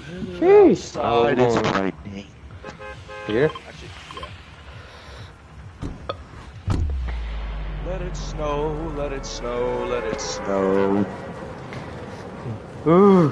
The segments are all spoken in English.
Sheesh. Outside it's frightening. Here? Actually, yeah. Let it snow, let it snow, let it snow. Ooh.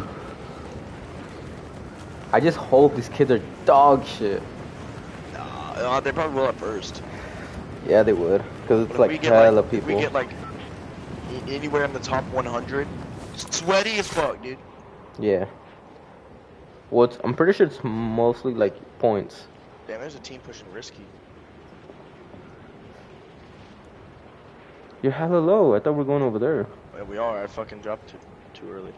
I just hope these kids are dog shit. They probably will at first. Yeah, they would. Because it's But like hella people. If we get like anywhere in the top 100, sweaty as fuck, dude. Yeah. Well, I'm pretty sure it's mostly like points. Damn, there's a team pushing risky. You're hella low. I thought we were going over there. Yeah, we are. I fucking dropped too early.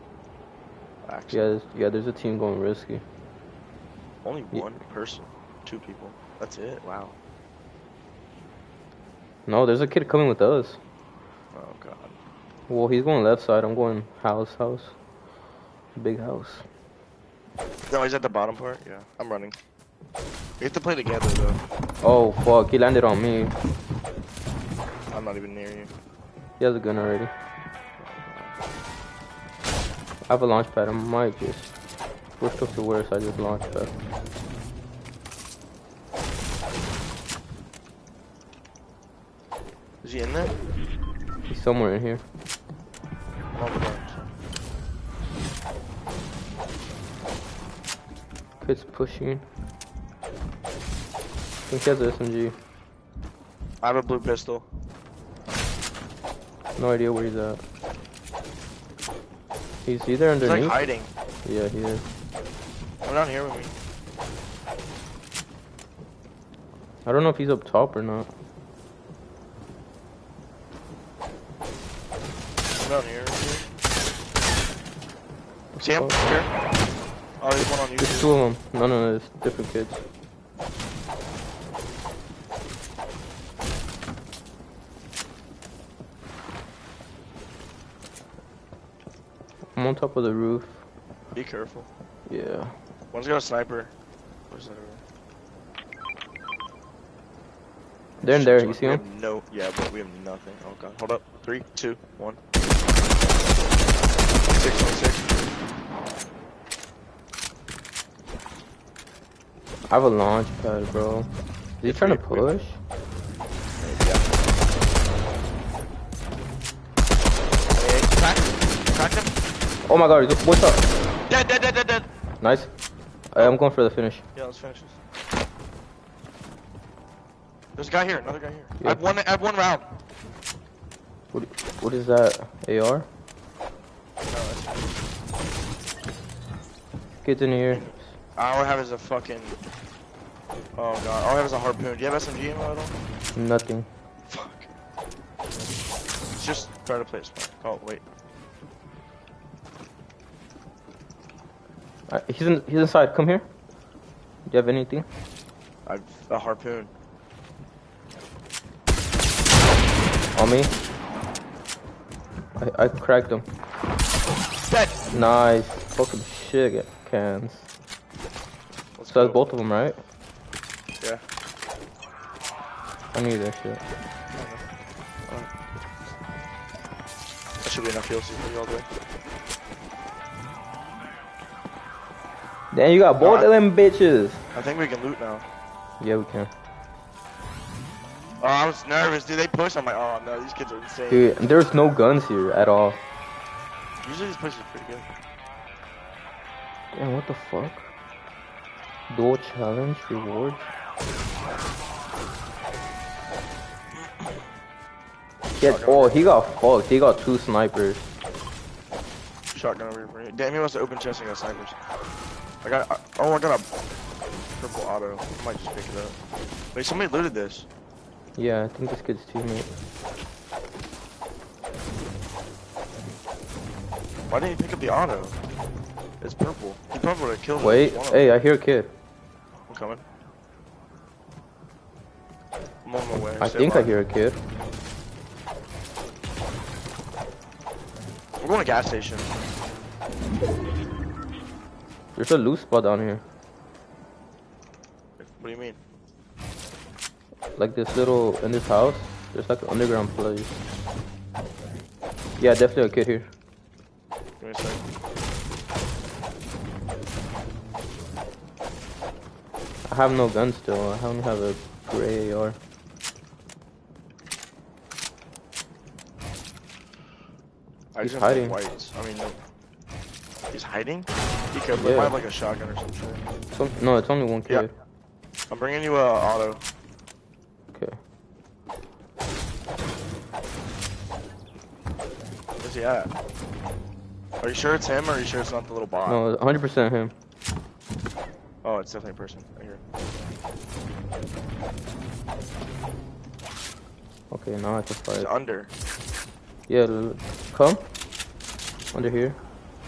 Yeah, there's a team going risky. Only one person. 2 people. That's it? Wow. No, there's a kid coming with us. Oh, God. Well, he's going left side. I'm going house. Big house. No, he's at the bottom part? Yeah. I'm running. We have to play together, though. Oh, fuck. He landed on me. I'm not even near you. He has a gun already. I have a launch pad. I might just push up to where so I just launch pad. Is he in there? He's somewhere in here. Oh, my God. Kid's pushing. I think he has an SMG. I have a blue pistol. No idea where he's at. He's either He's underneath. like hiding. Yeah, he is. Come down here with me. I don't know if he's up top or not. Come down here. See him? Here? Oh, there's one on you. There's 2 of them. No, there's different kids. I'm on top of the roof. Be careful. Yeah. One's got a sniper. Where's that? They're in there, you see them? No, yeah, but we have nothing. Oh god, hold up. 3, 2, 1. 6 on 6. I have a launch pad, bro. Is he trying to push? Hey, cracked him. Oh my god, what's up? Dead. Nice. I'm going for the finish. Yeah, let's finish this. There's a guy here, another guy here. Yeah. I have one round. What is that? AR? No, that's Kids in here. all I have is a fucking... Oh god, all I have is a harpoon. Do you have SMG ammo at all? Nothing. Fuck. Let's just try to play it smart. Oh, wait. He's inside. Come here. Do you have anything? I have a harpoon. On me. I cracked him. Dead! Nice. Fucking shit, cans. Let's So go. that's both of them, right? Yeah. I need that shit. That should be enough heals for you all day. Damn, you got both of them bitches. I think we can loot now. Yeah, we can. Oh, I was nervous, dude. They push. I'm like, oh no, these kids are insane. Dude, there's no guns here at all. Usually these pushes are pretty good. Damn, what the fuck? Dual challenge rewards? Oh, he got fucked. He got 2 snipers. Shotgun over here for you. Damn, he wants to open chest and got snipers. I got a purple auto. I might just pick it up. Wait, somebody looted this. Yeah, I think this kid's teammate. Why didn't he pick up the auto? It's purple. He probably would have killed him. Wait, hey, I hear a kid. I'm coming. I'm on my way. I think I hear a kid. We're going to gas station. There's a loot spot down here. What do you mean? Like this little, in this house, there's like an underground place. Yeah, definitely a kid here. Give me a sec. I have no gun still. I only have a gray AR. I He's just have hiding. whites. I mean, no. He's hiding? He could, but Yeah. might have like a shotgun or some shit. No, it's only 1K. Yeah. I'm bringing you a auto. Okay. Where's he at? Are you sure it's him, or are you sure it's not the little bot? No, 100% him. Oh, it's definitely a person. Right here. Okay, now I can He's fight. under. Yeah, come. Under here.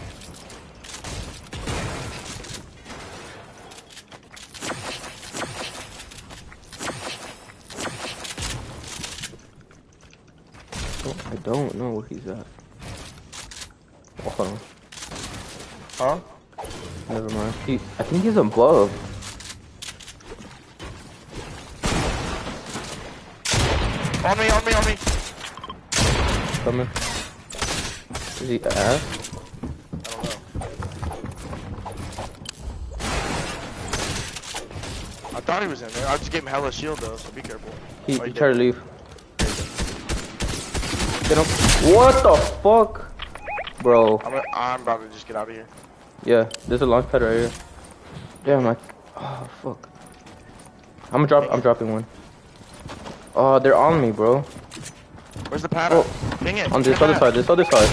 Oh, I don't know where he's at. Oh, hold on. Huh? Never mind. I think he's above. On me, on me, on me! Coming. Is he ass? I don't know. I thought he was in there. I just gave him hella shield though, so be careful. He did. tried to leave. Get him. What the fuck? Bro. I'm about to just get out of here. Yeah, there's a launch pad right here. Damn, oh fuck. I'm dropping one. Oh, they're on me, bro. Where's the pad? Oh. Dang it. On this other side, this other side.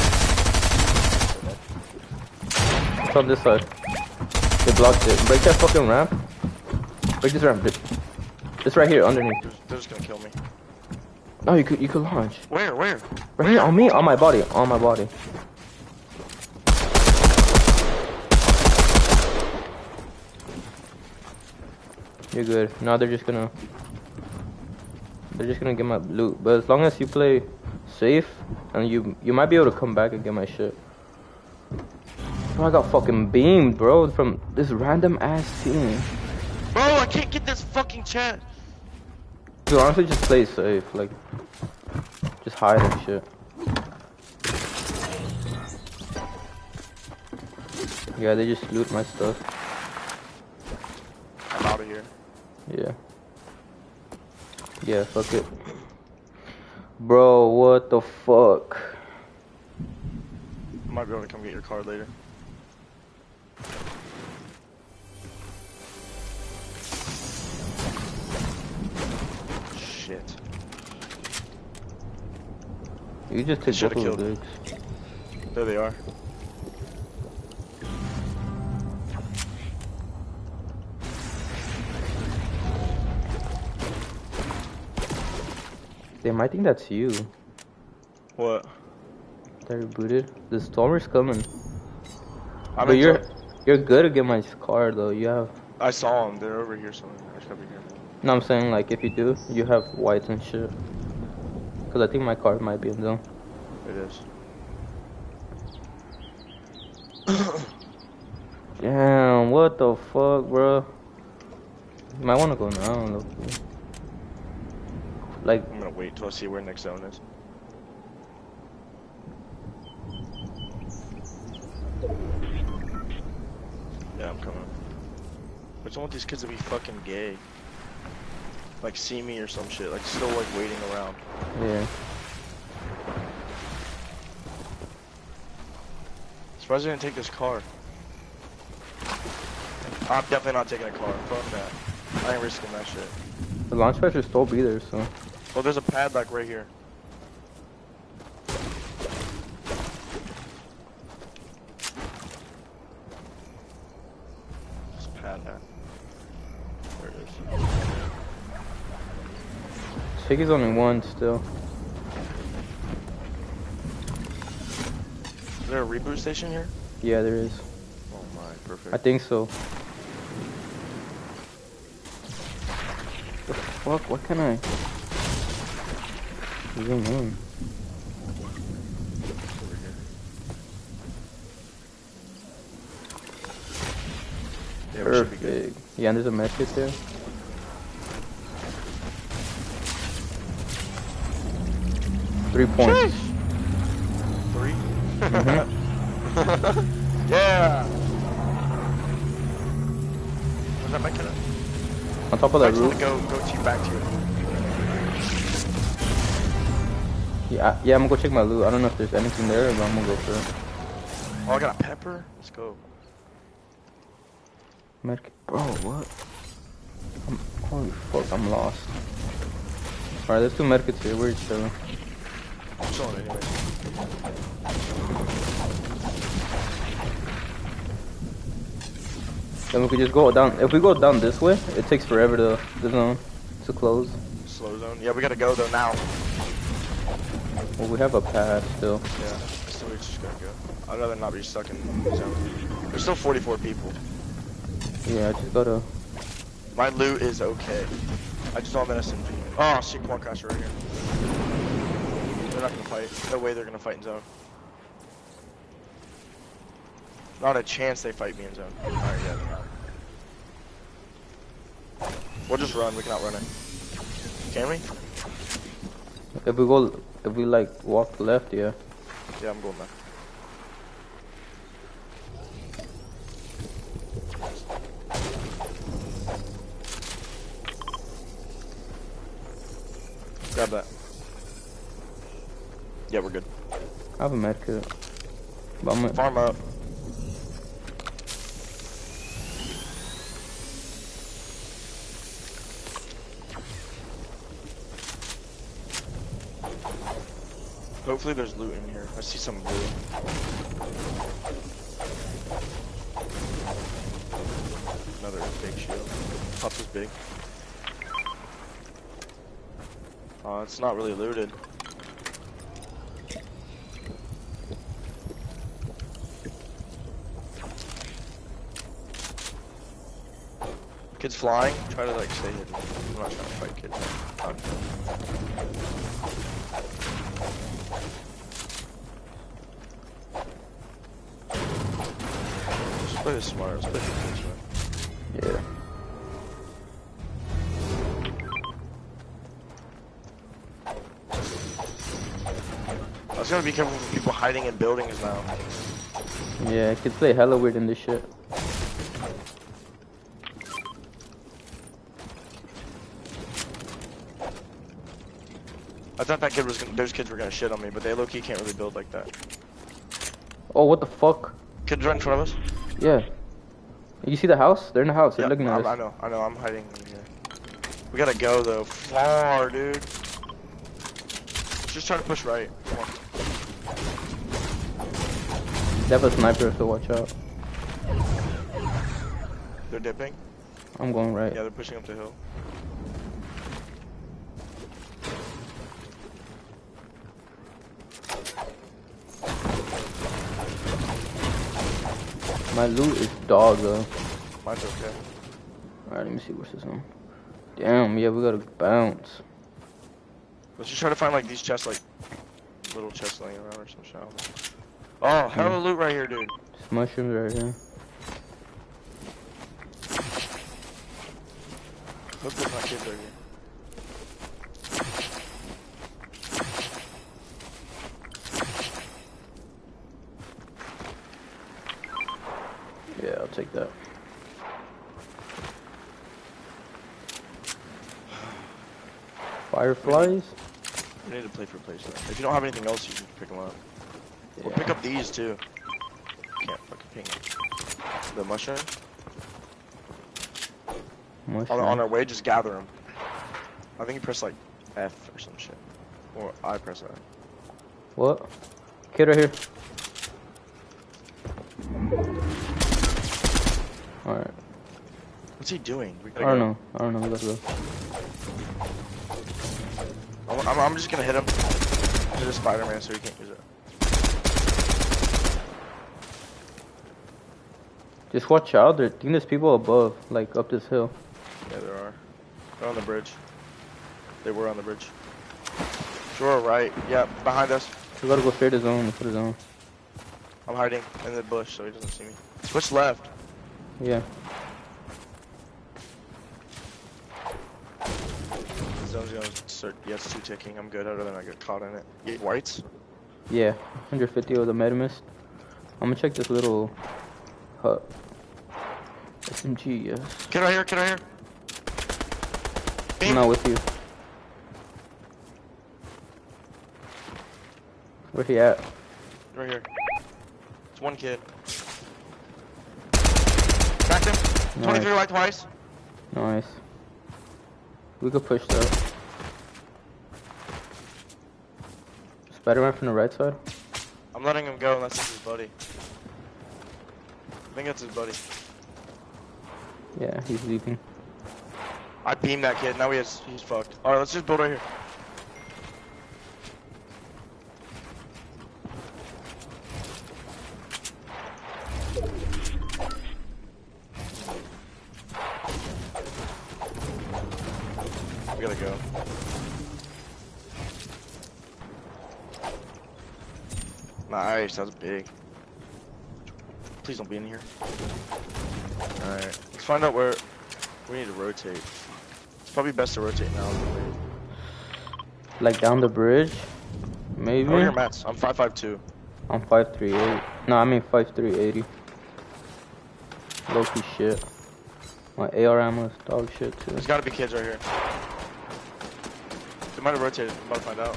It's on this side. They blocked it. Break that fucking ramp. Break this ramp, dude. It's right here, underneath. They're just gonna kill me. No, you could launch. Where? Right here, on me, on my body, on my body. You're good. Now they're just gonna get my loot. But as long as you play safe, and you might be able to come back and get my shit. Bro, I got fucking beamed, bro, from this random ass team. Bro, I can't get this fucking chat. Dude, honestly, just play safe. Like, just hide and shit. Yeah, they just loot my stuff. I'm out of here. Yeah. Yeah, fuck it. Bro, what the fuck? I might be able to come get your card later. Shit. You just took Should've both of killed those. There they are. They might think that's you. What? They're rebooted. The stormer's coming. I But you're good to get my car though. You have. I saw them. They're over here somewhere. I just gotta be careful. No, I'm saying like if you do, you have whites and shit. Cause I think my car might be in them. It is. Damn, what the fuck, bro? You might wanna go now. Look. Like, I'm gonna wait till I see where next zone is. Yeah, I'm coming. I don't want these kids to be fucking gay. Like see me or some shit. Like still like waiting around. yeah. Surprised they didn't take this car. I'm definitely not taking a car. Fuck that. I ain't risking that shit. The launch pad should still be there, so. Well, there's a pad like right here. This pad hat. There it is. Shiggy's only one still. Is there a reboot station here? Yeah, there is. Oh my, perfect. I think so. The fuck? What can I zoom in? Over here. Yeah, we should be good. Perfect. Yeah, and there's a medkit there. Three points. 3? Mhm. Yeah! Was that my kid? On top of I that just want roof. to go to you, back to you. Yeah, I'm gonna go check my loot. I don't know if there's anything there, but I'm gonna go for it. Oh, I got a pepper. Let's go. Medkit. Bro, what? Holy fuck, I'm lost. Alright, there's 2 medkits here. We're just chilling. I'm chilling anyway. Then we could just go down. If we go down this way, it takes forever to the zone to close. Slow zone. Yeah, we gotta go though now. Well, we have a pad still. Yeah, so we just gotta go. I'd rather not be stuck in the zone. There's still 44 people. Yeah, I just gotta. My loot is okay. I just don't have an SMG. Oh, I see Quad Crasher right here. They're not gonna fight. No way they're gonna fight in zone. Not a chance they fight me in zone. Alright, yeah. We'll just run. We can outrun it. Can we? If we like walk left, yeah. Yeah, I'm going back. Grab that. Yeah, we're good. I have a medkit. But I'm Farm up. Hopefully there's loot in here. I see some loot. Another big shield. Puff is big. It's not really looted. Kids flying. Try to like stay hidden. I'm not trying to fight kids. Let's play this smart. Let's play this way. Yeah. I was gonna be careful with people hiding in buildings now. Yeah, kids play hella weird in this shit. I thought that kid was gonna, those kids were gonna shit on me, but they low-key can't really build like that. Oh, what the fuck? Kids right in front of us. Yeah. You see the house? They're in the house. They're Yeah, looking at us. I know, I'm hiding in here. We gotta go though, far, dude. Just try to push right. Come on. They have a sniper, so watch out. They're dipping. I'm going right. Yeah, they're pushing up the hill. My loot is dog though. Mine's okay. Alright, let me see what's this one. Damn, yeah, we gotta bounce. Let's just try to find like these chests, like little chests laying around or some shit. I don't know. Oh, hell of loot right here, dude. There's mushrooms right here. Hope there's not kids right here. Yeah, I'll take that. Fireflies? We need to play for place. If you don't have anything else, you can pick them up. We'll pick up these too. Can't fucking ping it. The mushroom. On our way, just gather them. I think you press like F or some shit. Or I press F. What? Kid right here. Alright. What's he doing? We I gotta don't know. Let's go. I'm just gonna hit him. Hit a Spider-Man so he can't use it. Just watch out. I think there's people above, like up this hill. Yeah, there are. They're on the bridge. They were on the bridge. Sure, right. Yeah, behind us. We gotta go straight to zone. Put a zone. I'm hiding in the bush so he doesn't see me. Switch left. Yeah. Zone's gonna start. Yeah, it's 2 ticking. I'm good. Other than I get caught in it. You get whites? Yeah. 150 of the Medimist. I'm gonna check this little hut. SMG, yes. Get right here. Get right here. I'm not with you. Where he at? Right here. It's one kid. Cracked him. Nice. 23 right twice. Nice. We could push that. Spider-Man from the right side? I'm letting him go unless it's his buddy. I think it's his buddy. Yeah, he's leaving. I beamed that kid. Now he's fucked. Alright, let's just build right here. We gotta go. Nice, that was big. Please don't be in here. Alright, let's find out where we need to rotate. It's probably best to rotate now. Like down the bridge? Maybe? Oh, here, Mats. I'm 5'5'2". I'm 5'3". No, I mean 5'3", 80. Low-key shit. My AR ammo is dog shit too. There's gotta be kids right here. They might have rotated. I'm about to find out.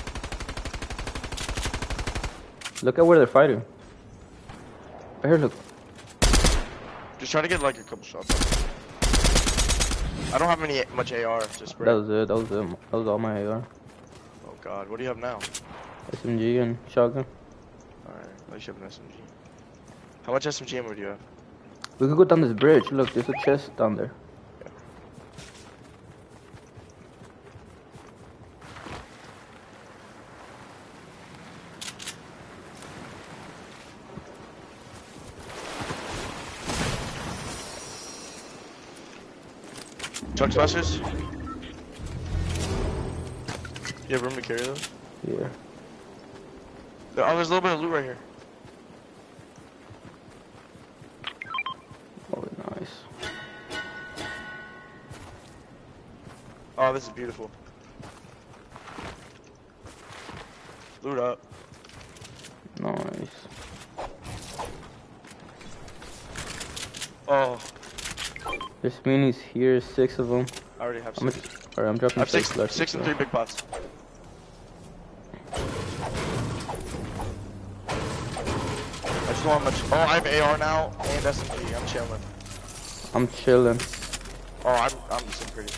Look at where they're fighting. Right here, look. Just try to get like a couple shots. I don't have much AR to spray. That was it. That was it. That was all my AR. Oh god, what do you have now? SMG and shotgun. Alright, at least you have an SMG. How much SMG ammo do you have? We could go down this bridge. Look, there's a chest down there. Yeah. Chuck slashes? You have room to carry those? Yeah. Oh, there's a little bit of loot right here. Oh, nice. Oh, this is beautiful. Loot up. Nice. Oh, There's minis here, 6 of them. I already have I'm six. Alright, I'm dropping I have six flashes, and so. 3 big pots. I just want much. Oh, I have AR now and SMG. I'm chilling. I'm chilling. Oh, I'm just pretty.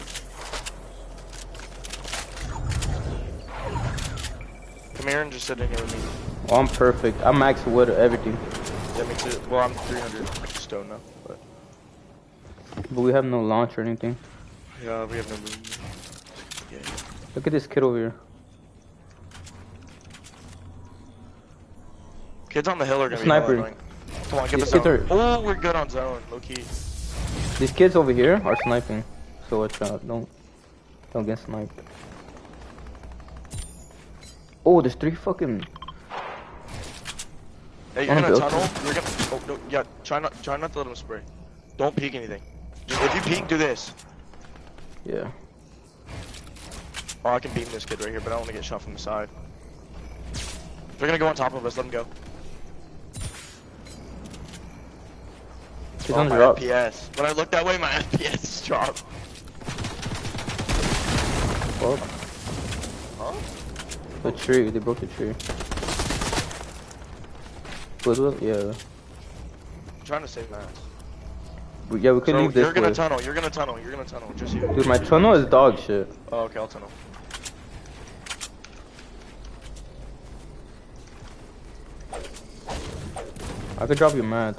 Come here and just sit in here with me. Oh, I'm perfect. I'm max wood, everything. Yeah, me too. Well, I'm 300 stone now, but But we have no launch or anything. yeah, we have no room. Yeah. Look at this kid over here. Kids on the hill are gonna Sniping. be annoying. Come on, get the These kids zone. Oh, we're good on zone, low key. These kids over here are sniping. So watch out. Don't get sniped. Oh, there's 3 fucking. Hey, you're On a gonna build tunnel. You're gonna. Oh, no, yeah. Try not to let them spray. Don't peek anything. Just, if you peek, do this. Yeah. Oh, I can beam this kid right here, but I don't want to get shot from the side. They're gonna go on top of us. Let them go. He's Oh, on the my drop. FPS. When I look that way, my FPS dropped. Oh, Huh? the tree. They broke the tree. Goodwill? Yeah. I'm trying to save mats. Yeah, we could So leave this you're gonna way. tunnel. You're gonna tunnel. You're gonna tunnel. Just you. Dude, my tunnel is dog shit. Oh, okay. I'll tunnel. I could drop you mats.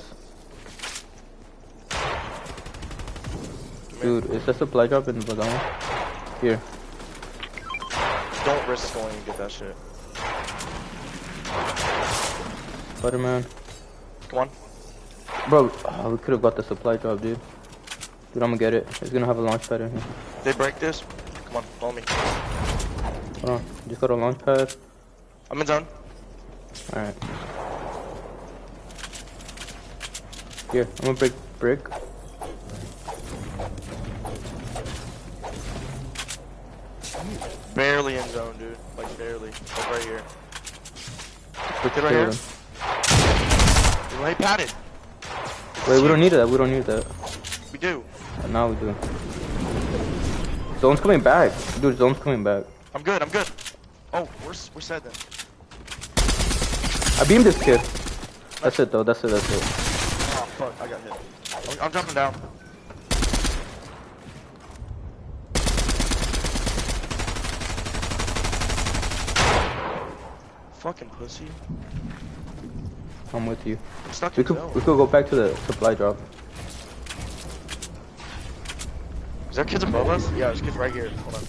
Dude, is that supply drop in the bottom? Here. Don't risk going and get that shit. Spider-Man. Come on. Bro, oh, we could have got the supply drop, dude. Dude, I'm gonna get it. It's gonna have a launch pad in here. They break this. Come on, follow me. Hold on. Just got a launch pad. I'm in zone. Alright. Here, I'm gonna break brick. Barely in zone, dude. Like barely. Like right here. Brick Get right here. chilling. You're right padded. Wait, we don't need that. We don't need that. We do. Now we do. Zone's coming back. Dude, zone's coming back. I'm good. Oh, we're set then. I beamed this kid. That's it though, that's it. Oh fuck, I got hit. I'm jumping down. Fucking pussy. I'm with you. I'm stuck We in could zone. go back to the supply drop. Is there kids above us? Yeah, there's kids right here. Hold on.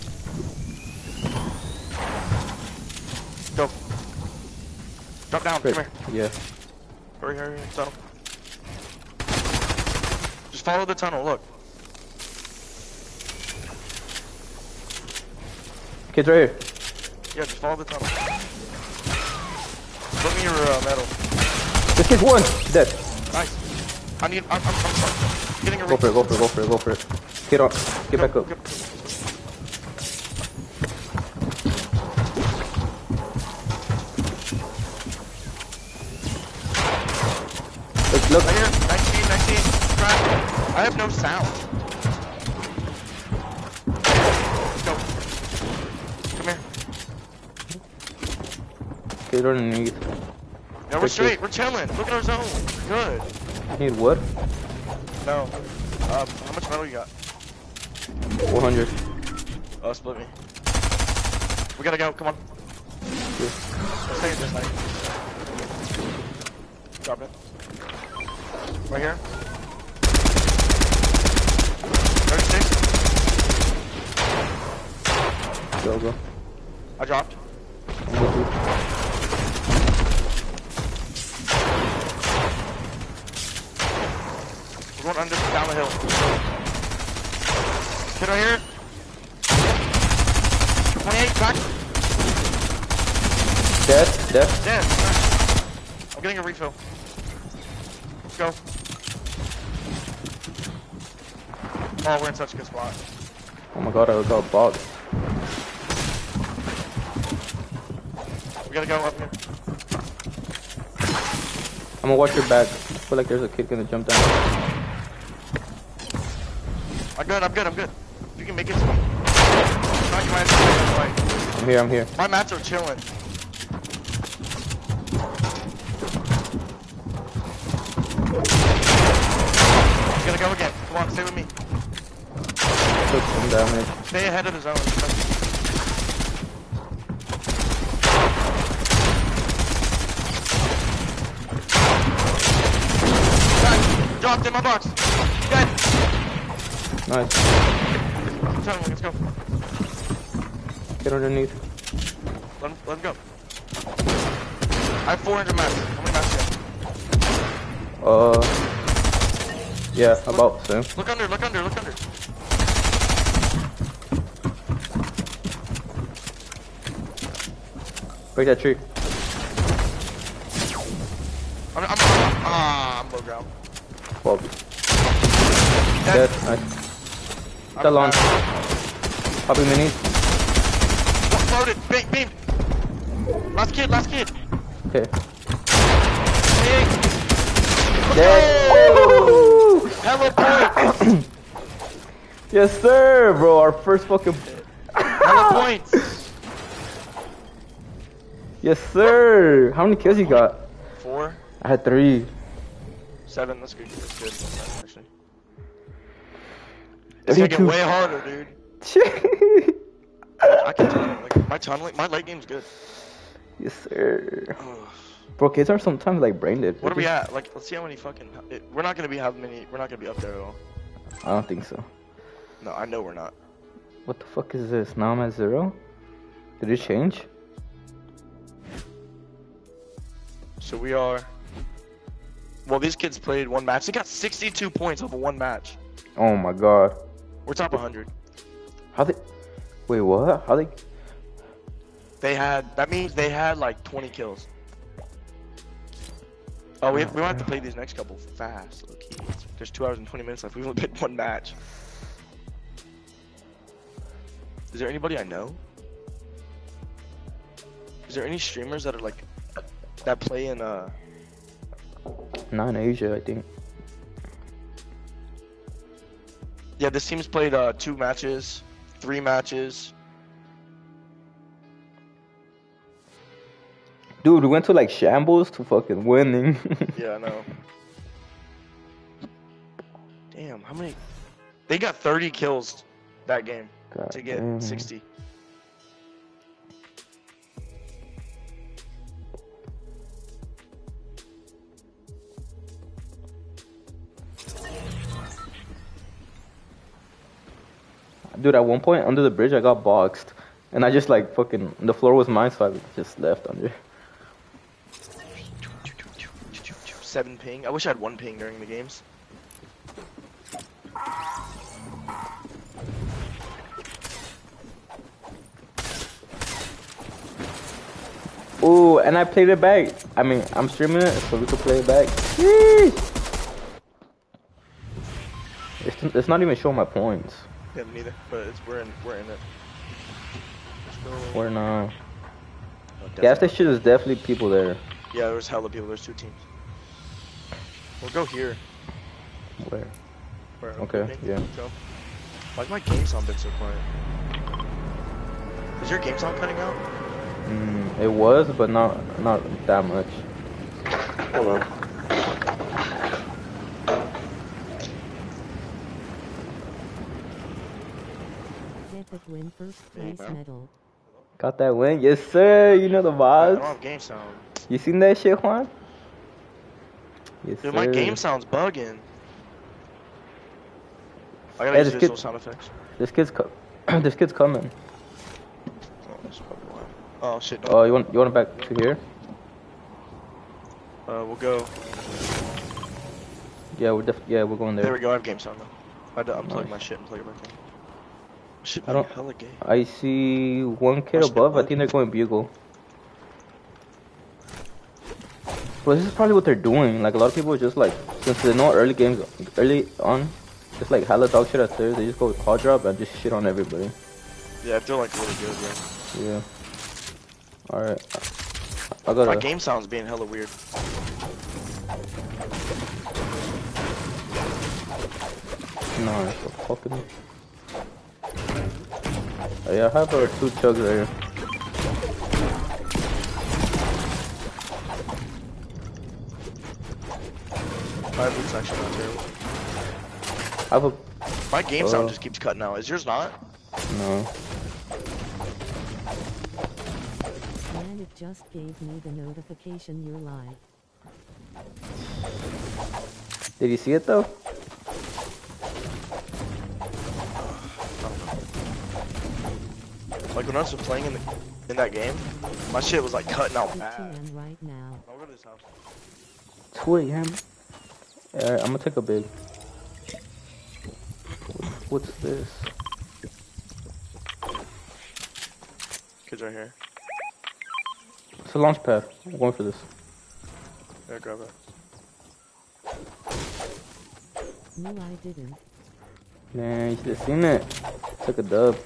Go. Drop down. Great. Come here. Yeah. Hurry. Tunnel. Just follow the tunnel. Look. Kids right here. Yeah, just follow the tunnel. Put me your metal. This kid's one. Dead. Nice. I'm getting a Go for it. Get up. Get back up. Go. Look. Right here. 19. Crack. I have no sound. Go. Come here. Kids underneath. No, we're straight. We're chilling. Look at our zone. We're good. Need wood? No. How much metal you got? 400. Oh, split me. We gotta go. Come on. Yeah. Let's take it this night. Drop it. Right here. 36. Go. I dropped. I'm with you. We're going down the hill. Get right here. 28, back. Dead. Dead. I'm getting a refill. Let's go. Oh, we're in such a good spot. Oh my god, I got bogged. We gotta go up here. I'm gonna watch your back. I feel like there's a kid gonna jump down. I'm good. If you can make it to me. I'm here. My mats are chilling. Gonna go again. Come on, stay with me. Took some damage. Stay ahead of the zone. Dropped in my box. Dead. Nice. Let's go. Get underneath. Let him go. I have 400 mats. How many mats do you have? Yeah, about same. Look under. Break that tree. I'm low ground. Well, dead. Nice. Talon. Popping minis. Loaded. Beam. Last kid. Okay. Dead. Woo! Hello, points. Yes, sir, bro. Our first fucking. Hello, points. Yes, sir. How many kills you got? 4. I had 3. 7. That's good. Actually. It's gonna get way harder, dude. I can tunnel. My late game's good. Yes, sir. Bro, kids are sometimes like brain dead. What are we at? Like, let's see how many fucking. We're not gonna be We're not gonna be up there at all. I don't think so. No, I know we're not. What the fuck is this? Now I'm at 0? Did it change? So we are. Well, these kids played one match. They got 62 points off of one match. Oh my god. We're top 100. How they? Wait, what? How they? That means they had like 20 kills. Oh, we might have to play these next couple fast. Low-key. There's 2 hours and 20 minutes left. We've only played one match. Is there anybody I know? Is there any streamers that are like that play in Not in Asia, I think. Yeah, this team's played 2 matches 3 matches. Dude, we went to like shambles to fucking winning. Yeah, I know. Damn, how many? They got 30 kills that game God to get damn. 60. Dude, at one point under the bridge, I got boxed, and I just like fucking the floor was mine, so I just left under. 7 ping. I wish I had 1 ping during the games. Ooh, and I played it back. I mean, I'm streaming it, so we could play it back. Yeesh. It's not even showing my points. Yeah, me neither. But we're in it. Let's go. We're not. Oh, Gas station is definitely people there. Yeah, there's hella people. There's 2 teams. We'll go here. Where? Where? Okay, yeah. Go. Why's my game sound been so quiet? Is your game sound cutting out? It was, but not that much. Hold on. Epic win first place medal. Got that win? Yes, sir. You know the I vibes. don't have game sound. You seen that shit, Juan? Yes, Dude, sir. my game sound's bugging. I gotta Hey, use this visual kid- sound effects. This kid's coming. Oh, that's probably why. Oh shit. Oh, you want it back to here? We'll go. Yeah, we're going There there. we go. I have game sound now. I had to unplug Nice. my shit and plug it back in. Shit, I don't- hella gay. I see one kid Watch the above. I bug. think they're going bugle. Well, this is probably what they're doing. Like a lot of people just like, since they know early games, early on, just like hella dog shit at third. They just go with quad drop and just shit on everybody. Yeah, I feel like really good, yeah. Yeah. All right. I My gotta. game sound's being hella weird. Nah, it's a fucking. Oh, yeah, I have 2 chugs there. My loot's actually not terrible. I have a My game sound just keeps cutting out. Is yours not? no. And it just gave me the notification you're live. Did you see it though? Like when I was playing in that game, my shit was like cutting out 2 bad. p.m. right now. I'll go to this house. 2 a.m. Alright, I'm gonna take a big. What's this? Kids right here. It's a launch pad. I'm going for this. Yeah, grab it. No, I didn't. Man, you should have seen it. Took a dub.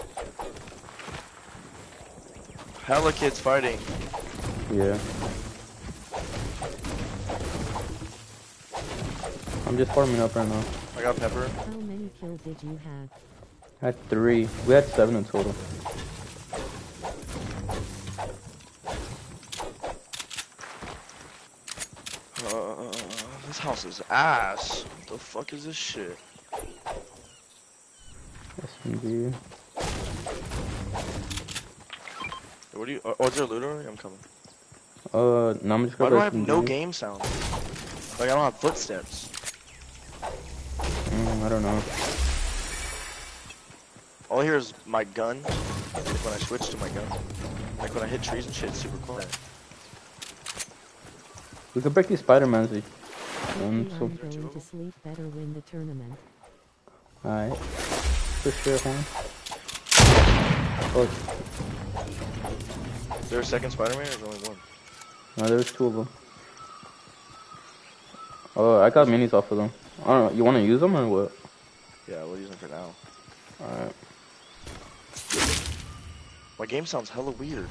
Hella kids fighting. Yeah. I'm just farming up right now. I got pepper. How many kills did you have? I had 3. We had 7 in total. This house is ass. What the fuck is this shit? SMG. What do you? Oh, is there a loot already? I'm coming. No, I'm just Why gonna do I have no game sound? Like I don't have footsteps. I don't know. All I hear is my gun. When I switch to my gun, like when I hit trees and shit, it's super quiet. We could break these Spider-Mans. Happy So, I'm going to sleep better win the tournament. alright. For sure, huh? Oh, Is there a second Spider-Man or is there only one? no, there's 2 of them. Oh, I got minis off of them. I don't know. You want to use them or what? Yeah, we'll use them for now. Alright. My game sounds hella weird.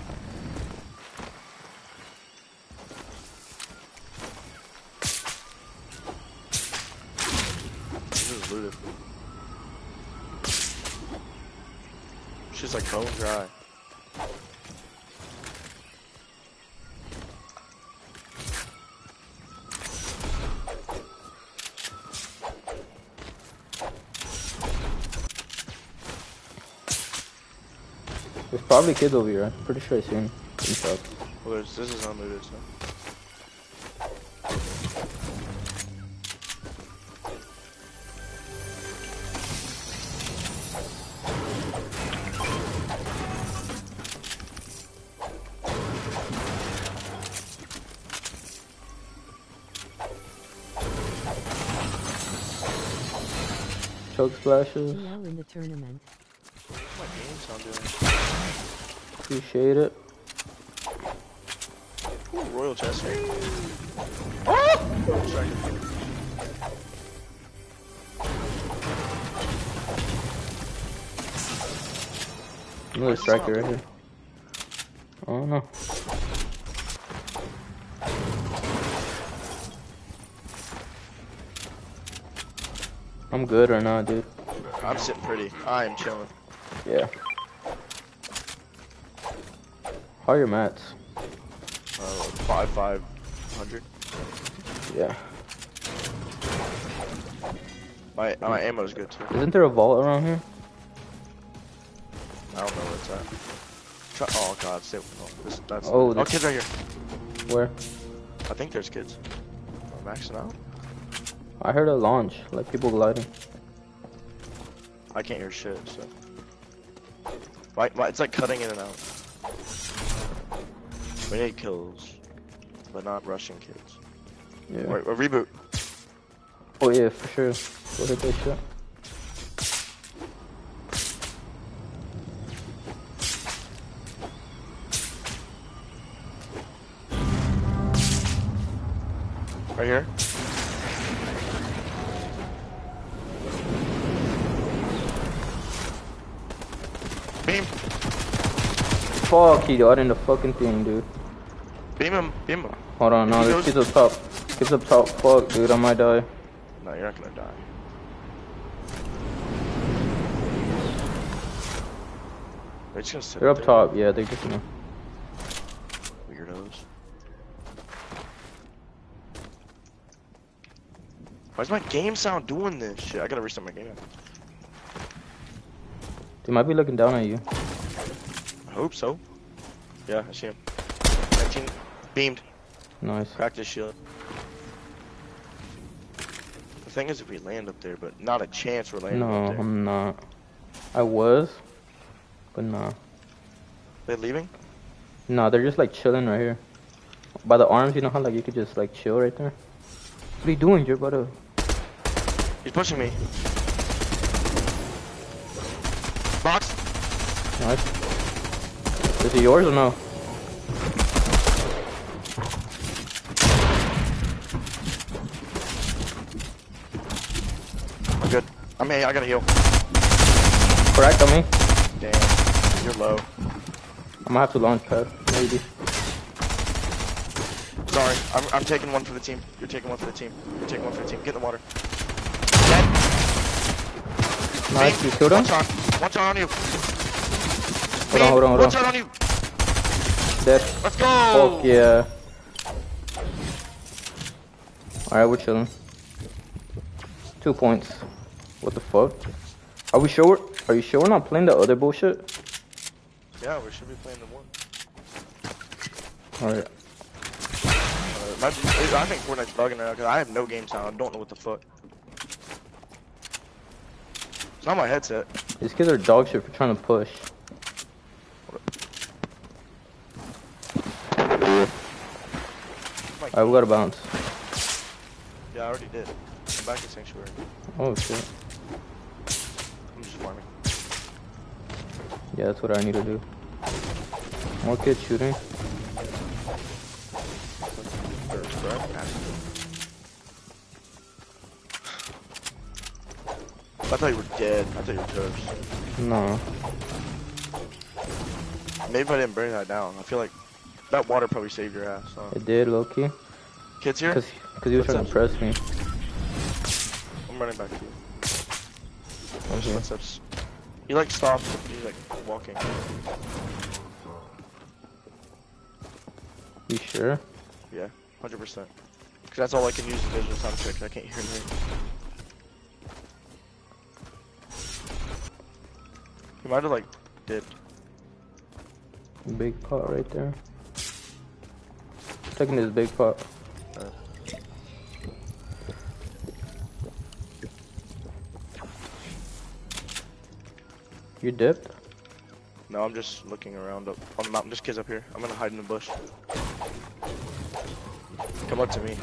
This is looted. She's like bone dry. There's probably kids over here. I'm pretty sure I seen shots. Well, this is unlooted, so. Choke splashes. GL in the tournament. What's my game sound doing? Appreciate it. Ooh, Royal chest. Oh! Sorry. Another striker right here. Oh no. I'm good right now, dude. I'm sitting pretty. I am chilling. Yeah. How are your mats? 500. Yeah. My ammo's good too. Isn't there a vault around here? I don't know where it's at. Oh god, stay. Oh, that's. Oh, Oh, kids right here. Where? I think there's kids. I'm maxing out. I heard a launch, like people gliding. I can't hear shit, so. It's like cutting in and out. We need kills, but not rushing kids. Yeah. Wait, a reboot. Oh yeah, for sure. Go hit that shit. Right here. Beam. Fuck, he got in the fucking thing, dude. Beam him. Beam him. Hold on, no, there's kids up top. Kids up top. Fuck, dude, I might die. No, you're not gonna die. They're just gonna sit They're up there. top, yeah, they're just gonna. Weirdos. Why's my game sound doing this shit? I gotta restart my game. They might be looking down at you. I hope so. Yeah, I see him. 19. Beamed. Nice. Cracked his shield. The thing is if we land up there, but not a chance we're landing No, up there. I'm not. I was, but nah. They leaving? No, they're just like chilling right here. By the arms, you know how like you could just like chill right there? What are you doing? You're about to... He's pushing me. Box. Nice. Is it yours or no? I'm good. I gotta heal. Correct on me. Damn. You're low. I'm gonna have to launch pad, maybe. Sorry. I'm taking one for the team. You're taking one for the team. You're taking one for the team. Get in the water. Dead. Nice, you killed him? One shot on you. Hold on. One shot on you. Dead. Let's go. Fuck yeah. Alright, we're chilling. 2 points. What the fuck? Are you sure we're not playing the other bullshit? Yeah, we should be playing the one. Alright. I think Fortnite's bugging now because I have no game sound. I don't know what the fuck. It's not my headset. These kids are dog shit for trying to push. Alright, we gotta bounce. Yeah, I already did. I'm back to Sanctuary. Oh shit. I'm just farming. Yeah, that's what I need to do. More kids shooting. I thought you were dead. I thought you were toast. No. Maybe if I didn't burn that down. I feel like that water probably saved your ass. Huh? It did, low-key. Kids here? Cause he was trying to press me. I'm running back to you. Okay. Footsteps. He like stopped. He's like walking. You sure? Yeah, 100%. Cause that's all I can use is visual sound effects. I can't hear anything. He might have like dipped. Big pot right there. Taking this big pot. You dipped? No, I'm just looking around up on the mountain. There's kids up here. I'm gonna hide in the bush. Come up to me.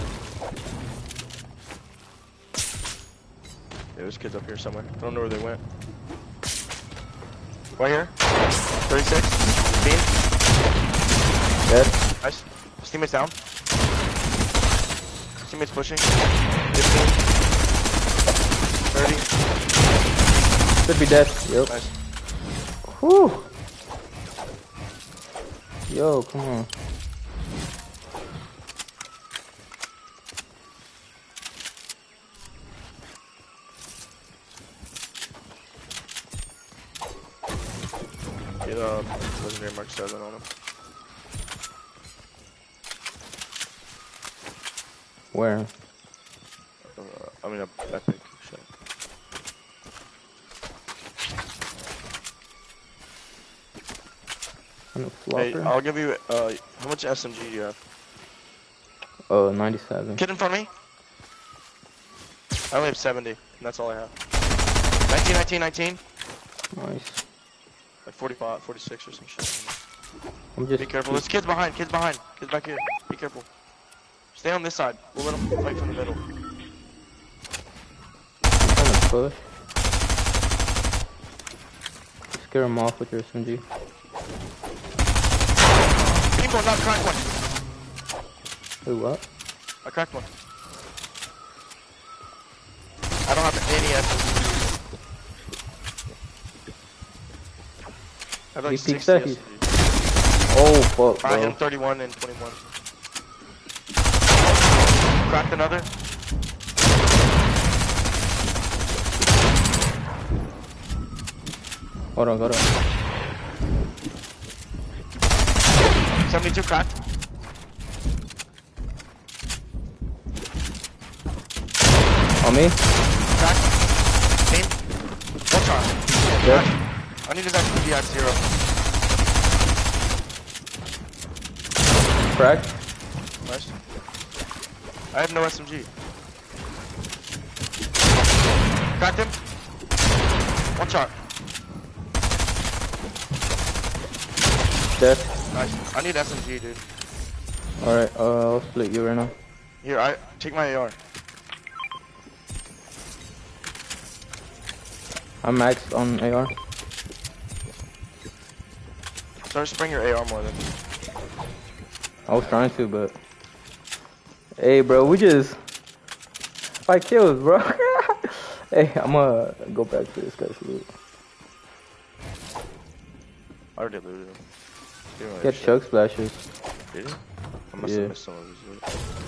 Yeah, there's kids up here somewhere. I don't know where they went. Right here. 36. Beam. Dead. Nice. His teammate's down. His teammate's pushing. 15. 30. Should be dead. Yep. Nice. Whew. Yo, come on. Get legendary mark 7 on him. Where? I mean, a epic shot. On the Hey, flopper? I'll give you, how much SMG do you have? Oh, 97. Kid in front of me? I only have 70, and that's all I have. 19, 19, 19. Nice. Like 45, 46 or some shit. I'm just. Be careful, there's kids behind, kids back here. Be careful. Stay on this side, we'll let them fight from the middle. I'm trying to push. Scare him off with your SMG. People, not crack one. Wait, what? I cracked one. I don't have any SMG. I have like He 60 peeks that, SMG. Oh, fuck, I hit him bro. 31 and 21. Cracked another. Hold on. 72 cracked. On me? Cracked. Team. One shot. Dead. I need his SMG at 0. Cracked. Nice. I have no SMG. Cracked him. One shot. Dead. Nice. I need SMG, dude. Alright, I'll split you right now. Here, I take my AR. I'm maxed on AR. Start spraying your AR more than. I was trying to, but. Hey, bro, we just. 5 kills, bro. Hey, I'm gonna go back to this guy's loot. I already looted him. Get chug splashes. Did he? I must Yeah. have missed some of his loot.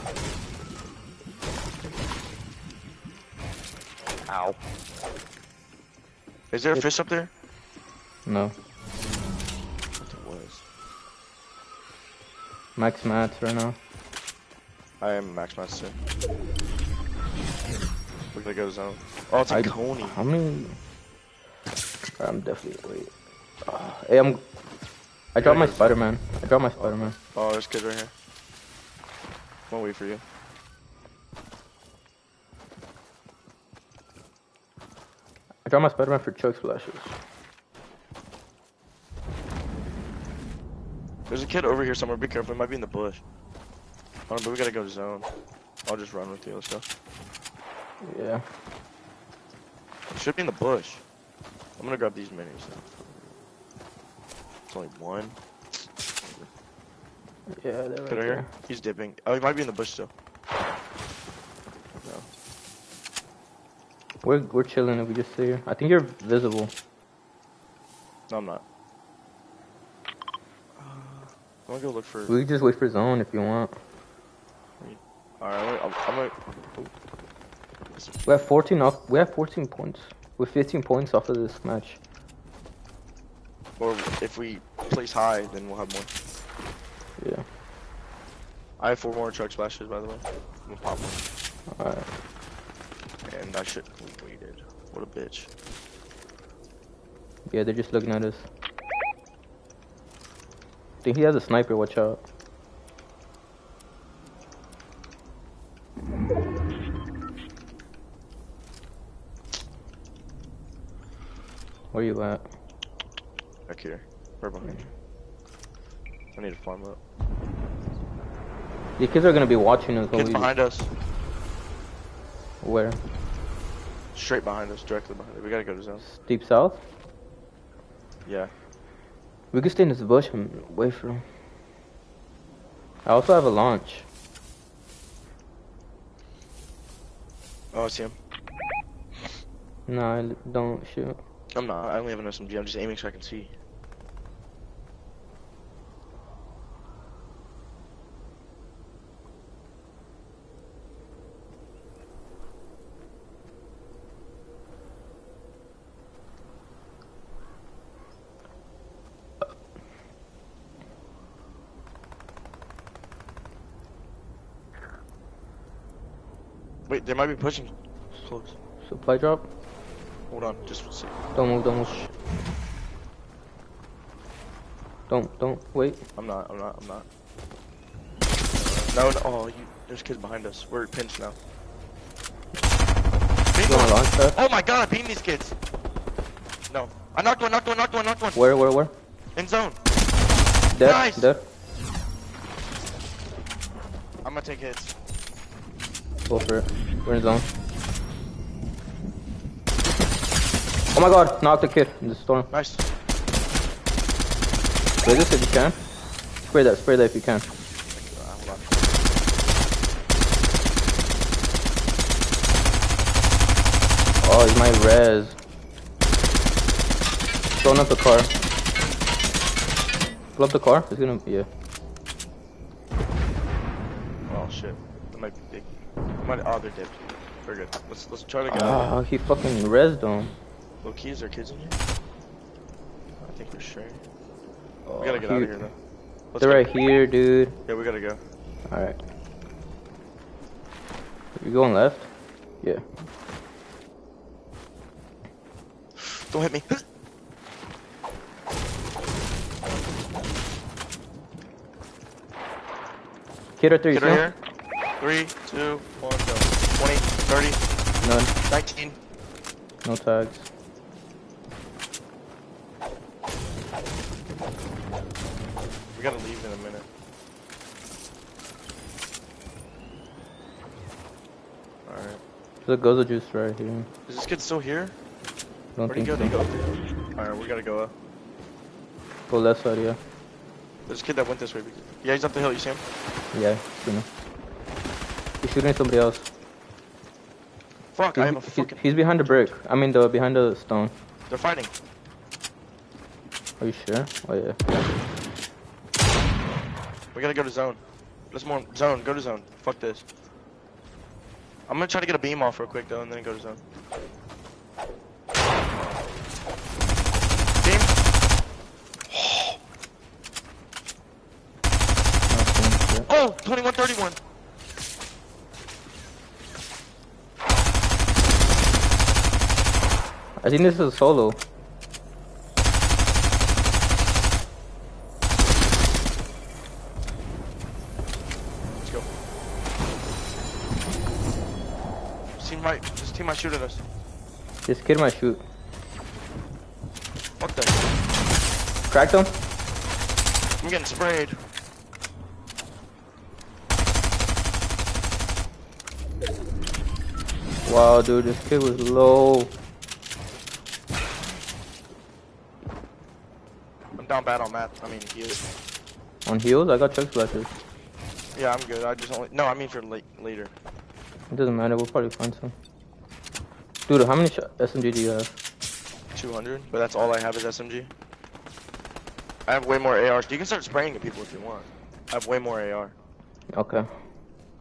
Ow. Is there a fish up there? No. What it was. Max mats right now. I am max master. We're gonna go zone. Oh, it's a Coney. How many? I'm definitely wait. Hey, I dropped my Spider-Man. Oh, there's kids right here. I'm gonna wait for you. I dropped my Spider-Man for chug splashes. There's a kid over here somewhere. Be careful. It might be in the bush. Hold on, but we gotta go to zone. I'll just run with you. Let's go. Yeah. It should be in the bush. I'm gonna grab these minis. It's only one. Yeah, they're right Kid right there. here. He's dipping. Oh, he might be in the bush still. No. We're chilling if we just sit here. I think you're visible. No, I'm not. I'm gonna go look for. We can just wait for zone if you want. Alright, I'm gonna. We have 14 off. We have 14 points. With 15 points off of this match. Or if we place high, then we'll have more. Yeah. I have 4 more truck splashes, by the way. I'm gonna pop one. Alright. And I should have waited. What a bitch. Yeah, they're just looking at us. I think he has a sniper, watch out. Where you at? Back here. Right behind you. I need to farm up. These kids are gonna be watching us when Kids we... behind us. Where? Straight behind us. Directly behind us. We gotta go to zone. Deep south? Yeah. We could stay in this bush and wait for him. I also have a launch. Oh, I see him. No, don't shoot. I'm not. I only have an SMG. I'm just aiming so I can see. Wait, they might be pushing close. Supply drop? Hold on, just see. Don't move, don't move. Don't, wait. I'm not. No, oh, there's kids behind us. We're pinched now. You wanna launch that? Oh my god, I beat these kids. No. I knocked one. Where? In zone. Dead, Nice. dead. I'm gonna take hits. Go for it. We're in zone. Oh my god, knocked the kid in the storm. Nice. Spray this if you can. Spray that if you can. Hold on. Oh, he's my res. Throwing up the car. Pull up the car. It's gonna, yeah. Oh shit. That might be big. Oh, they're dead. We're good. Let's try to get out. Ah, he fucking resed him. Low key, is there kids in here? I think we're straight. We gotta get out of here though. Let's They're go. right here, dude. Yeah, we gotta go. Alright. You going left? Yeah. Don't hit me. Kid right there, you Kid see right him? here. 3, 2, 1, go. 20, 30, None. 19. No tags. We gotta leave in a minute. Alright. There's a Gozo juice right here. Is this kid still here? Don't Where'd he think go? so. Alright, we gotta go up. Go left side, yeah. There's a kid that went this way. Yeah, he's up the hill. You see him? Yeah, seen him. He's shooting at somebody else. Fuck, I have a fucking... He's behind the brick. I mean, behind the stone. They're fighting. Are you sure? Oh, yeah. We gotta go to zone. Let's more zone. Go to zone. Fuck this. I'm gonna try to get a beam off real quick though, and then go to zone. Beam. Oh, 21-31. I think this is a solo. Let's go. This team might shoot at us. This kid might shoot. What the? Cracked him? I'm getting sprayed. Wow, dude, this kid was low. I'm down bad on map. I mean, heals. On heels? I got chug splashes. Yeah, I'm good. I just only... No, I mean for later. It doesn't matter, we'll probably find some. Dude, how many SMG do you have? 200, but that's all I have is SMG. I have way more ARs. You can start spraying at people if you want. I have way more AR. Okay.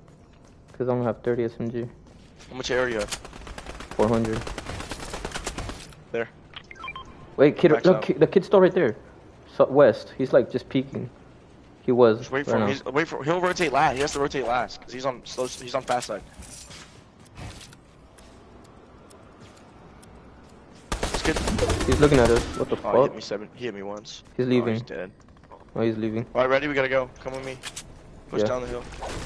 Because I only have 30 SMG. How much AR do you have? 400. Wait, kid, Max look, out. the kid's still right there. So, west. He's like just peeking. He was. Just wait right for him. now. Wait for. He'll rotate last. He has to rotate last because he's on slow. He's on fast side. This kid. He's looking at us. What the Oh, he hit fuck? me 7. He hit me once. He's Oh, leaving. he's dead. Oh, he's leaving. All right, ready? We gotta go. Come with me. Push Yeah. down the hill.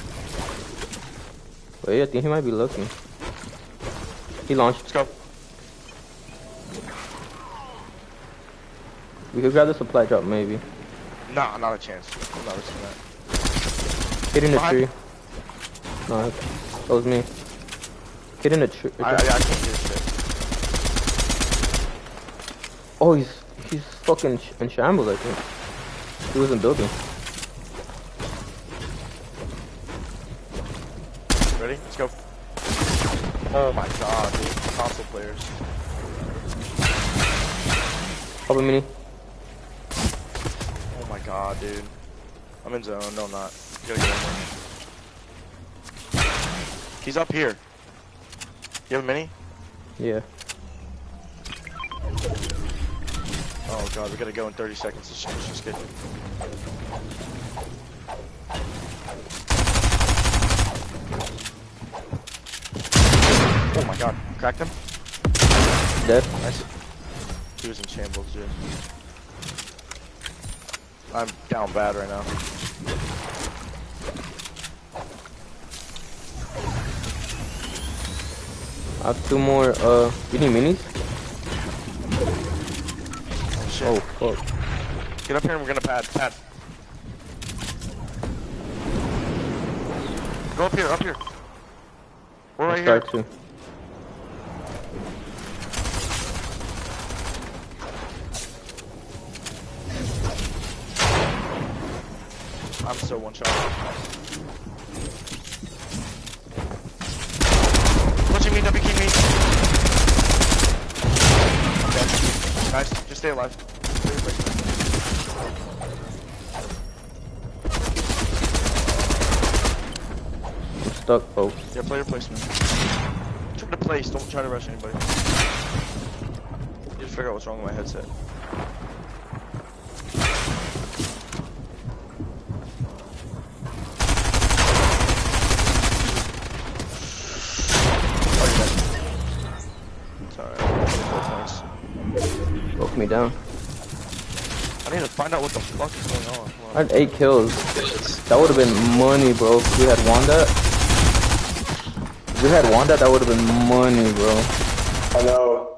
Wait, I think he might be looking. He launched. Let's go. We could grab the supply drop maybe. Nah, not a chance. I'm not risking that. Kid in the Behind. tree. No, that was me. Kid in the tree. I can't do this shit. Oh, he's fucking in shambles, I think. He wasn't building. Ready? Let's go. Oh my god, dude. Console players. Pop a mini. Oh my god, dude. I'm in zone. No, I'm not. You gotta get in there. He's up here. You have a mini? Yeah. Oh god, we gotta go in 30 seconds. Let's just get. Oh my god, cracked him. Dead. Nice. He was in shambles, dude. I'm down bad right now. I have 2 more, you need minis? Oh shit. Oh, fuck. Get up here and we're gonna pad. Go up here, up here. We're right here. Start to. I'm so one shot. Pushing me, double kicking me. Okay. Nice, just stay alive. I'm stuck, folks. Yeah, play your placement. Try to place, don't try to rush anybody. You just figure out what's wrong with my headset. Broke me down. I need to find out what the fuck is going on. I had 8 kills. That would have been money, bro. If we had won that. If we had won that, that would have been money, bro. I know.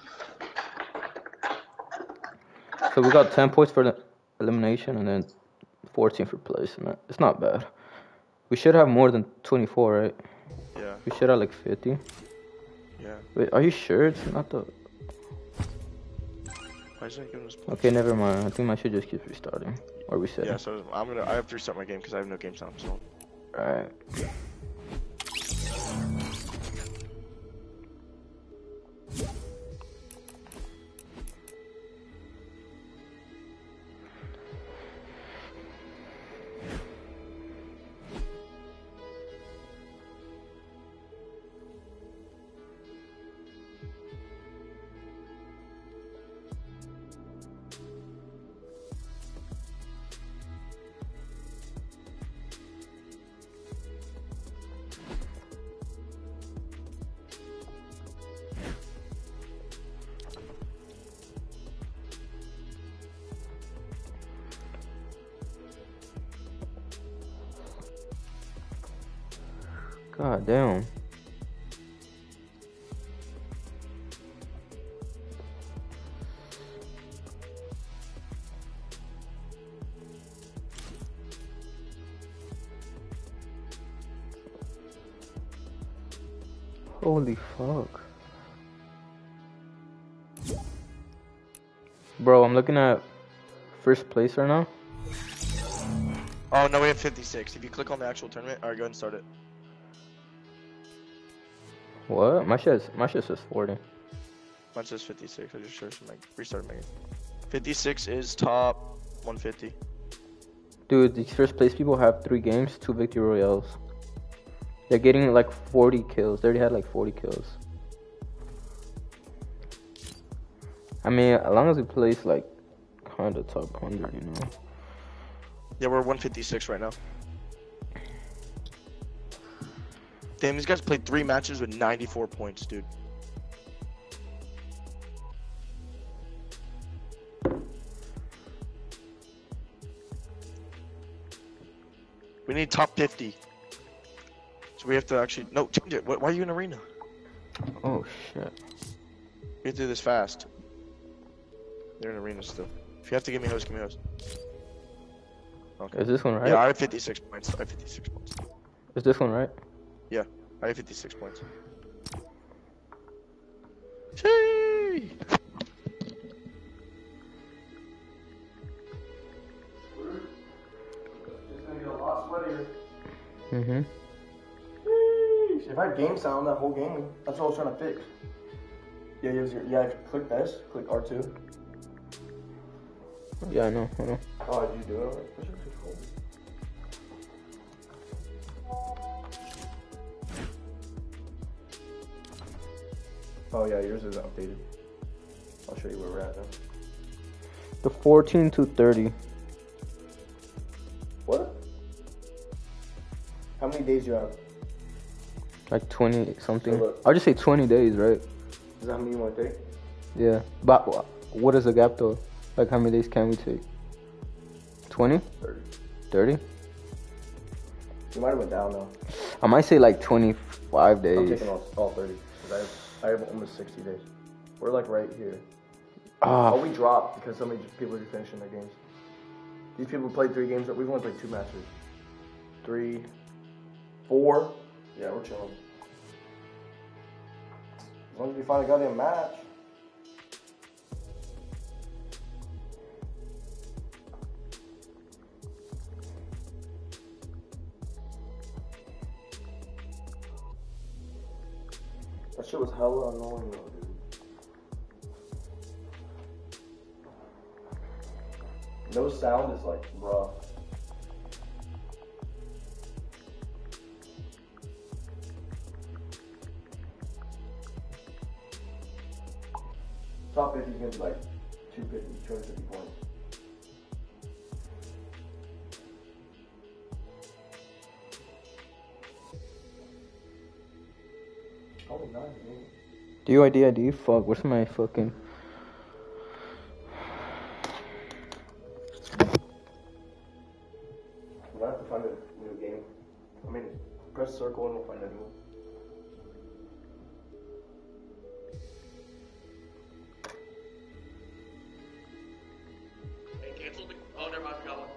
So we got 10 points for the elimination and then 14 for placement. It's not bad. We should have more than 24, right? Yeah, We should have like 50. yeah. Wait, are you sure it's not the... Why is that giving us points? Okay, never mind. I think I should just keep restarting. Or resetting. Yeah, so I have to restart my game because I have no game time, so. Alright. God damn. Holy fuck. Bro, I'm looking at first place right now. Oh no, we have 56. If you click on the actual tournament, alright, go ahead and start it. What? My shit says 40. Mine says 56. I just searched my restarted my game. 56 is top 150. Dude, these first place people have 3 games, 2 victory royales. They're getting like 40 kills. They already had like 40 kills. I mean, as long as he plays like kind of top 100, you know. Yeah, we're 156 right now. Damn, these guys played 3 matches with 94 points, dude. We need top 50. So we have to actually... No, change it. Why are you in arena? Oh, shit. We have to do this fast. They're in arena still. If you have to give me host, give me host. Okay. Is this one right? Yeah, I have 56 points. I have 56 points. Is this one right? Yeah, I have 56 points. Chee! It's gonna get a lot sweatier. Mm-hmm. If I had game sound that whole game, that's what I was trying to fix. Yeah, click this, click R2. Yeah, I know, I know. Oh, did you do it? What's your control? Oh yeah, yours is updated. I'll show you where we're at now. The 14 to 30. What? How many days do you have? Like 20 something. So look. I'll just say 20 days, right? Is that how many you want to take? Yeah. But what is the gap though? Like how many days can we take? 20? 30. 30? You might have went down though. I might say like 25 days. I'm taking all 30. Because I have almost 60 days. We're like right here. Ah, Oh, we dropped because so many people are finishing their games. These people played 3 games. We've only played 2 matches. 3, 4. Yeah, we're chilling. As long as we find a goddamn match. That shit was hella annoying though, dude. No sound is like rough. Top 50 is gonna be like 250 points. Oh, nice, man. DUID. Fuck, where's my fucking... We'll have to find a new game. I mean, press circle and we'll find a new one. Hey, cancel the... Oh, never mind, I got one.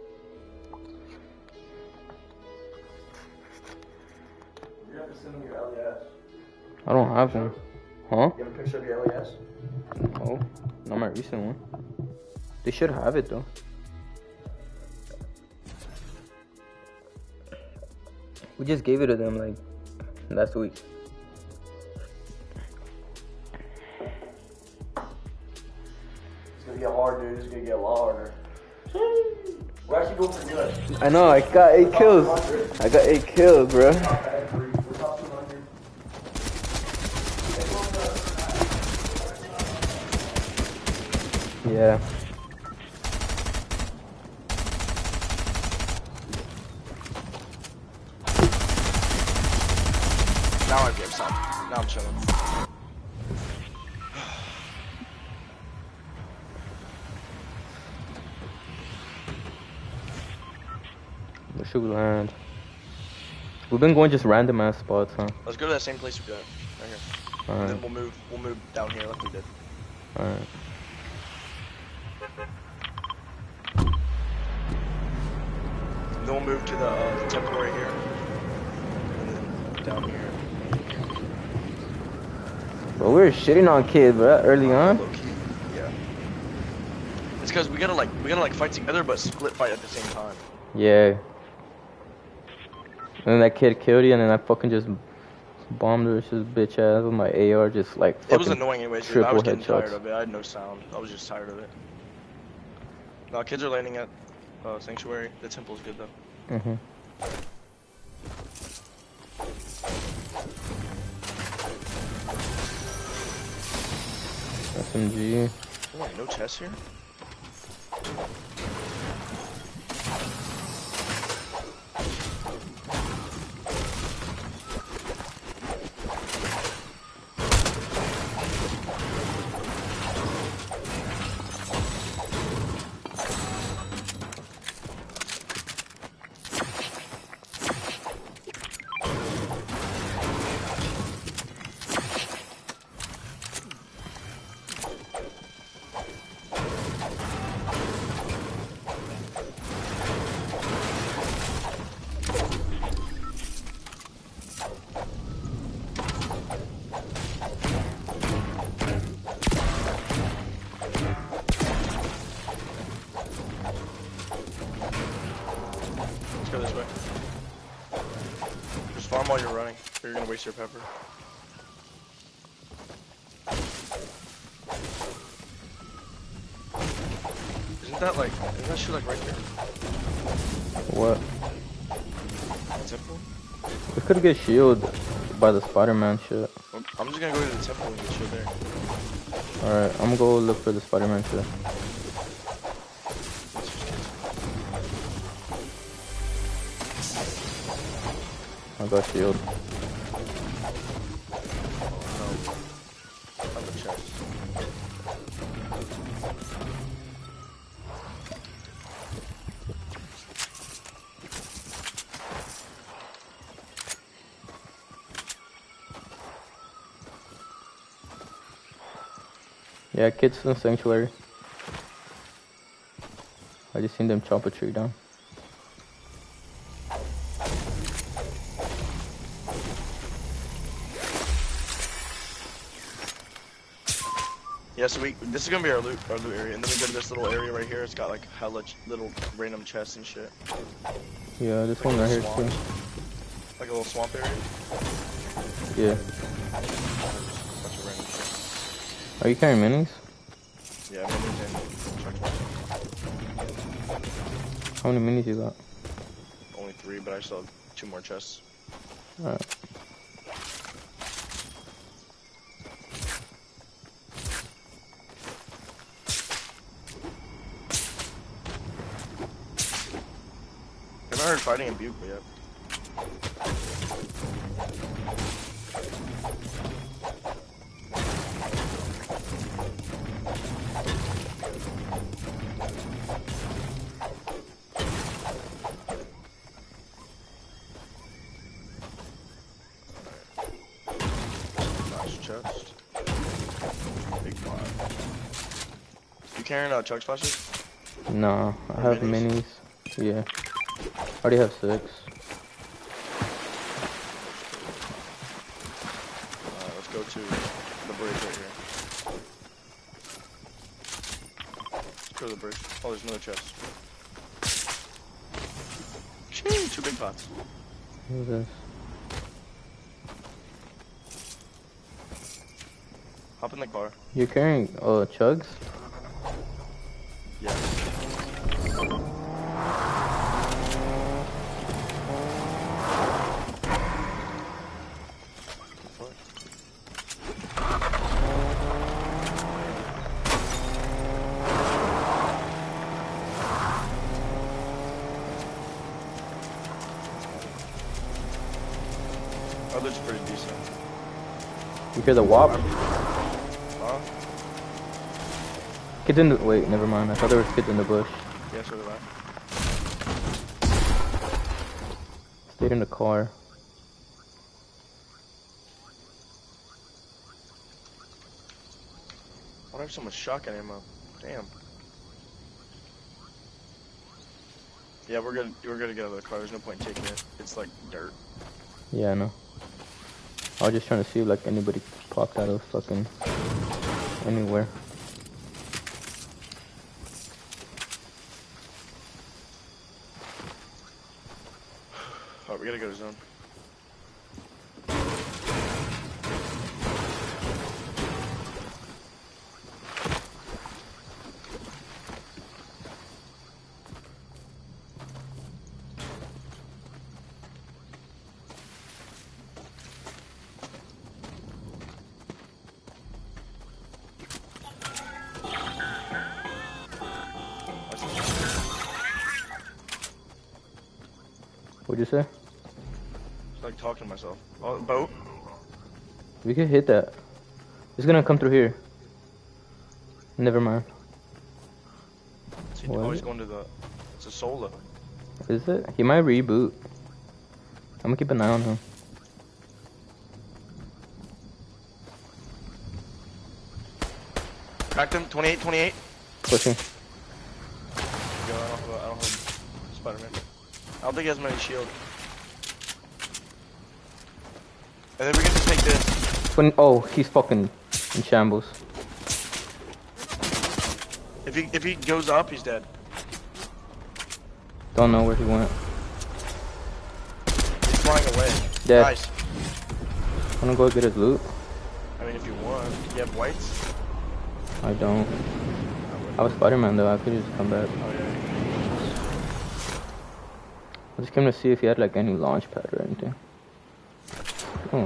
You have to send them your LES. I don't have one. Huh? You have a picture of your LES? No, not my recent one. They should have it though. We just gave it to them like last week. It's gonna get hard, dude. It's gonna get a lot harder. We're actually going for good. I know, I got 8 kills. I got 8 kills, bro. We're top 200. Yeah. Now I get some. Now I'm chilling. Where should we land? We've been going just random ass spots, huh? Let's go to that same place we got. Right here. And Alright, then we'll move down here like we did. alright. And then we'll move to the temple right here. And then down here. Bro, we were shitting on kids, bro, early on. Low key. Yeah. It's because we gotta like fight together but split fight at the same time. Yeah. And then that kid killed you, and then I fucking just bombed her, his bitch ass with my AR, just like fucking It was annoying anyways, dude. I was getting triple tired headshots. of it. I had no sound. I was just tired of it. No, kids are landing at Sanctuary. The temple's good though. Mhm. SMG. Oh, no chest here? Let's go this way. Just farm while you're running, or you're gonna waste your pepper. Isn't that shit like right there? What? Temple? We could get shield by the Spider-Man shit. I'm just gonna go to the temple and get shit there. Alright, I'm gonna go look for the Spider-Man shit. I got shield. No. Not the chest. Yeah, kids in Sanctuary. I just seen them chop a tree down. Yeah, so this is gonna be our loot area, and then we go to this little area right here. It's got like hella little random chests and shit. Yeah, this Like one a right here swamp. too. Like a little swamp area. Yeah. Bunch of random shit. Are you carrying minis? Yeah, minis and truck. How many minis you got? Only 3, but I still have 2 more chests. Alright. Haven't heard fighting in Bugle yet. Nice chest. Big pot. You carrying chug splashes? No, I have minis. Yeah. I already have 6. Let's go to the bridge right here. Let's go to the bridge. Oh, there's another chest. Ching! 2 big pots. What is this? Hop in the car. You're carrying chugs? Yeah. Oh, that's pretty decent. You hear the whop? Huh? Kids in the wait, never mind. I thought there was kids in the bush. Yeah, so did I. Stayed in the car. Why do I have so much shotgun ammo? Damn. Yeah, we're gonna get out of the car. There's no point in taking it. It's like dirt. Yeah, I know. I was just trying to see if like anybody popped out of fucking anywhere. Alright, we gotta go to zone. What'd you say? Just like talking to myself. Oh, boat. We could hit that. It's gonna come through here. Never mind. See, What? oh, he's going to the. It's a solo. Is it? He might reboot. I'm gonna keep an eye on him. Cracked him. 28, 28. Pushing. Go, I don't have Spider-Man. I don't think he has many shield. And then we can just take this. Oh, he's fucking in shambles. If he goes up, he's dead. Don't know where he went. He's flying away. Dead. Nice. Wanna go get his loot? I mean, if you want. You have whites? I don't. I was Spider-Man though. I could just come back. Oh, yeah. I just came to see if he had like any launch pad or anything. Oh.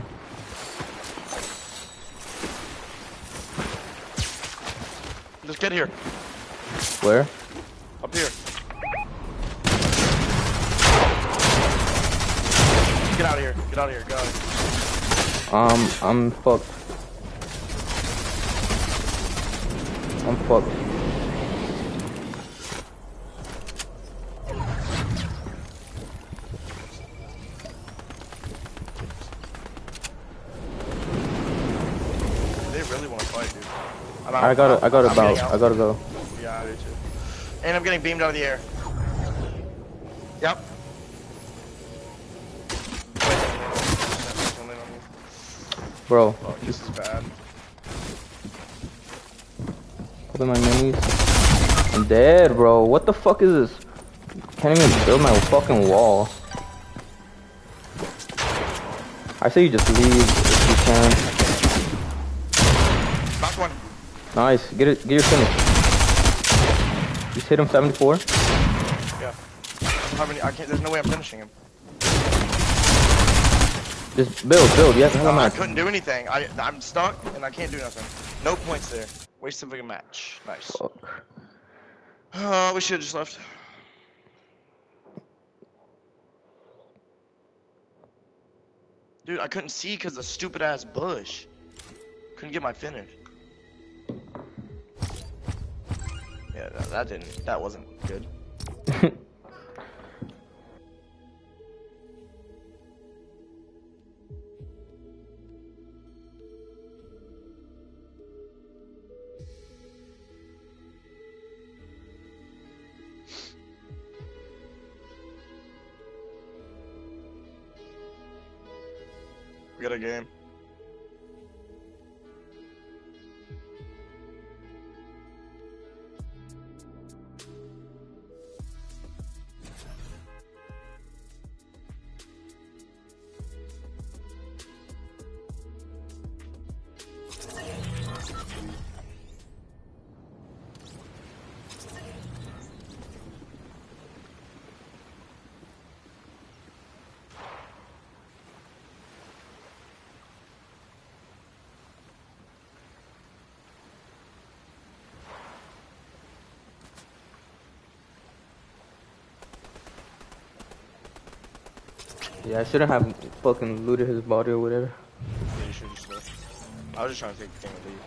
Just get here. Where? Up here. Get out of here. Get out of here. Go. I'm fucked. I'm fucked. They really want to fight, dude. I gotta go. Yeah, I do too. And I'm getting beamed out of the air. Yep. Bro, Oh, this is bad. open my minis. I'm dead, bro. What the fuck is this? Can't even build my fucking wall. I say you just leave if you can. Knocked one. Nice. Get your finish. Just hit him 74. Yeah. I can't. There's no way I'm finishing him. Just build. Yes, hell I am couldn't do anything. I'm stuck and I can't do nothing. No points there. Wasted a match. Nice. Fuck. We should have just left. Dude, I couldn't see because the stupid ass bush. Couldn't get my finish. Yeah, that wasn't good. We got a game. Yeah, I shouldn't have fucking looted his body or whatever. Yeah, you should just left. I was just trying to take the thing and leave.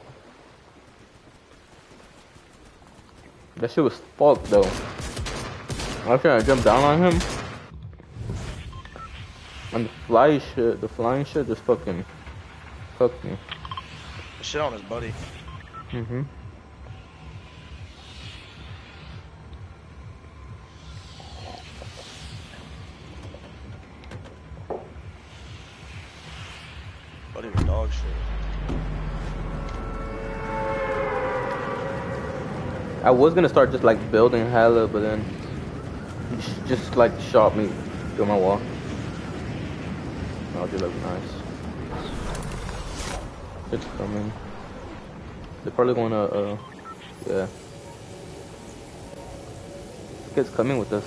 That shit was fucked though. I was trying to jump down on him. And the flying shit just fucking fucked me. The shit on his buddy. Mm-hmm. Buddy was dog shit. I was gonna start just like building hella, but then he just like shot me through my wall. Oh, dude, look nice. It's coming. They're probably gonna, yeah. This kid's coming with us.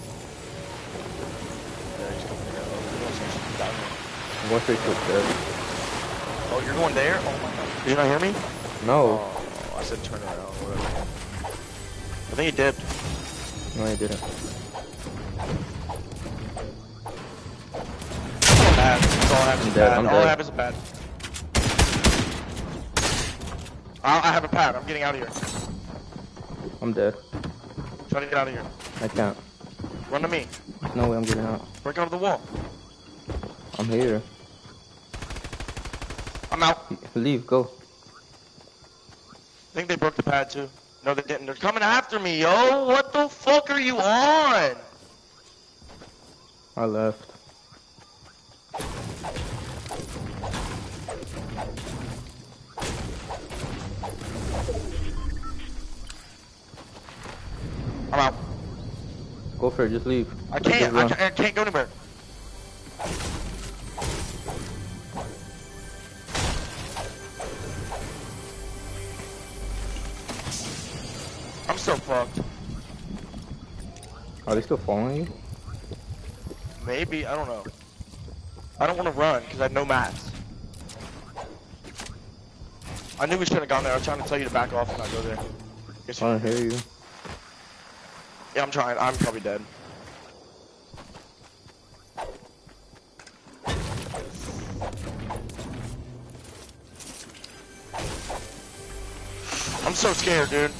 Yeah, he's coming here. Down here. I'm going straight to his bed. Oh, you're going there? Oh my god. Did you not hear me? No. Oh, I said turn around. Whatever. I think he dipped. No, I didn't. pad. That's all I have is a dead, pad. I'm All I dead. have is a pad. I have a pad. I'm getting out of here. I'm dead. Try to get out of here. I can't. Run to me. No way I'm getting out. Break out of the wall. I'm here. I'm out. Leave, go. I think they broke the pad too. No, they didn't. They're coming after me, yo. What the fuck are you on? I left. I'm out. Go for it, just leave. I Just can't. run. I can't go anywhere. I'm so fucked. Are they still following you? Maybe. I don't know. I don't want to run because I have no mats. I knew we should have gone there. I was trying to tell you to back off and not go there. Guess I don't hear you. Yeah, I'm trying. I'm probably dead. I'm so scared, dude.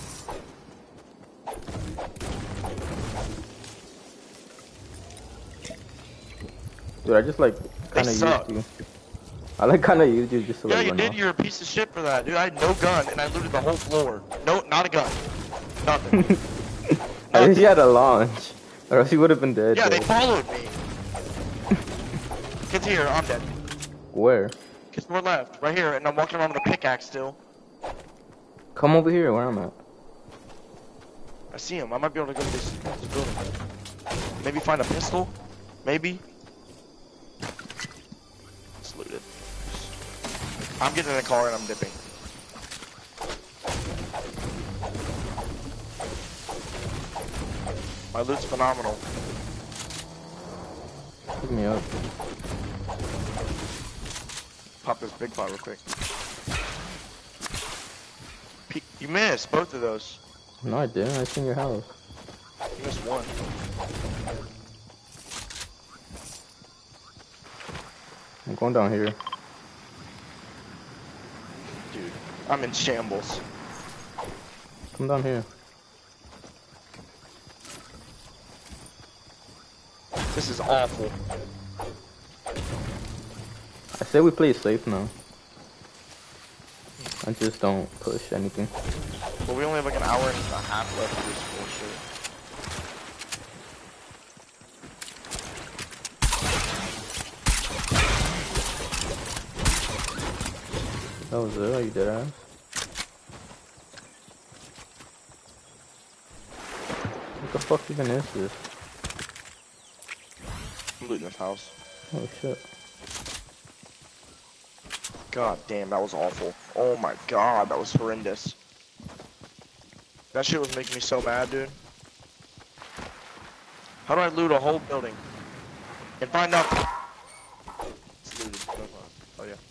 Dude, I just like kind of suck. used you. I like kind of used you just to Yeah, like you run did. off. You're a piece of shit for that, dude. I had no gun and I looted the whole floor. No, not a gun. Nothing. At least you had a launch, or else you would have been dead. Yeah, they dude. followed me. Kids here, I'm dead. Where? Kids more left, right here, and I'm walking around with a pickaxe still. Come over here, where I'm at. I see him. I might be able to go to this building. Maybe find a pistol? Maybe? It's looted. I'm getting in the car and I'm dipping. My loot's phenomenal. Pick me up. Pop this big pot real quick. You missed both of those. No, I didn't. I seen your house. You missed one. I'm going down here. Dude, I'm in shambles. Come down here. This is awful. I say we play safe now. I just don't push anything. But we only have like an hour and a half left of this bullshit. That was it? Are you dead ass? What the fuck even is this? I'm looting this house. Oh shit. God damn, that was awful. Oh my god, that was horrendous. That shit was making me so mad, dude. How do I loot a whole building? And find out. It's looted. Oh yeah.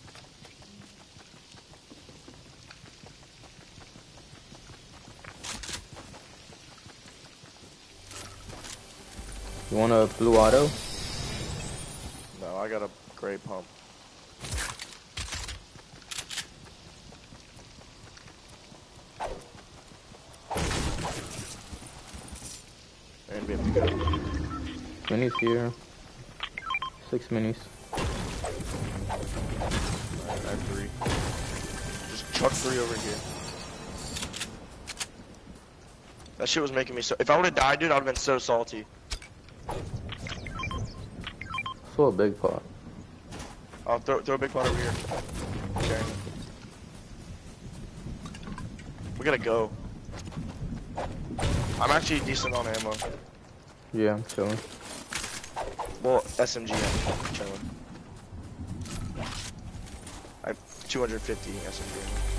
You want a blue auto? No, I got a gray pump. And we have to go. Minis here. 6 minis. Alright, I have 3. Just chuck 3 over here. That shit was making me so. If I would have died, dude, I would have been so salty. So a big pot. I'll throw a big pot over here. Okay. We gotta go. I'm actually decent on ammo. Yeah, I'm chilling. Well, SMG, I'm chilling. I have 250 SMG.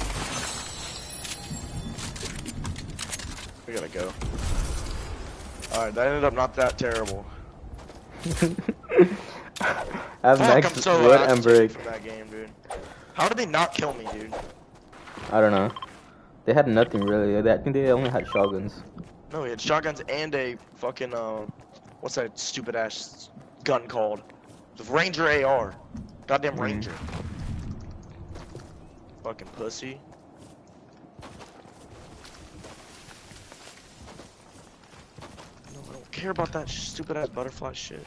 We gotta go. Alright, that ended up not that terrible. I have Fuck, I'm next so wood and agitated brick. from that game, dude. How did they not kill me, dude? I don't know. They had nothing really. I think they only had shotguns. No, he had shotguns and a fucking, what's that stupid ass gun called? The Ranger AR. Goddamn Ranger. Fucking pussy. No, I don't care about that stupid ass butterfly shit.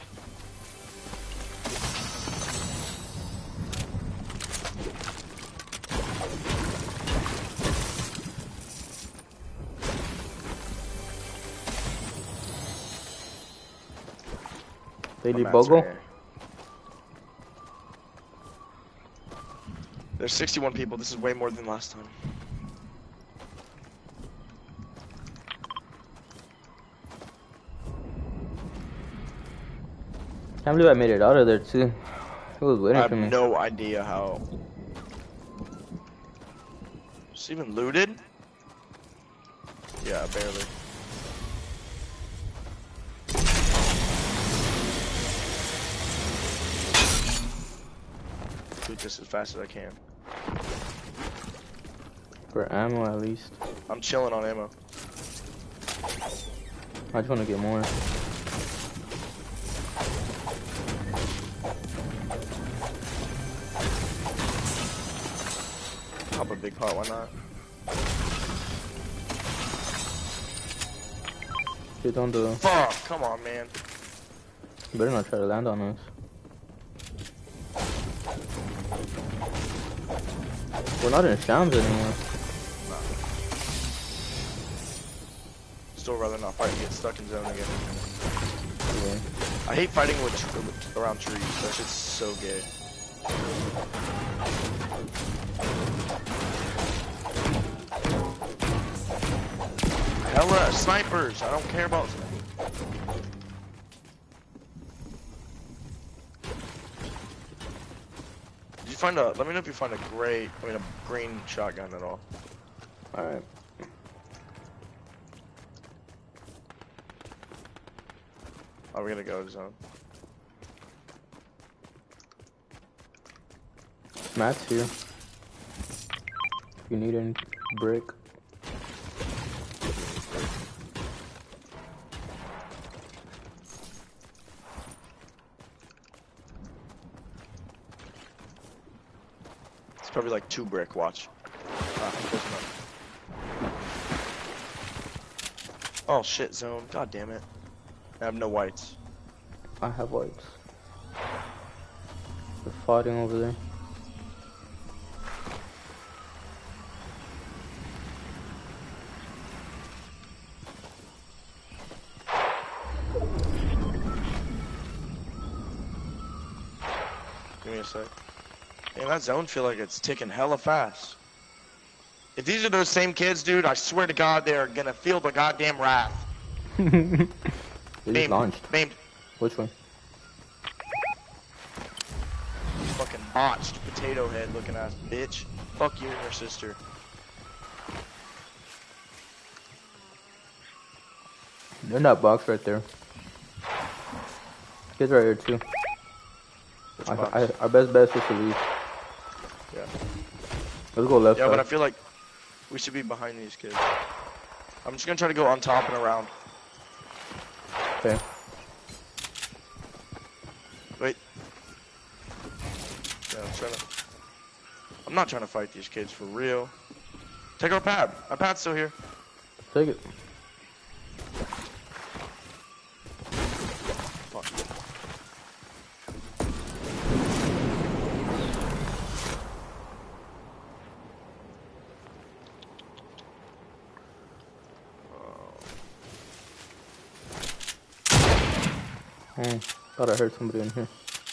Daily My Bogle? mat's right here. There's 61 people. This is way more than last time. Can't believe I made it out of there too. It was I waiting have for me. no idea how. It's even looted? Yeah, barely. Shoot this as fast as I can. For ammo at least. I'm chilling on ammo. I just want to get more. Pop a big pot, why not? Shit on the... Fuck, come on, man. You better not try to land on us. We're not in Shams anymore. Still rather not fight and get stuck in zone again. Yeah. I hate fighting with around trees. That shit's so gay. Hella snipers. I don't care about. Did you find a? Let me know if you find a green shotgun at all. All right. Are we gonna go to zone? Matt's here. If you need any brick. It's probably like 2 brick. Watch. Close enough. Oh shit, zone. God damn it. I have no whites. I have whites. They're fighting over there. Give me a sec. Man, that zone feel like it's ticking hella fast. If these are those same kids, dude, I swear to God, they're gonna feel the goddamn wrath. They just launched. Beam. Which one? Fucking botched potato head looking ass bitch. Fuck you and your sister. They're in that box right there. Kids right here too. Which box? Our best bet is to leave. Yeah. Let's go left Yeah, side. but I feel like we should be behind these kids. I'm just gonna try to go on top and around. Okay. Wait. Yeah, I'm not trying to fight these kids for real. Take our pad. Our pad's still here. Take it. Fuck. Thought I heard somebody in here.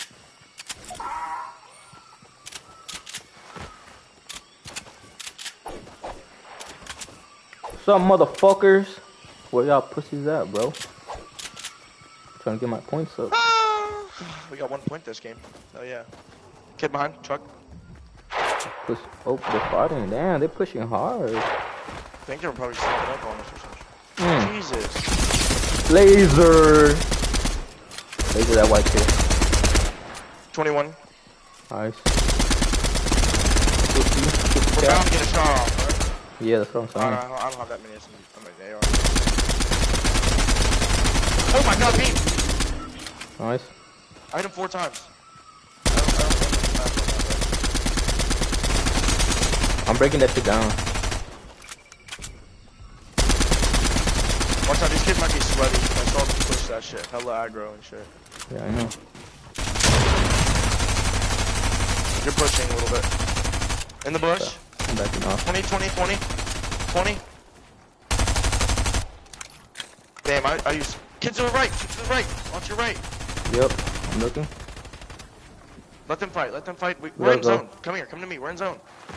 What's up, motherfuckers? Where y'all pussies at, bro? Trying to get my points up. We got 1 point this game. Oh yeah. Kid behind, truck. Oh, they're fighting. Damn, they're pushing hard. I think they were probably sneaking up on us or something. Jesus. Laser! Laser that white kid. 21. Nice. We're bound to get a shot off, right? Yeah, that's what I'm saying. I don't have that many SMGs. I mean, AR. Oh my god, me! Nice. I hit him 4 times. I'm breaking that shit down. Watch out, these kids might be sweaty. I saw them push that shit. Hella aggro and shit. Yeah, I know. You're pushing a little bit. In the bush. I'm backing off. 20, 20, 20. 20. Damn, I use... Kids to the right, kids to the right. Watch your right. Yep, I'm looking. Let them fight, let them fight. We're Go, in go. zone. Come here, come to me, we're in zone.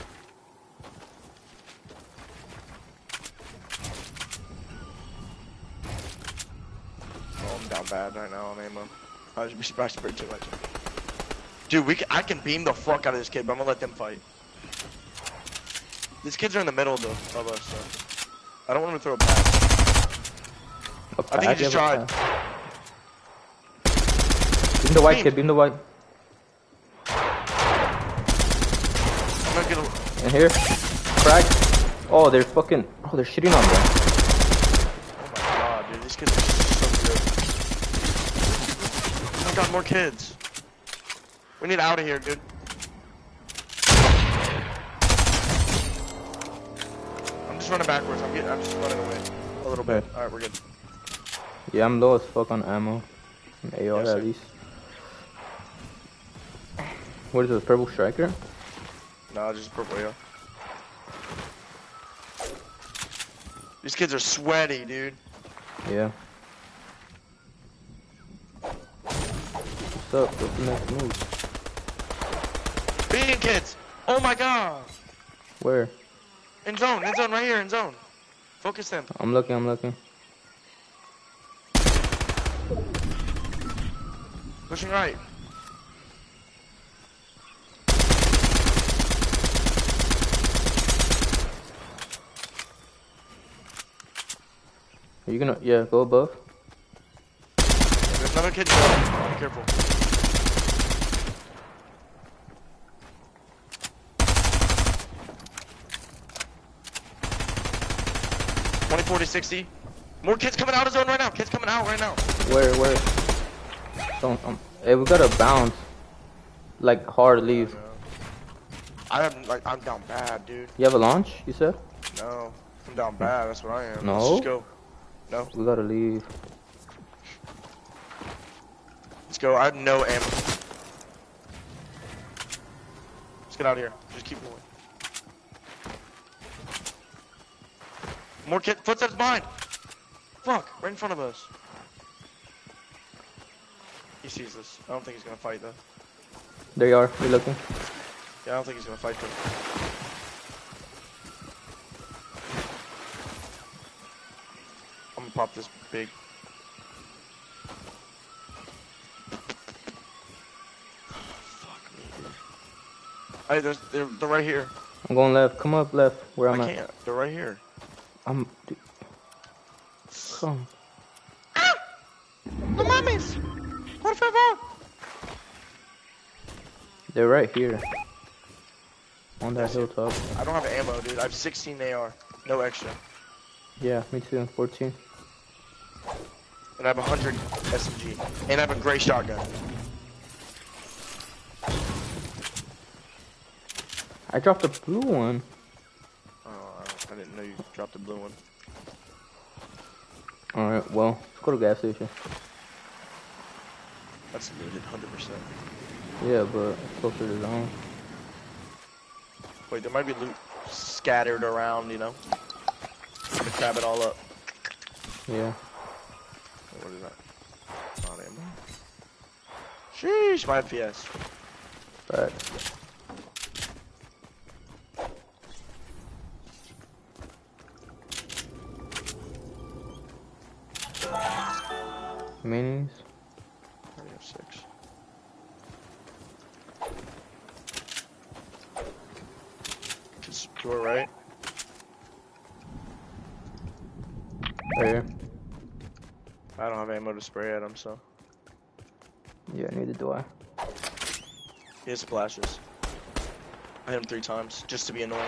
Oh, I'm down bad right now on ammo. I should be surprised for too much. Dude, I can beam the fuck out of this kid, but I'm gonna let them fight. These kids are in the middle of us, so I don't want him to throw a pass. I think he just tried. Beam the white kid, beam the white. I'm gonna get a... In here. Crack. Oh, they're fucking... Oh, they're shitting on them. Oh my god, dude, these kids are so good. Oh my god, more kids. We need out of here, dude. I'm just running backwards. I'm just running away a little bit. All right, we're good. Yeah, I'm low as fuck on ammo. An AR Yes, sir. at least. What is this, purple striker? No, just purple, yeah. These kids are sweaty, dude. Yeah. What's up? What's the next move? Being kids. Oh my god. Where? In zone, right here, in zone. Focus them. I'm looking, I'm looking. Pushing right. Are you gonna, yeah, go above? There's another kid in zone. Be careful. $20, $40, $60. More kids coming out of zone right now. Kids coming out right now. Where? Don't, hey, we gotta bounce. Like, hard leave. I'm down bad, dude. You have a launch, you said? No, I'm down bad. That's what I am. No? Let's just go. No, We gotta leave. let's go. I have no ammo. Let's get out of here. Just keep going. More kid. Footsteps behind. Fuck, right in front of us. He sees us. I don't think he's gonna fight though. There you are, you're looking. Yeah, I don't think he's gonna fight though. I'm gonna pop this big. Fuck me, dude. Hey, they're right here. I'm going left. Come up left, where I'm I at. can't. They're right here. Dude. Come. No mames. Por favor. They're right here. On that hilltop. I don't have ammo, dude. I have 16 AR. No extra. Yeah, me too. 14. And I have 100 SMG. And I have a gray shotgun. I dropped a blue one. Oh, I didn't know you dropped the blue one. Alright, well, let's go to gas station. That's looted, 100%. Yeah, but it's closer to zone. Wait, there might be loot scattered around, you know? I'm gonna grab it all up. Yeah. What is that? Not ammo. Sheesh, my FPS. Facts. Minis. I only have 6. Just to our right. Right here. I don't have ammo to spray at him, so. Yeah, neither do I. He has splashes. I hit him 3 times, just to be annoying.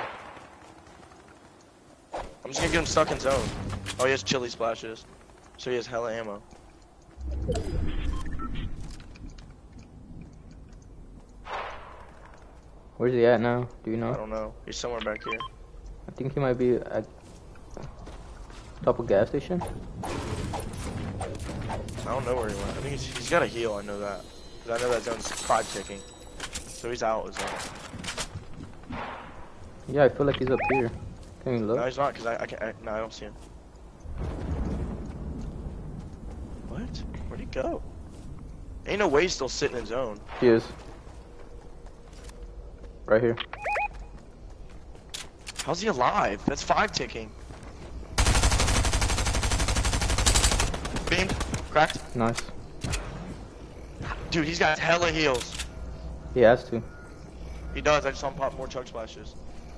I'm just gonna get him stuck in zone. Oh, he has chili splashes. So he has hella ammo. Where's he at now? Do you know? I don't know. He's somewhere back here. I think he might be at top of gas station. I don't know where he went. I think he's got a heal. I know that. 'Cause I know that zone's 5 ticking. So he's out. Is that? Yeah, I feel like he's up here. Can you look? No, he's not. Cause I can't. No, I don't see him. What? Where'd he go? Ain't no way he's still sitting in zone. He is. Right here. How's he alive? That's 5 ticking. Beamed. Cracked. Nice. Dude, he's got hella heals. He has to. He does. I just saw him pop more chug splashes.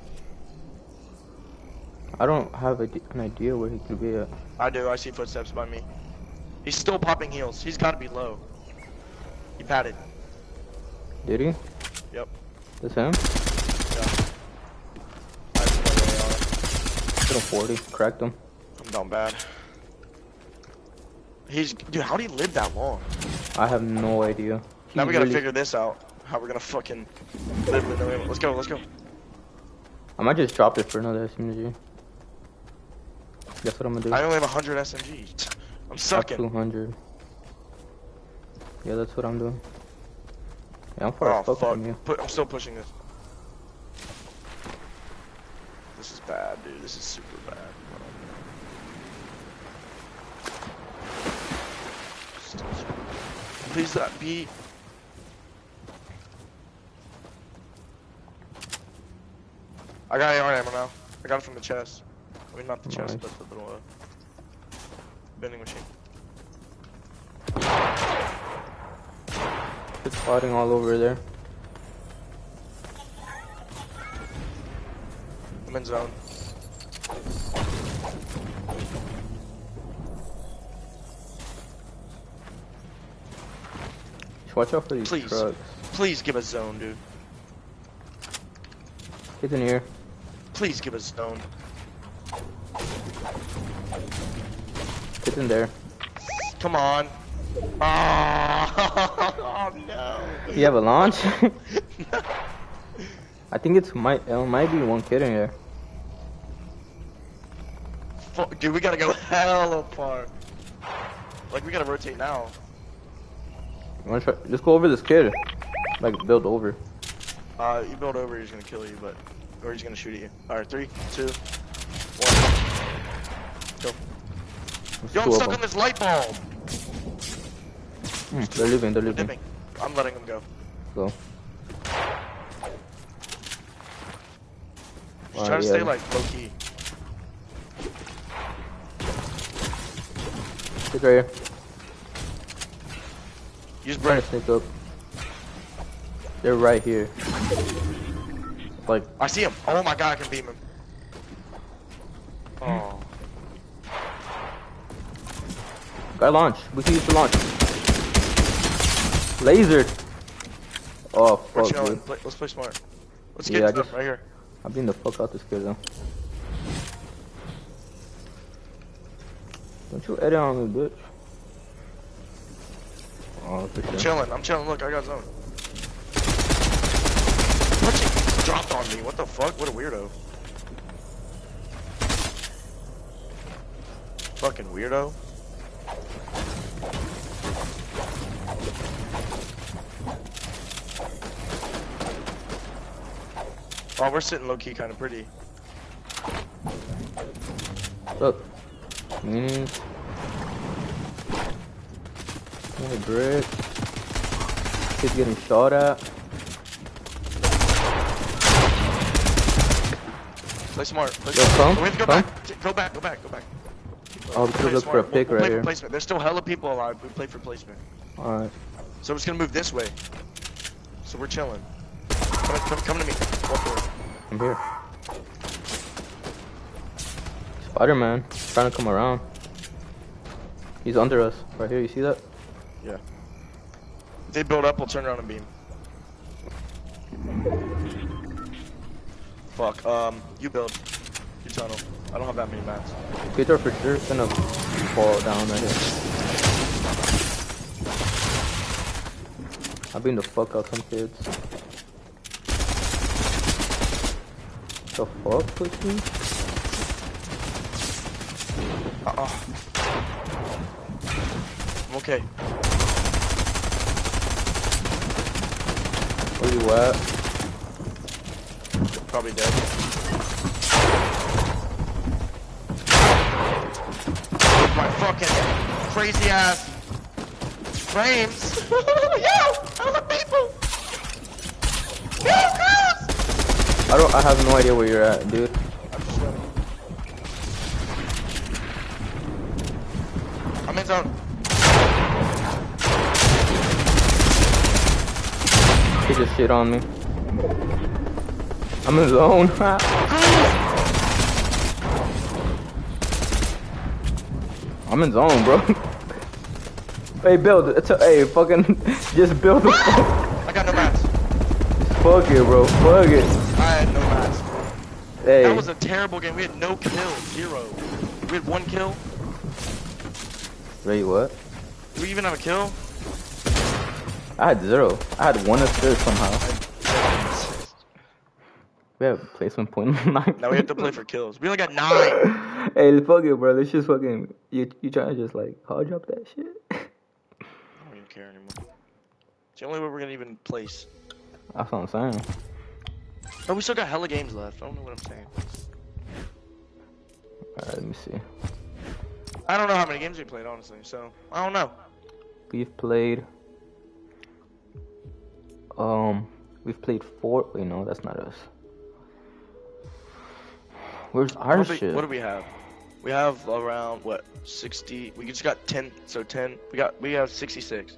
I don't have an idea where he could be at. I do. I see footsteps by me. He's still popping heals. He's got to be low. He patted. Did he? Yep. That's him? Yeah. I just know where they are. Hit him 40. Cracked him. I'm down bad. Dude, how did he live that long? I have no idea. Now He we gotta really- figure this out. How we're gonna fucking live in the way. Let's go, let's go. I might just drop it for another SMG. That's what I'm gonna do. I only have 100 SMG. I'm Got sucking. 200. Yeah, that's what I'm doing. Yeah, I'm far Oh as fuck fuck. from you. I'm still pushing this. This is bad, dude. This is super bad. Please not be. I got AR ammo now. I got it from the chest. I mean, not the chest, Nice. but the little vending machine. It's fighting all over there. I'm in zone. Just watch out for these Please. trucks. Please give us zone, dude. Get in here. Please give us zone. Get in there. Come on. Oh, no. You have a launch? I think it might be one kid in here. Fuck, dude, we gotta go hella far. Like, we gotta rotate now. You wanna try? Just go over this kid. Like build over. You build over, he's gonna kill you, or he's gonna shoot at you. Alright, 3, 2, 1. Go. There's Yo, I'm two of stuck them. on this light bulb. They're leaving. They're leaving. Dipping. I'm letting him go. Go. Just try to yeah. stay like low key. Sit right here. Use Trying bread. to sneak up. They're right here. Like, I see him. Oh my god, I can beat him. Oh. guy launch. We can use the launch. Lasered. Oh We're fuck, chilling. dude. Let's play smart. Let's Yeah, get I them just- right here. I'm beating the fuck out this kid though. Don't you edit on me, bitch. Oh, for sure. Chilling. I'm chilling. Look, I got zone. What? He dropped on me. What the fuck? What a weirdo. Fucking weirdo. Oh, we're sitting low key, kind of pretty. Look. Minis. More brick. Kid's getting shot at. Play smart. Play Yo, smart. come, We have to go come. back. Go back. Go back. Go back. Oh, we Play should look for a smart. pick We'll right play here. for placement. There's still hella people alive. We play for placement. Alright. So we're just gonna move this way. So we're chilling. Come to me. Walk forward. I'm here. Spider-Man. Trying to come around. He's under us. Right here. You see that? Yeah. If they build up, we'll turn around and beam. Fuck. You build. You tunnel. I don't have that many mats. Kids are for sure gonna fall down right here. I beat the fuck out some kids. The fuck, pussy? I'm okay. Where you at? Probably dead. My fucking crazy ass frames. Yo, other people. Yo, girls. I have no idea where you're at, dude. I'm just running. I'm in zone. He just shit on me. I'm in zone. I'm in zone, bro. Hey, build. Hey, fucking, just build the fuck. I got no mats. Fuck it, bro. Fuck it. I had no mats. Hey. That was a terrible game. We had no kills. 0. We had 1 kill. Wait, what? Do we even have a kill? I had 0. I had 1 assist somehow. We have placement point 9. Now we have to play for kills. We only got 9. Hey, fuck it, bro. Let's just fucking. You trying to just like hard drop that shit? I don't even care anymore. It's the only way we're gonna even place. That's what I'm saying. Oh, we still got hella games left. I don't know what I'm saying. Alright, let me see. I don't know how many games we played, honestly. So I don't know. We've played. We've played 4. Wait, no, that's not us. Where's our shit? What do we have? We have around what 60. We just got 10. So 10. We have 66.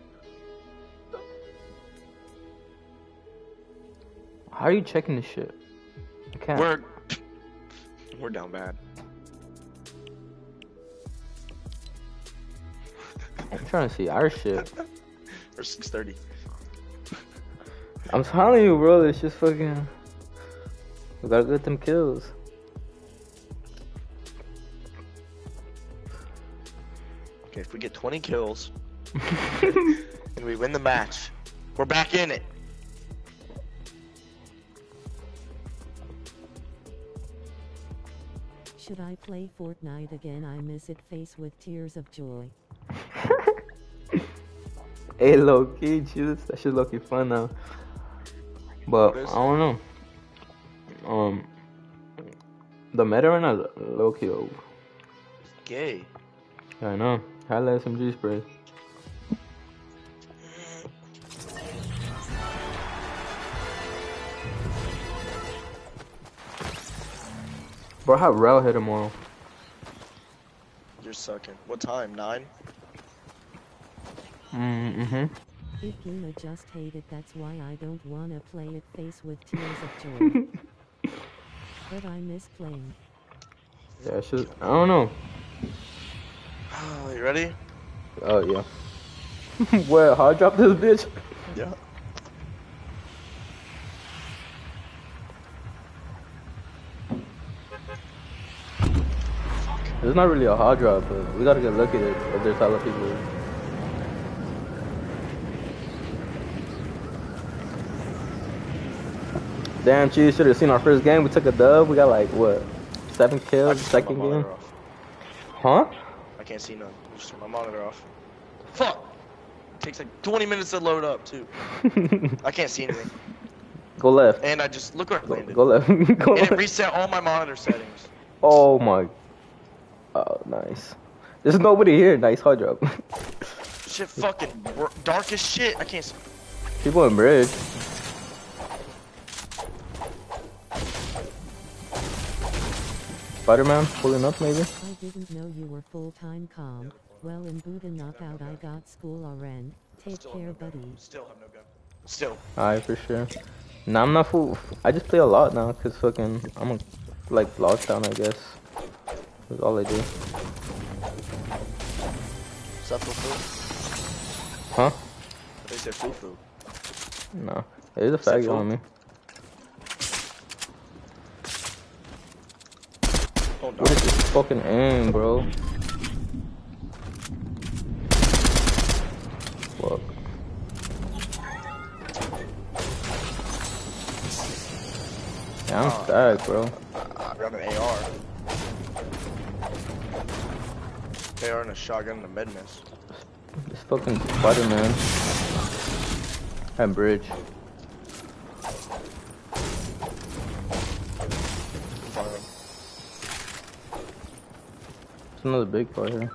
How are you checking this shit? I can't. We're down bad. I'm trying to see our shit. Or 630. I'm telling you, bro. It's just fucking. We gotta get them kills. Okay, if we get 20 kills and we win the match, we're back in it. Should I play Fortnite again? I miss it. Face with tears of joy. Hey, low key, Jesus, that shit's low key fun now. But I don't know. The meta right now is low key over. Gay. I know. Highlight some G spray. Bro, I have Railhead tomorrow. You're sucking. What time? 9? Mm-hmm. If Gina just hate it, that's why I don't wanna play it. Face with tears of joy. But I miss playing. Yeah, I don't know. You ready? Oh, yeah. What? Hard drop this bitch? Yeah. It's not really a hard drop, but we gotta get lucky if there's hella people. Damn, Cheese, should have seen our first game. We took a dub. We got like, what, 7 kills second game? Huh? I can't see none. Just turn my monitor off. Fuck! It takes like 20 minutes to load up, too. I can't see anything. Go left. And I just, look where I landed. Go left. Go And left. it reset all my monitor settings. Oh my. Oh, nice. There's nobody here. Nice hard drop. Shit fucking dark as shit. I can't see. People in bridge. Spider-Man pulling up maybe? I didn't know you were full-time calm. Well, in Buddha knockout, I got school already. Take care, buddy. Still have no gun. Still. Alright, for sure. Nah, I'm not full. I just play a lot now, cause fucking, I'm a, like, lockdown, I guess. That's all I do. Is that fufu? Huh? They said fufu. No. There's a Said faggot on me. Oh, no. What is this fucking aim, bro? Fuck. Yeah, I'm stacked, bro. got an AR. AR and a shotgun and a med miss. This fucking Spider-Man. And bridge. There's another big part here.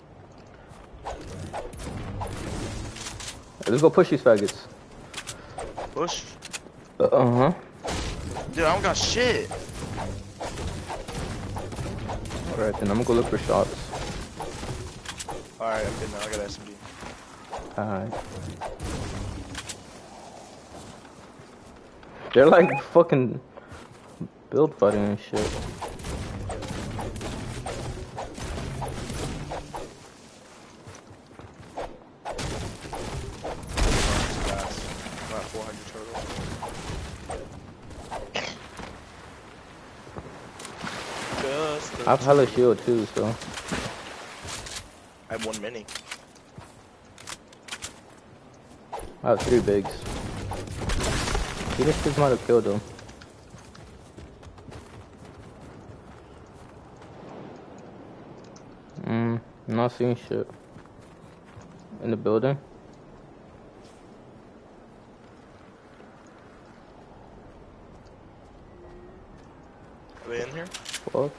Hey, let's go push these faggots. Push? Uh-huh. Dude, I don't got shit. Alright, then I'm gonna go look for shots. Alright, I'm good now. I got SMG. Alright. They're like fucking build fighting and shit. About 400 total. I have hella shield too, so. I have 1 mini. I have 3 bigs. He just might have killed him. I'm not seeing shit. In the building? Are they in here? Fuck.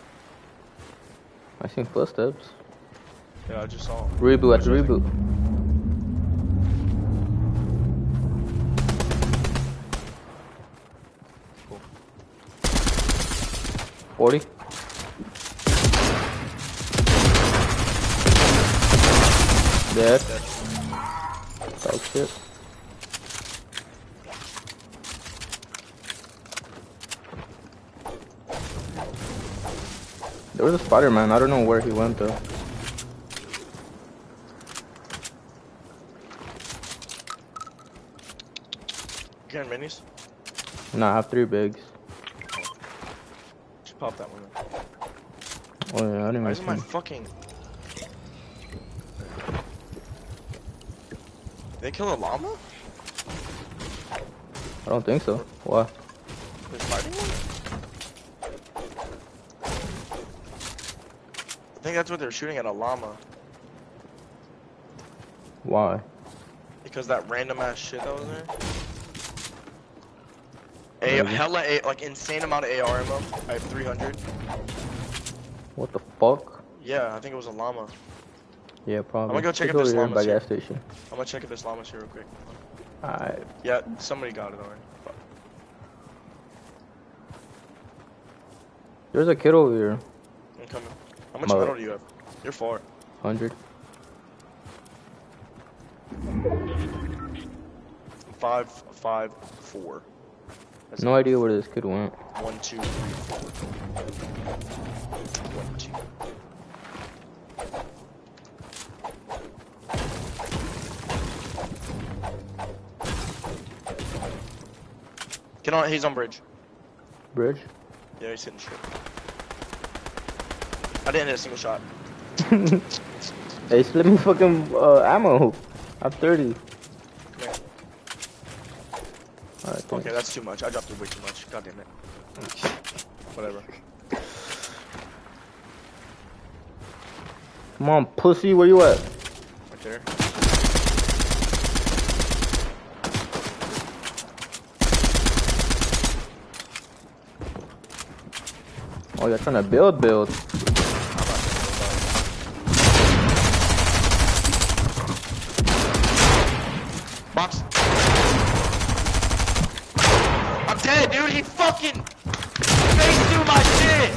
I seen footsteps. Yeah, I just saw them. Reboot at the reboot. Cool. 40. Dead. Oh shit. There was a Spider-Man. I don't know where he went though. You got minis? Nah, I have 3 bigs. Just pop that one in. Oh yeah, I didn't Why even isn't my see. fucking... Did they kill a llama? I don't think so. Why? They're fighting one? I think that's what they're shooting at, a llama. Why? Because that random ass shit that was there. Maybe. Like insane amount of AR ammo. I have 300. What the fuck? Yeah, I think it was a llama. Yeah, probably. I'm gonna go check It's if this over here llama's by here. gas station. I'm gonna check if this llama's here real quick. Alright. Yeah, somebody got it already. Fuck. There's a kid over here. I'm coming. How much Mother- metal do you have? You're far. 100. 5, 5, 4. That's No idea where this kid went. 1, 2, 3, 4. 1, 2. Get on. He's on bridge. Bridge? Yeah, he's hitting shit. I didn't hit a single shot. Hey, slip me fucking ammo. I have 30. Yeah. Alright, thanks. Okay, that's too much. I dropped it way too much. God damn it. Whatever. Come on, pussy, where you at? Right there. Oh, you're trying to build. Box. I'm dead, dude. He fucking faced through my shit.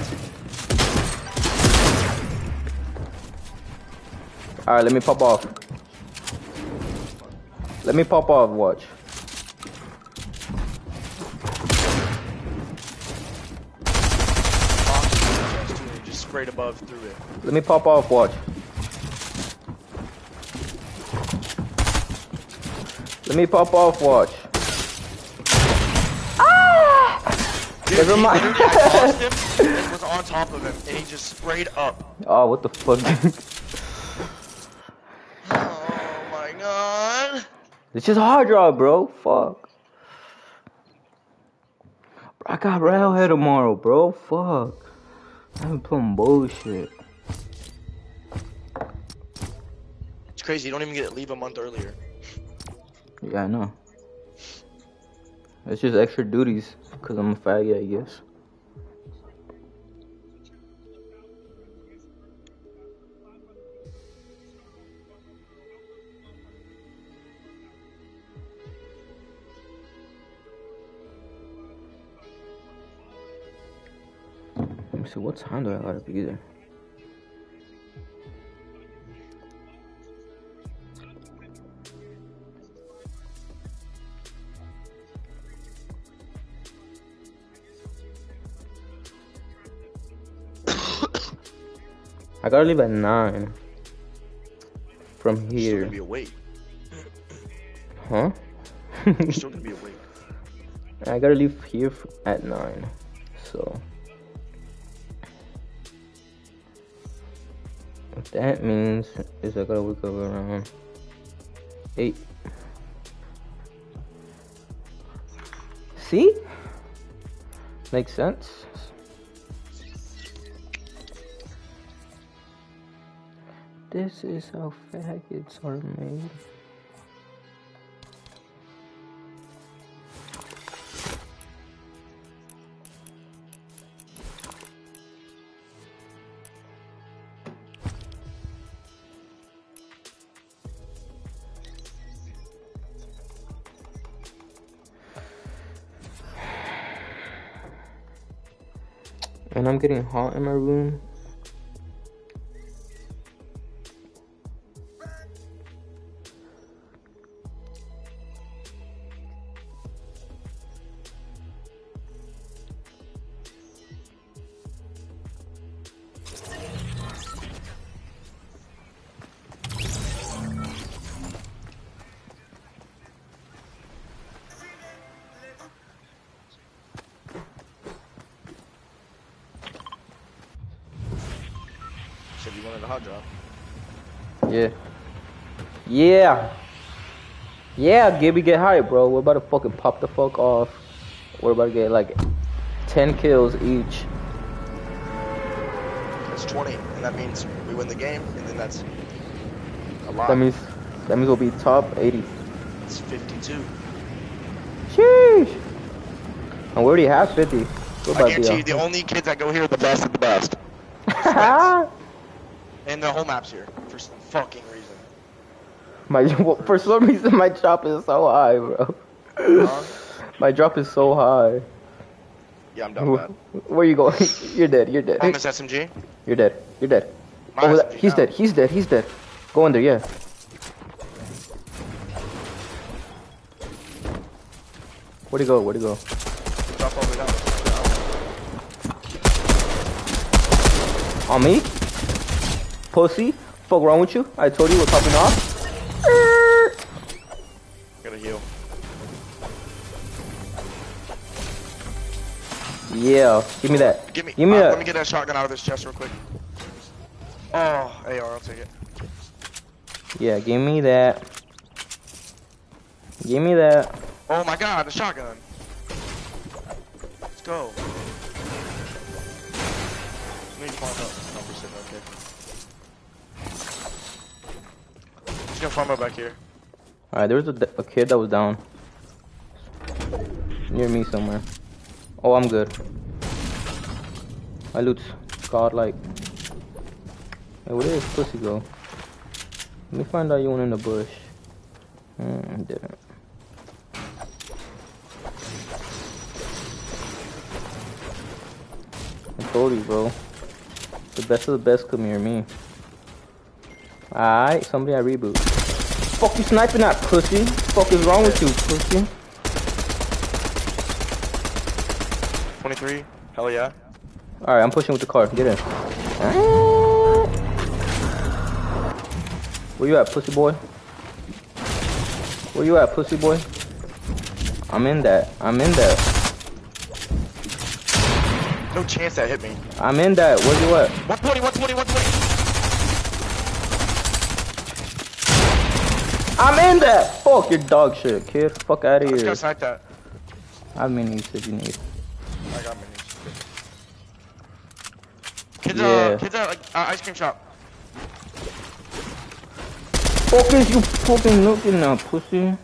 Alright, let me pop off. Let me pop off, watch. Box. Dude, he just sprayed above through it. Let me pop off, watch. Let me pop off, watch. Dude, Never he mind. literally, I lost him and was on top of him, and he just sprayed up. Oh, what the fuck? Oh my god. It's just hard draw, bro. Fuck. I got Railhead tomorrow, bro. Fuck. I've been playing bullshit. It's crazy. You don't even get to leave a month earlier. Yeah, I know. It's just extra duties because I'm a faggot, I guess. Let me see, what time do I gotta be there? I gotta leave at 9 from You're still here. gonna be awake. Huh? You're still gonna be awake. I gotta leave here at 9. So what that means is I gotta wake up around 8. See? Makes sense. This is how faggots are made. And I'm getting hot in my room. Said you wanted a hot drop. Yeah. Yeah. Yeah, Gibby, get hype, bro. We're about to fucking pop the fuck off. We're about to get like 10 kills each. That's 20, and that means we win the game, and then that's a lot. That means we'll be top 80. It's 52. Sheesh. And we already have 50. We're I about to guarantee be you, the only kids that go here are the best of the best. off. And the whole map's here, for some fucking reason. For some reason, my drop is so high, bro. My drop is so high. Yeah, I'm done with that. Where you going? You're dead. You're dead. Thomas SMG. You're dead. You're dead. My Oh, SMG he's now. dead. He's dead. He's dead. Go under, yeah. Where'd he go? Where'd he go? Drop all the way down. On me? Pussy? Fuck wrong with you? I told you we're popping off. Gotta heal. Yeah. Give me that. Give me that. Let me get that shotgun out of this chest real quick. Oh, AR, I'll take it. Yeah, give me that. Give me that. Oh my god, the shotgun. Let's go. I need to farm up. No, we're sitting okay. Just gonna farm up back here. Alright, there was a kid that was down. Near me somewhere. Oh, I'm good. My loot's godlike. Hey, where did this pussy go? Let me find out you went in the bush. Didn't. I told you, bro. The best of the best come near me. Alright, somebody I reboot. Fuck you sniping at, pussy? Fuck is wrong with you, pussy? 23. Hell yeah. Alright, I'm pushing with the car. Get in. Where you at, pussy boy? Where you at, pussy boy? I'm in that. I'm in that. No chance that hit me. I'm in that. Where you at? 120, 120, 120. I'm in that! Fuck your dog shit, kid. Fuck out of Let's go here. snipe that. I have minis if you need. Kids, Yeah. kids at ice cream shop. Focus, you fucking looking now, pussy.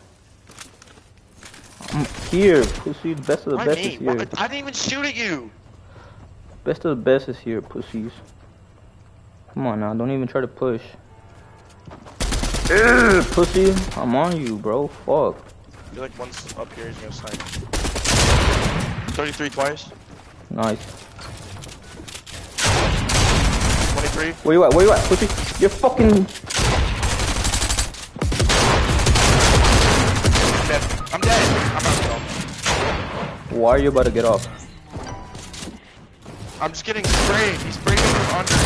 I'm here, pussy. The best of the Why best me? is here. I didn't even shoot at you. Best of the best is here, pussies. Come on now, don't even try to push. Ugh, pussy, I'm on you, bro. Fuck. I feel like once up here, he's gonna snipe. 33 twice. Nice. 23. Where you at? Where you at, pussy? You're fucking. I'm dead. I'm about to go. Why are you about to get off? I'm just getting sprayed. He's spraying me from under.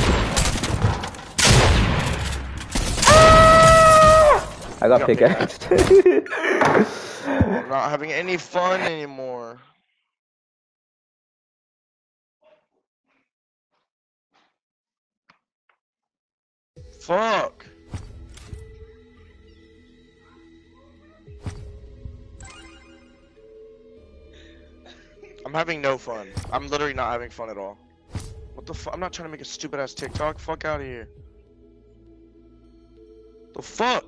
I got pickaxed. I'm not having any fun anymore. Fuck. I'm having no fun. I'm literally not having fun at all. What the fuck? I'm not trying to make a stupid ass TikTok. Fuck out of here. The fuck?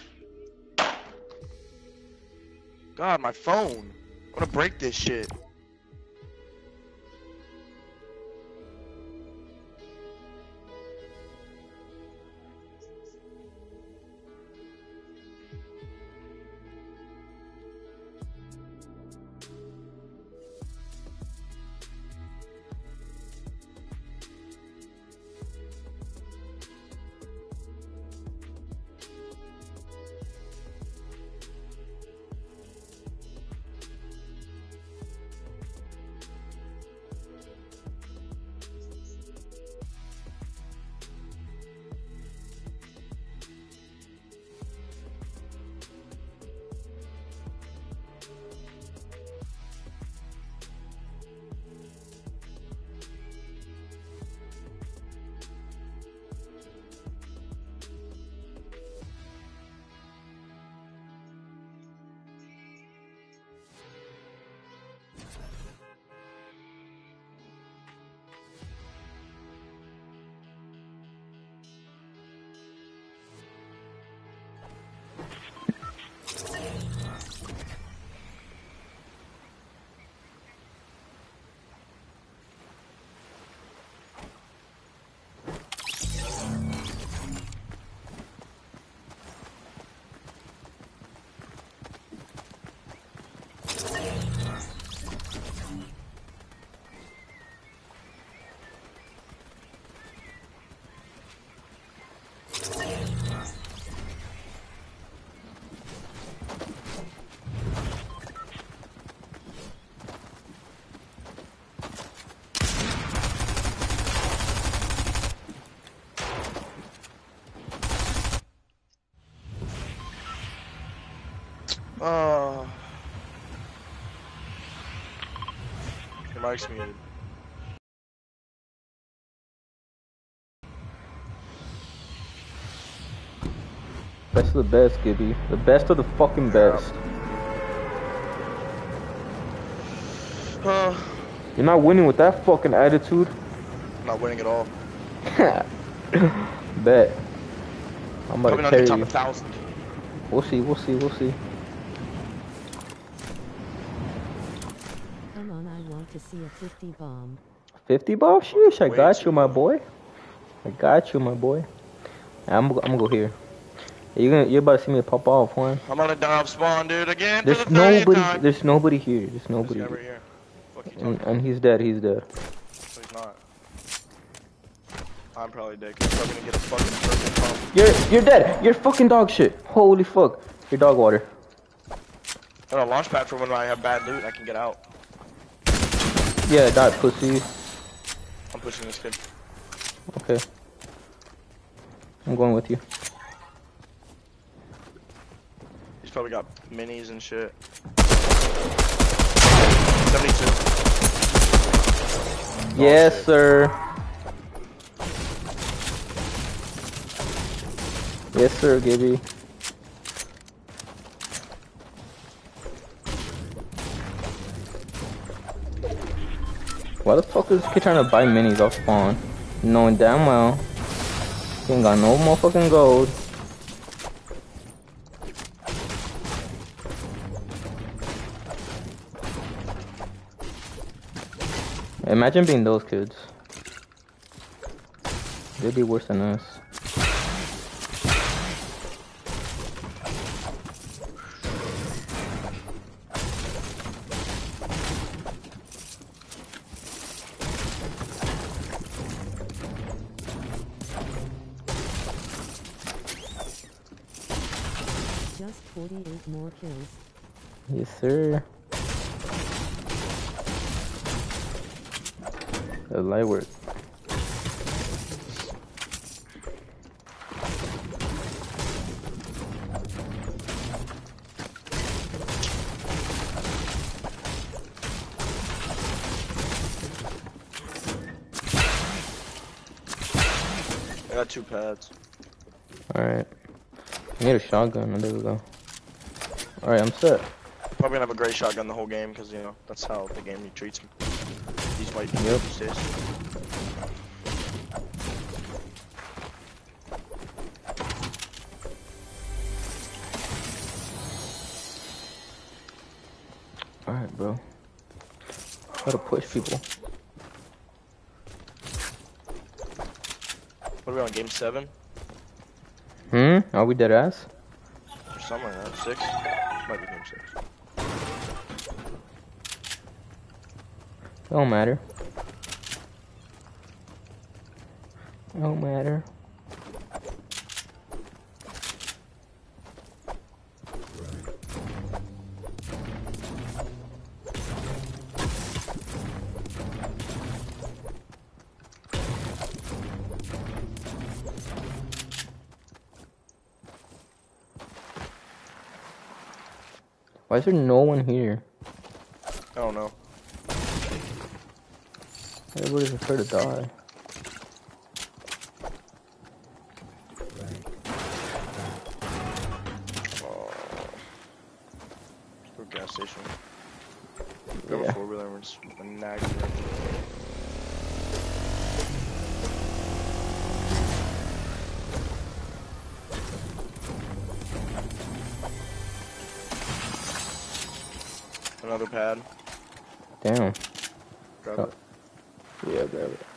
God, my phone. I'm gonna break this shit. Your mic's muted. Best of the best, Gibby. The best of the fucking best. You're not winning with that fucking attitude. I'm not winning at all. Bet. I'm about Coming to on carry the top you. 1,000. We'll see, we'll see, we'll see. Come on, I want to see a 50 bomb. 50 ball? Sheesh, I Way got too you, my low. boy. I got you, my boy. I'm gonna go here. You're about to see me pop off, one. I'm gonna die off spawn, dude, again There's for the 30th nobody. time. There's nobody here. There's This nobody. guy right here. Fuck you talking And he's dead. He's dead. So he's not. I'm probably dead, 'cause I'm probably gonna get a fucking perfect pump. You're dead. You're fucking dog shit. Holy fuck. You're dog water. I got a launch pad for when I have bad loot, I can get out. Yeah, die, pussy. I'm pushing this kid. Okay. I'm going with you. He's probably got minis and shit. 72. Yes, shit. sir. Yes, sir, Gibby. Why the fuck is this kid trying to buy minis off spawn? Knowing damn well. He ain't got no motherfucking gold. Imagine being those kids. They'd be worse than us. Just 48 more kills. Yes, sir. The light work. I got 2 pads. Alright. I need a shotgun. Oh, there we go. Alright, I'm set. Probably gonna have a great shotgun the whole game because, you know, that's how the game treats me. These white people Yep. these days. Alright, bro. Gotta push people. What are we on, game 7? Are we dead ass? Or something like that. 6? Might be game 6. Don't matter. Don't matter. Why is there no one here? I don't know. Everybody's afraid to die. Oh. Let's go gas station. Go Yeah. 4-wheeler and we're just nagging it. Another pad. Damn. Grab it. Yeah, grab it.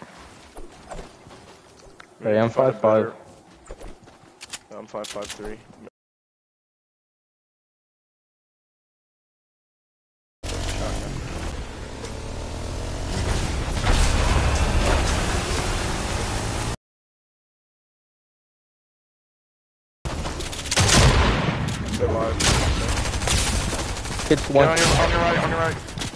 Maybe Hey, I'm find a 5'5". better- I'm 5'3". Shotgun. Stay alive. Hits Yeah, one. on your right, on your right.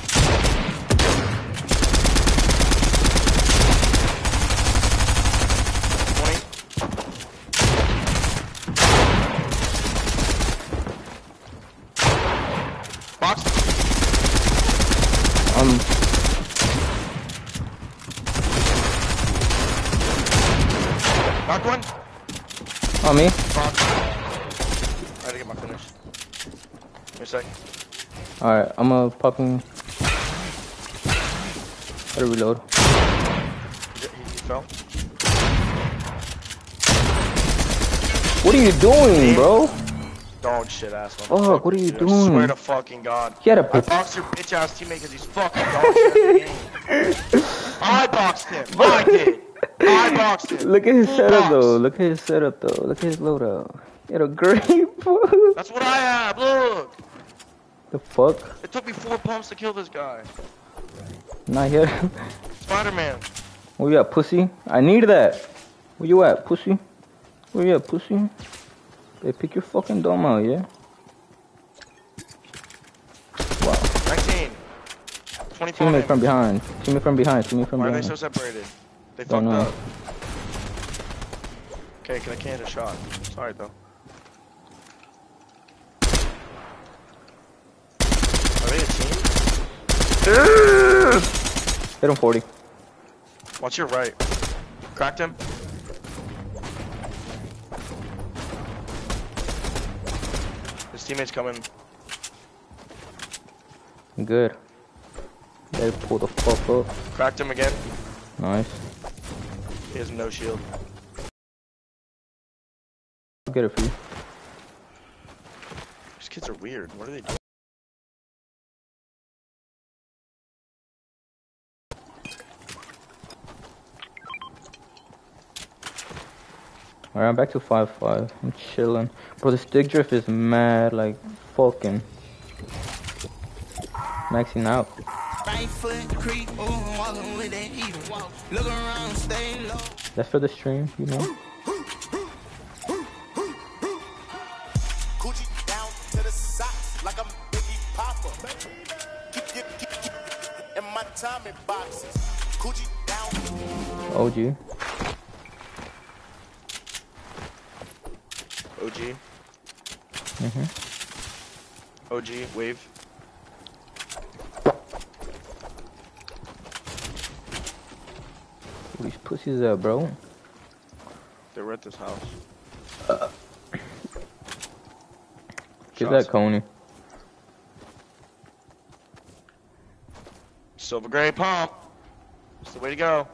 Box. Knocked one. On me. Box. I had to get my finish. Give me a sec. Alright, I'm popping. Gotta reload. He fell. What are you doing, bro? Dog shit ass motherfucker. Fuck, what are you dude. doing? I swear to fucking God. He had a I pick. boxed your bitch ass teammate because he's fucking dog shit at the game. I boxed him. I did. I boxed him. Look at his Full setup box. though. Look at his setup though. Look at his loadout. He had a great. That's what I have. Look. The fuck? It took me 4 pumps to kill this guy. Not yet. Spider-Man. Where you at, pussy? I need that. Where you at, pussy? Where you at, pussy? They pick your fucking dome out, yeah? Wow. 19. 24 Teammate damage. from behind. Teammate from behind. Teammate from Why are they behind. so separated? They Don't fucked know. up. Okay, I can't hit a shot. Sorry though. Are they a team? Hit him 40. Watch your right. Cracked him. His teammate's coming. Good. They pull the fuck up. Cracked him again. Nice. He has no shield. I'll get it for you. These kids are weird. What are they doing? Alright, I'm back to 5-5. I'm chilling. Bro, the stick drift is mad, like, fucking. Maxing out. Right foot creep, walking with that heat. Look around, stay low. That's for the stream, you know. Coochie down to the socks like I'm Biggie Papa. Keep in my Tommy boxes. Coochie down. OG. OG. OG, wave. Where these pussies at, bro? They were at this house. Get Shots. that Coney. Silver Gray pump. That's the way to go.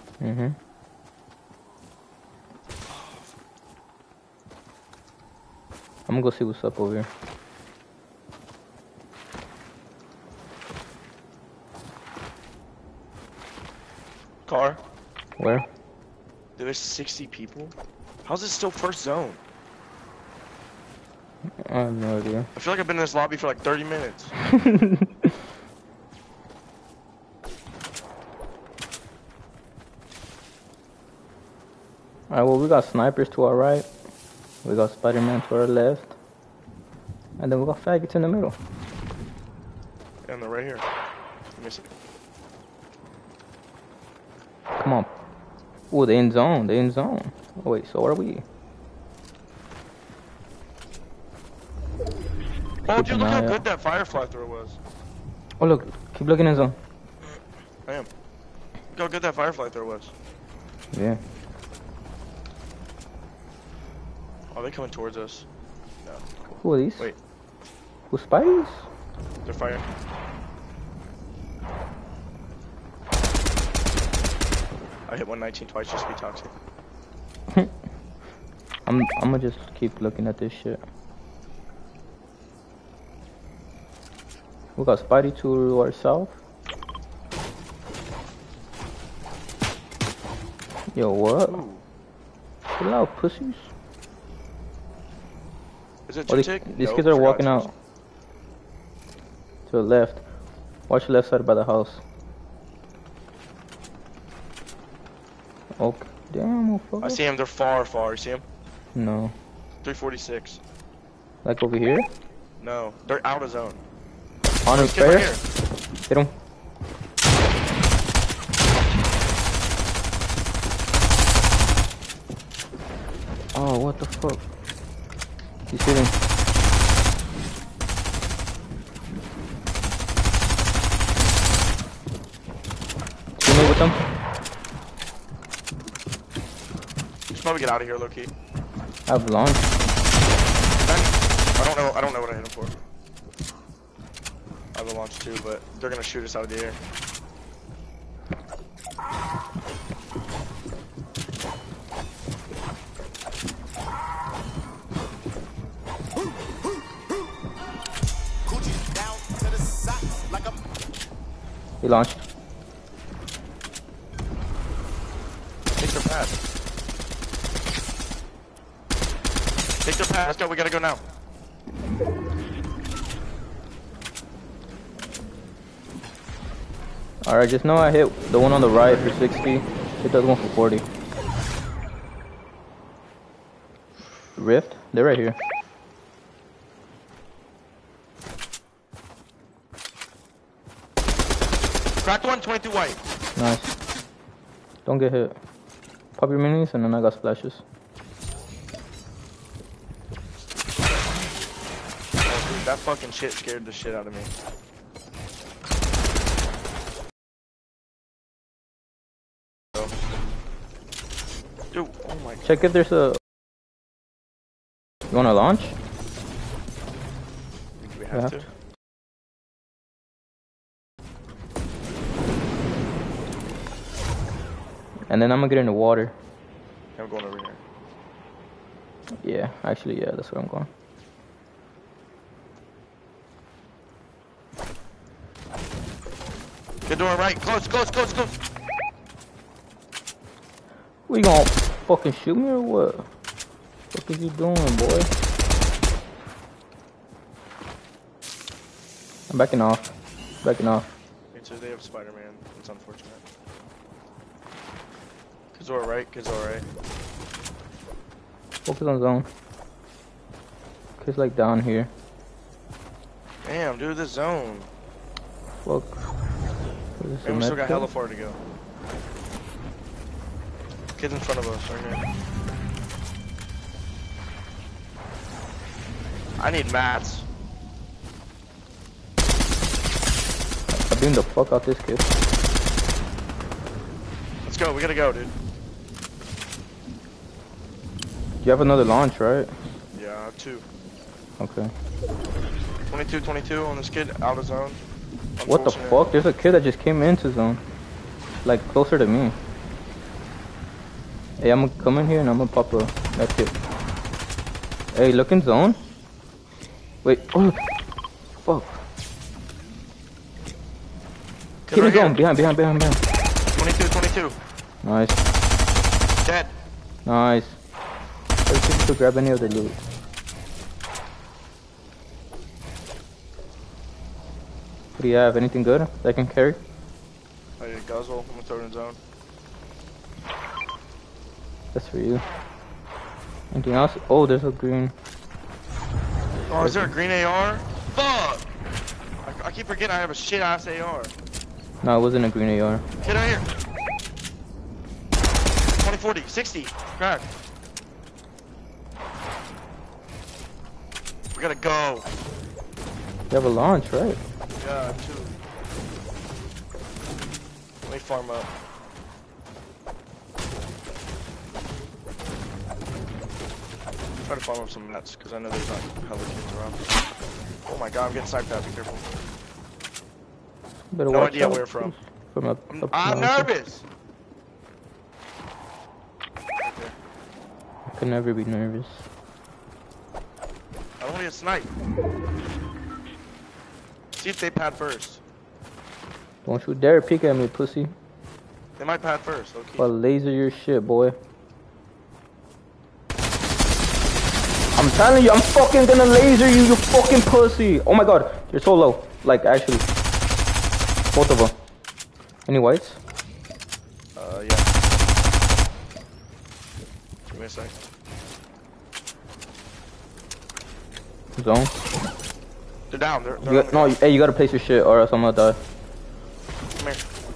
I'm gonna go see what's up over here. Car. Where? Dude, there's 60 people. How's this still first zone? I have no idea. I feel like I've been in this lobby for like 30 minutes. Alright, well, we got snipers to our right. We got Spider-Man to our left. And then we got faggots in the middle. And they're right here. Let me see. Come on. Ooh, they in zone. They in zone. Oh, wait, so are we? Oh, dude, an look how eye out. good that firefly throw was. Oh, look. Keep looking in zone. I am. Look how good that firefly throw was. Yeah. Are they coming towards us? No. Who are these? Wait. Who, Spideys? They're firing. I hit 119 twice just to be toxic. I'm gonna just keep looking at this shit. We got Spidey to our south. Yo, what? Ooh. Chill out, pussies. Is it Oh, two these tick? kids Nope, are forgot walking to. out. To the left. Watch the left side by the house. Okay. Damn, motherfucker. I see him. They're far, far. You see him? No. 346. Like over here? No, they're out of zone. On his Get right fair? here. Hit him. Oh, what the fuck? He's hitting. See me with them? Just probably get out of here, low key. I have launch. I don't know what I hit him for. I have a launch too, but they're gonna shoot us out of the air. Coochie down to the socks like I'm. He launched. Take their pass. Take their pass. Let's go. We gotta go now. Alright, just know I hit the one on the right for 60. Hit the other one for 40. Rift? They're right here. Cracked one, 22 white. Nice. Don't get hit. Pop your minis and then I got splashes. Oh, dude, that fucking shit scared the shit out of me. Dude, oh my god. Check if there's a... You wanna launch? Do we have to? And then I'm gonna get in the water. I'm going over here. Yeah, actually, yeah, that's where I'm going. Good door right. Close, close, close, close. What, you gonna fucking shoot me or what? What is you doing, boy? I'm backing off. Backing off. Me too, they have Spider-Man. It's unfortunate. Kazor right, Kazor right. Focus on zone. It's like down here. Damn, dude, this zone. Fuck. Man, we still got hella far to go. Kid's in front of us, right here. I need mats. I beamed the fuck out this kid. Let's go, we gotta go, dude. You have another launch, right? Yeah, I have 2. Okay. 22 on this kid, out of zone. What the Unfortunate. fuck? There's a kid that just came into zone. Like, closer to me. Hey, I'm gonna come in here and I'm gonna pop a that kid. Hey, look in zone. Wait, oh, fuck. Kid in zone, behind. 22. Nice, Dead. nice. Let's see if we could grab any of the loot. What do you have? Anything good that I can carry? I need a guzzle. I'm gonna throw it in zone. That's for you. Anything else? Oh, there's a green. Oh, is there a green AR? Fuck! I keep forgetting I have a shit ass AR. No, it wasn't a green AR. Get out here. 2040, 60. Crack. We gotta go. You have a launch, right? Yeah, 2. Let me farm up. Try to farm up some mats, because I know there's not hella kids around. Oh my god, I'm getting sniped at, be careful. Better No watch idea out. where from. From up. I'm nervous! Okay. I can never be nervous. I don't want to get sniped. See if they pad first. Don't you dare peek at me, pussy. They might pad first, okay. I'll laser your shit, boy. I'm telling you, I'm fucking gonna laser you, you fucking pussy. Oh my god, you're so low. Like, actually. Both of them. Any whites? Yeah. Give me a sec. Zone. They're down, they're You on the no, hey, you gotta place your shit or else I'm gonna die. Come here.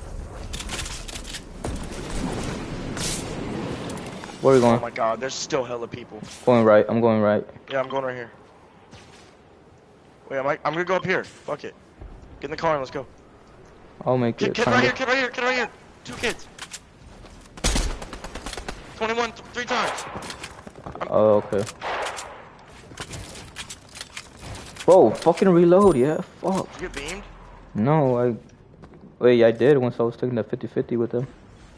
Where are we Oh going? my god, there's still hella people. Going right, I'm going right. Yeah, I'm going right here. Wait, I'm gonna go up here. Fuck it. Get in the car and let's go. I'll make Kid, it. kid right here, kid right here, kid right here. 2 kids. 21, 3 times. Oh, okay. Bro, fucking reload, yeah? Fuck. Did you get beamed? No, wait, I did once I was taking that 50-50 with them.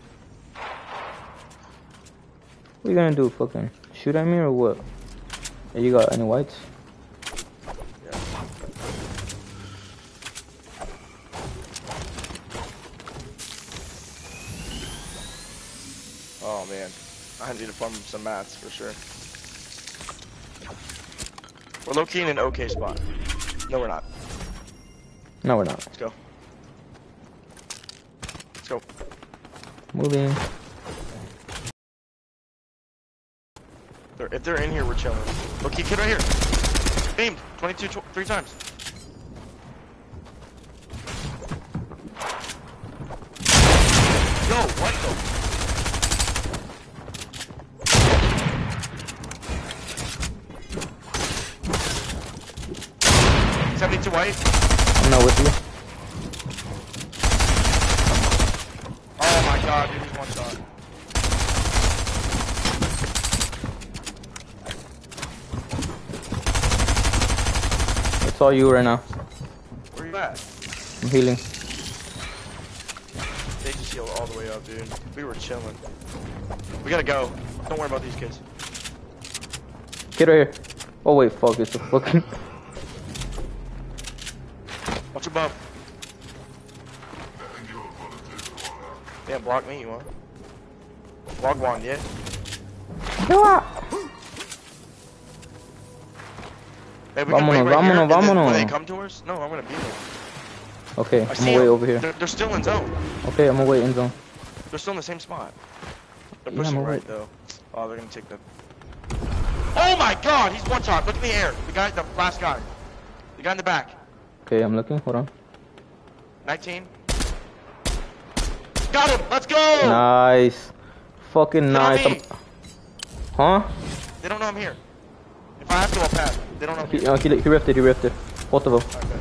What you gonna do, fucking shoot at me or what? Hey, you got any whites? Yeah. Oh man, I need to farm some mats for sure. We're low-key in an okay spot. No, we're not. No, we're not. Let's go. Let's go. Moving. If they're in here, we're chilling. Low-key kid right here. Beamed. 22, 3 times. Yo, what the? 72 white. I'm not with you. Oh my god, dude, he's one shot. It's all you right now. Where you at? I'm healing. They just healed all the way way up, dude. We were chilling. We gotta go. Don't worry about these kids. Kid right here. Oh wait, fuck, it's a fucking... Watch above. Yeah, block me, you want? Block one, yeah? Hey, we can wait right here, and then when they come to us? No, I'm gonna be there. Okay, I I'm see gonna wait them. over here. They're still in zone. Okay, I'm gonna wait in zone. They're still in the same spot. They're Yeah, pushing I'm right, wait. though. Oh, they're gonna take the... Oh my god, he's one shot. Look in the air. The guy, the last guy. The guy in the back. Okay, I'm looking. Hold on. 19. Got him. Let's go. Nice. Fucking Get on nice. me. Huh? They don't know I'm here. If I have to, I'll pass. They don't know I'm here. He rifted. Both of them. Okay.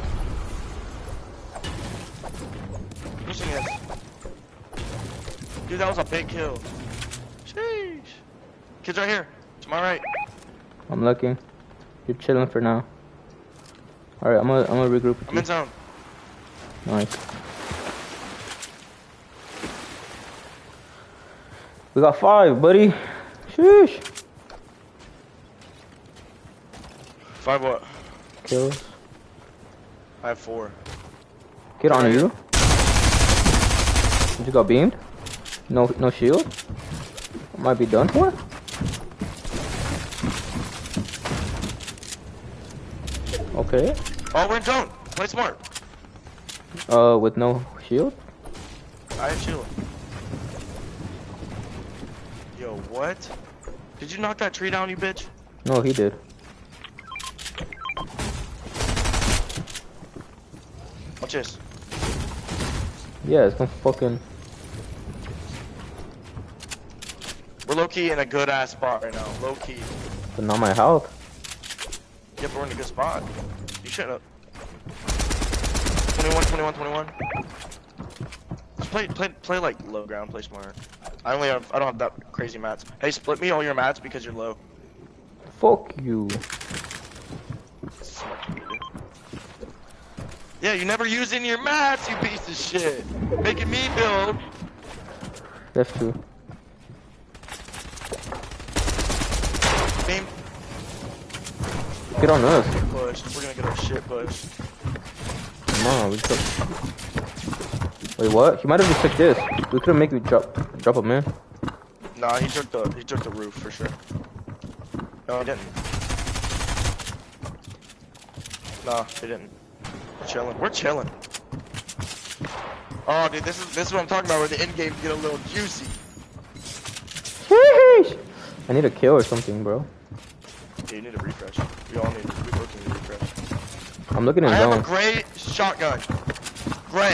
Pushing this. Dude, that was a big kill. Sheesh. Kids right here. To my right. I'm looking. You're chilling for now. Alright, I'm gonna regroup with I'm you. in zone. Nice. We got 5, buddy. Sheesh. 5 what? Kills. I have 4. Get on you. You got beamed? No shield? Might be done for? Okay. Oh, we're in zone. Play smart. With no shield? I have shield. Yo, what? Did you knock that tree down, you bitch? No, he did. Watch this. Yeah, it's gonna fucking... We're low-key in a good-ass spot right now. Low-key. But not my health. Yep, we're in a good spot. You shut up. 21. Just play like low ground, play smart. I don't have that crazy mats. Hey, split me all your mats because you're low. Fuck you. Smart to do. Yeah, you never use any of your mats, you piece of shit. Making me build. That's true. Game. Get on us. Pushed. We're gonna get our shit pushed. No, we took... Wait, what? He might have just took this. We couldn't make me drop him in. Nah, he took the roof for sure. No, he didn't. Nah, he didn't. We're chilling. Oh, dude, this is what I'm talking about. Where the end games get a little juicy. Sheesh. I need a kill or something, bro. Yeah, you need a refresh. We both need a refresh. I'm looking in I have zone. a gray shotgun. Gray.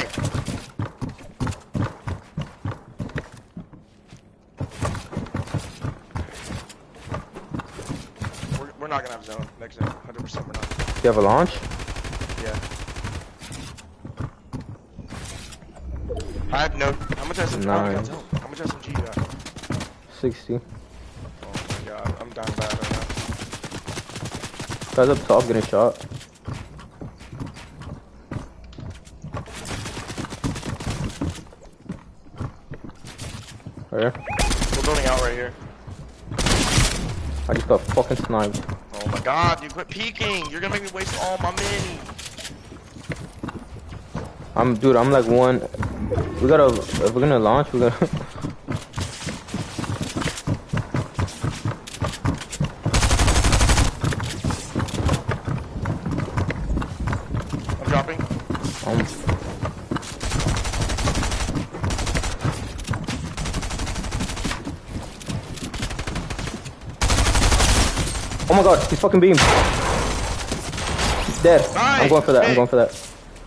We're not gonna have zone next game. 100% we're not. Do you have a launch? Yeah. I have no. How much SMG? Nice. How much SMG you got? 60. Oh my god, I'm down bad right now. Guys up top getting shot. Where? We're building out right here. I just got fucking sniped. Oh my god, you quit peeking! You're gonna make me waste all my minis! Dude, I'm like one. We gotta, if we're gonna launch, we gotta. I'm dropping. Oh my god, he's fucking beamed. He's dead. Nice. I'm going for that. I'm going for that.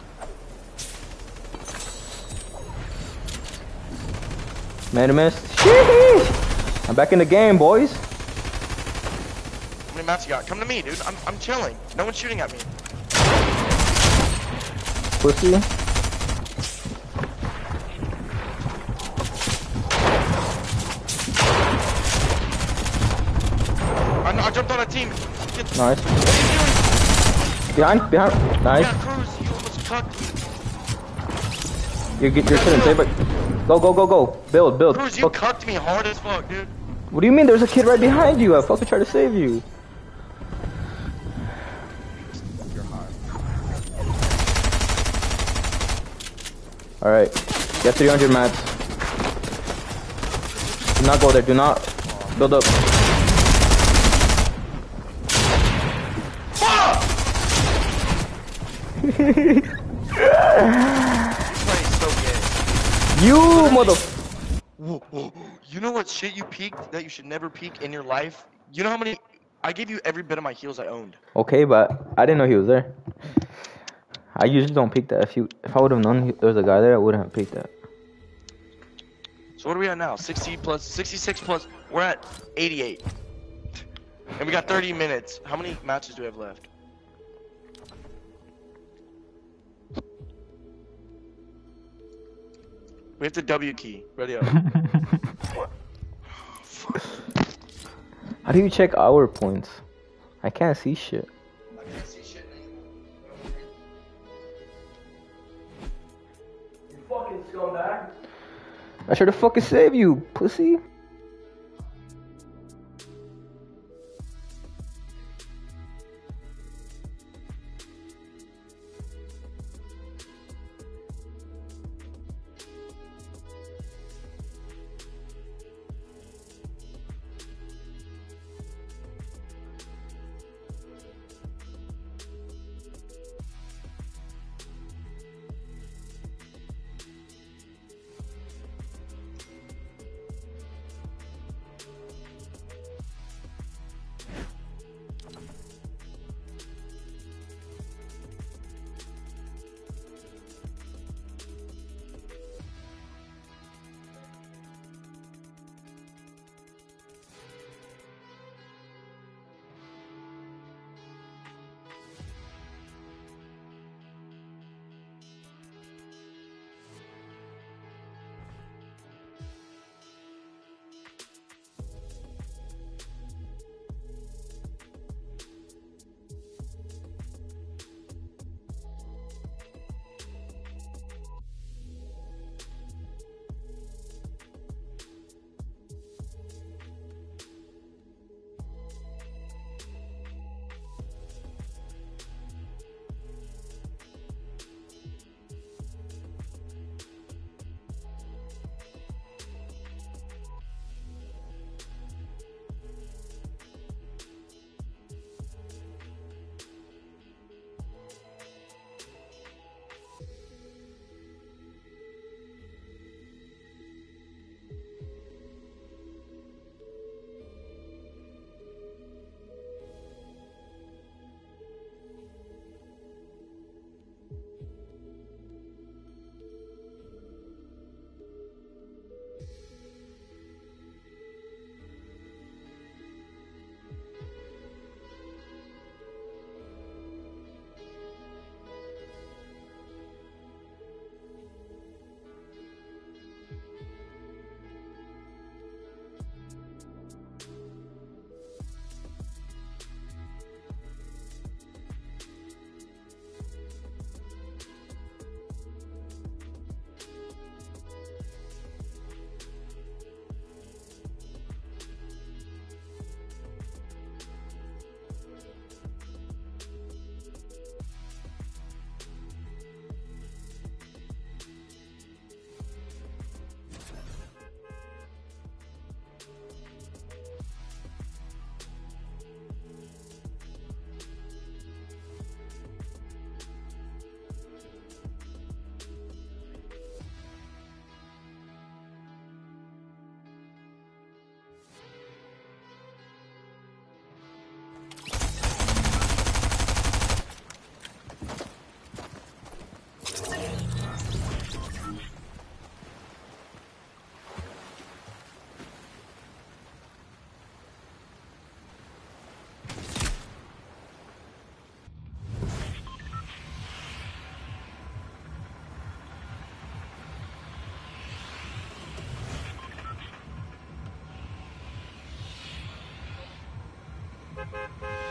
Man, miss. Sheesh. I'm back in the game, boys. How many mats you got? Come to me, dude. I'm chilling. No one's shooting at me. Pussy. I jumped on a team. Nice. What are you doing? Behind. Nice. Yeah, Cruz, you almost cucked me. You're sitting safe, but Go. Build. Cruz, you Fuck. cucked me hard as fuck, dude. What do you mean? There's a kid right behind you. I fucking try to save you. You're high. Alright. Get 300 mats. Do not go there. Do not. Build up. You mother. You know what shit you peaked that you should never peak in your life? You know how many? I gave you every bit of my heals I owned. Okay, but I didn't know he was there. I usually don't peek that. If I would have known there was a guy there, I wouldn't have peeked that. So what are we at now? 60 plus 66 plus. We're at 88, and we got 30 minutes. How many matches do we have left? We have the W key. Ready up. How do you check our points? I can't see shit. You fucking scumbag. I tried to fucking save you, pussy.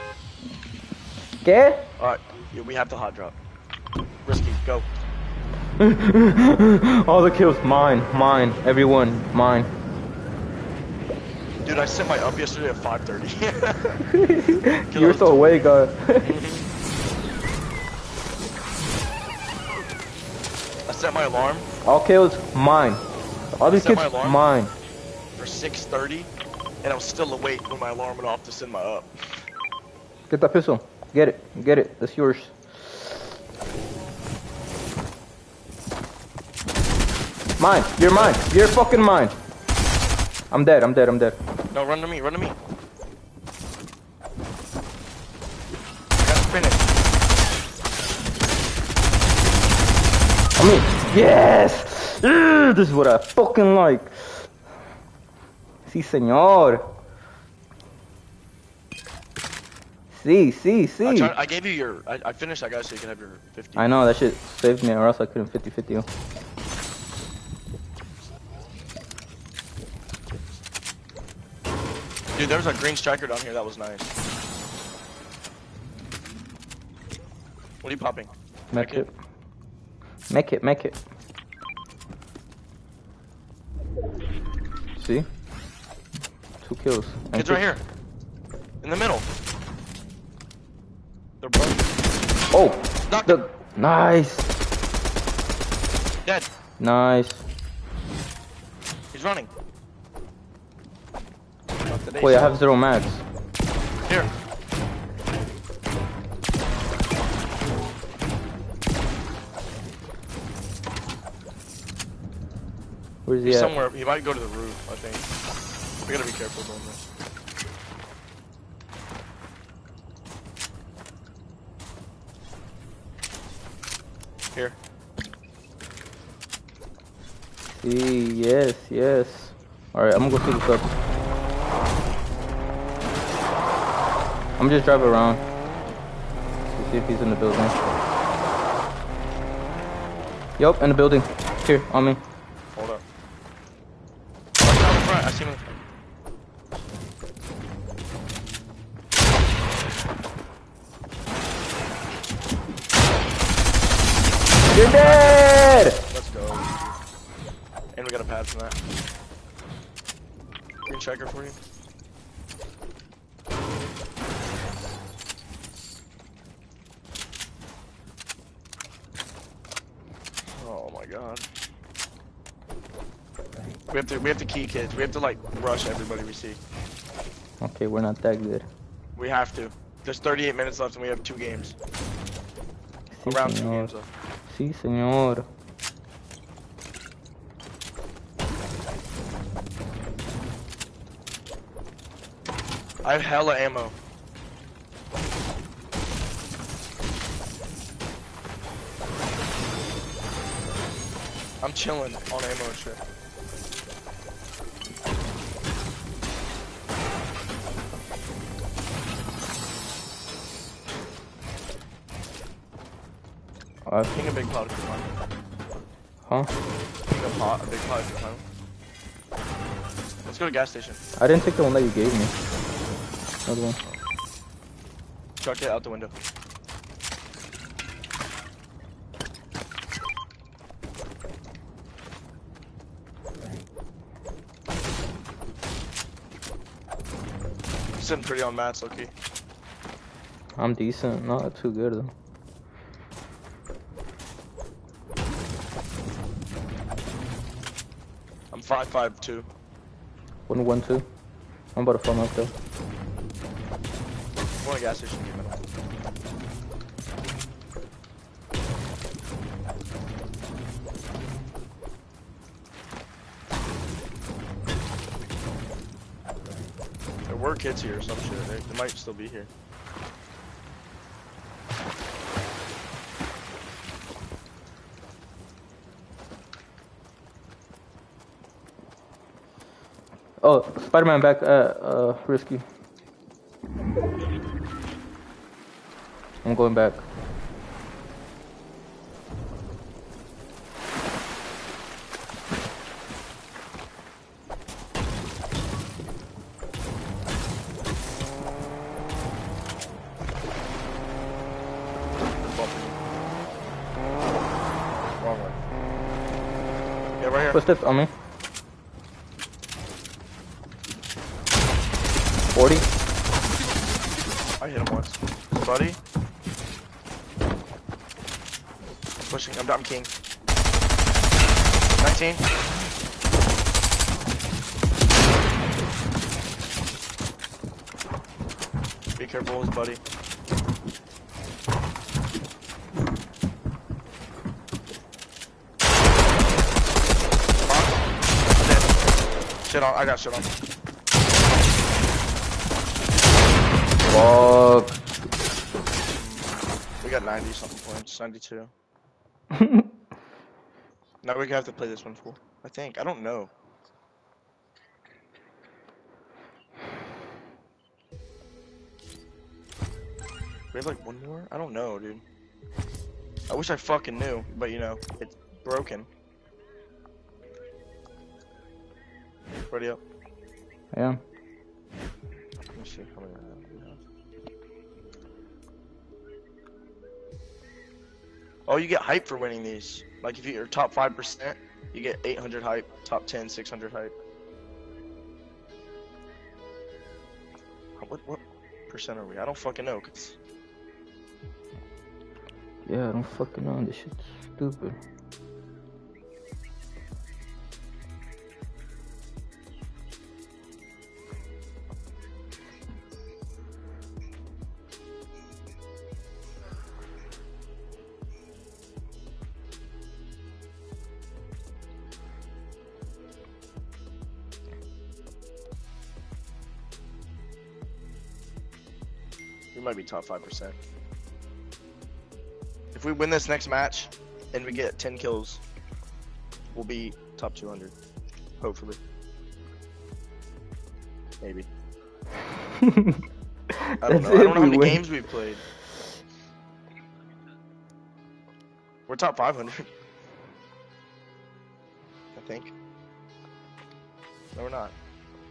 ¿Qué? Alright, yeah, we have the hot drop. Risky, go. All the kills, mine, everyone, mine. Dude, I set my up yesterday at 5:30. You're so awake, I set my alarm All kills, mine. All these Set kids, my alarm? mine. for 6:30, and I was still awake when my alarm went off to send my up. Get that pistol. Get it. That's yours. Mine. You're mine. You're fucking mine. I'm dead. No, run to me. Gotta finish. I mean, yes! This is what I fucking like. Sí, señor. Sí. I gave you your. I finished that guy so you can have your 50. I know, that shit saved me or else I couldn't 50-50 you. Dude, there was a green striker down here that was nice. What are you popping? Make it. See? 2 kills. And Kids right here. In the middle. They're both Oh! Knocked him. Nice! Dead. Nice. He's running. Not today, Wait, I son. have 0 mags. Here. Where's he He's at? somewhere. He might go to the roof, I think. We gotta be careful doing this. Here. See, yes. Alright, I'm gonna go see what's up. I'm just driving around to see if he's in the building. Yup, in the building. Here, on me. Hold up. Oh, he's out in front. I see him in the front. You're dead! Let's go. And we got a pad from that. Green checker for you. Oh my god. We have to key kids. We have to like rush everybody we see. Okay, we're not that good. We have to. There's 38 minutes left and we have 2 games. Sí, Around 2 señor. games left. Sí, señor. I have hella ammo. I'm chilling on ammo and shit. King a big pot if you're fine. Huh? King a pot, a big pot if you're fine. Let's go to gas station. I didn't take the one that you gave me. Another one. Chuck it out the window. Sitting pretty on mats, low key. I'm decent. Not too good though. I'm 5'2". 1-1-2. I'm about to fall out though. Go to a gas station, get middle. There were kids here or some shit. They might still be here. Oh, Spider-Man back at Risky. I'm going back. Wrong way. Right here. Footsteps on me. 40. I hit him once. Buddy. Pushing. I'm king. 19. Be careful, his buddy. Shit on. I got shit on. Fuck. We got 90 something points. 92. Now we have to play this one full. I think. I don't know. We have like one more? I don't know, dude. I wish I fucking knew, but you know, it's broken. Ready up? Yeah. Let me see how many we have. Oh, you get hype for winning these. Like if you're top 5%, you get 800 hype. Top 10, 600 hype. What percent are we? I don't fucking know. Cause Yeah, I don't fucking know. This shit's stupid. we might be top 5%. If we win this next match and we get 10 kills, we'll be top 200. Hopefully. Maybe. I don't know. I don't know how many games we've played. We're top 500. I think. No, we're not.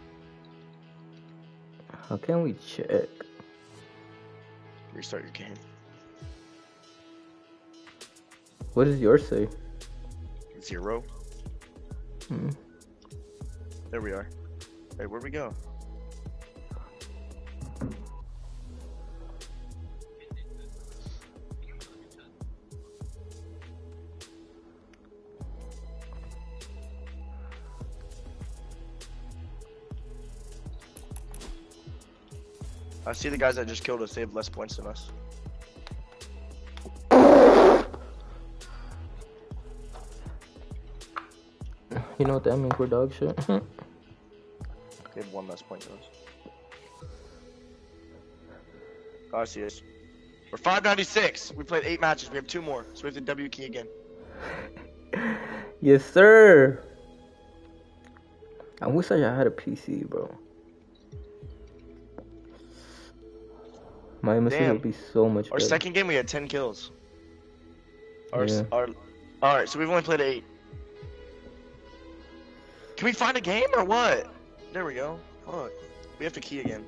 How can we check? Restart your game. What does yours say? 0. Hmm. There we are. Hey, where'd we go? I see the guys that just killed us, they have less points than us. You know what that means? We're dog shit. They have 1 less point than us. Oh, I see us. We're 596. We played 8 matches. We have 2 more, so we have the W key again. Yes, sir. I wish I had a PC, bro. My MSC Damn. would be so much Our better. second game, we had 10 kills. Yeah. Alright, so we've only played 8. Can we find a game or what? There we go. Fuck. We have to key again.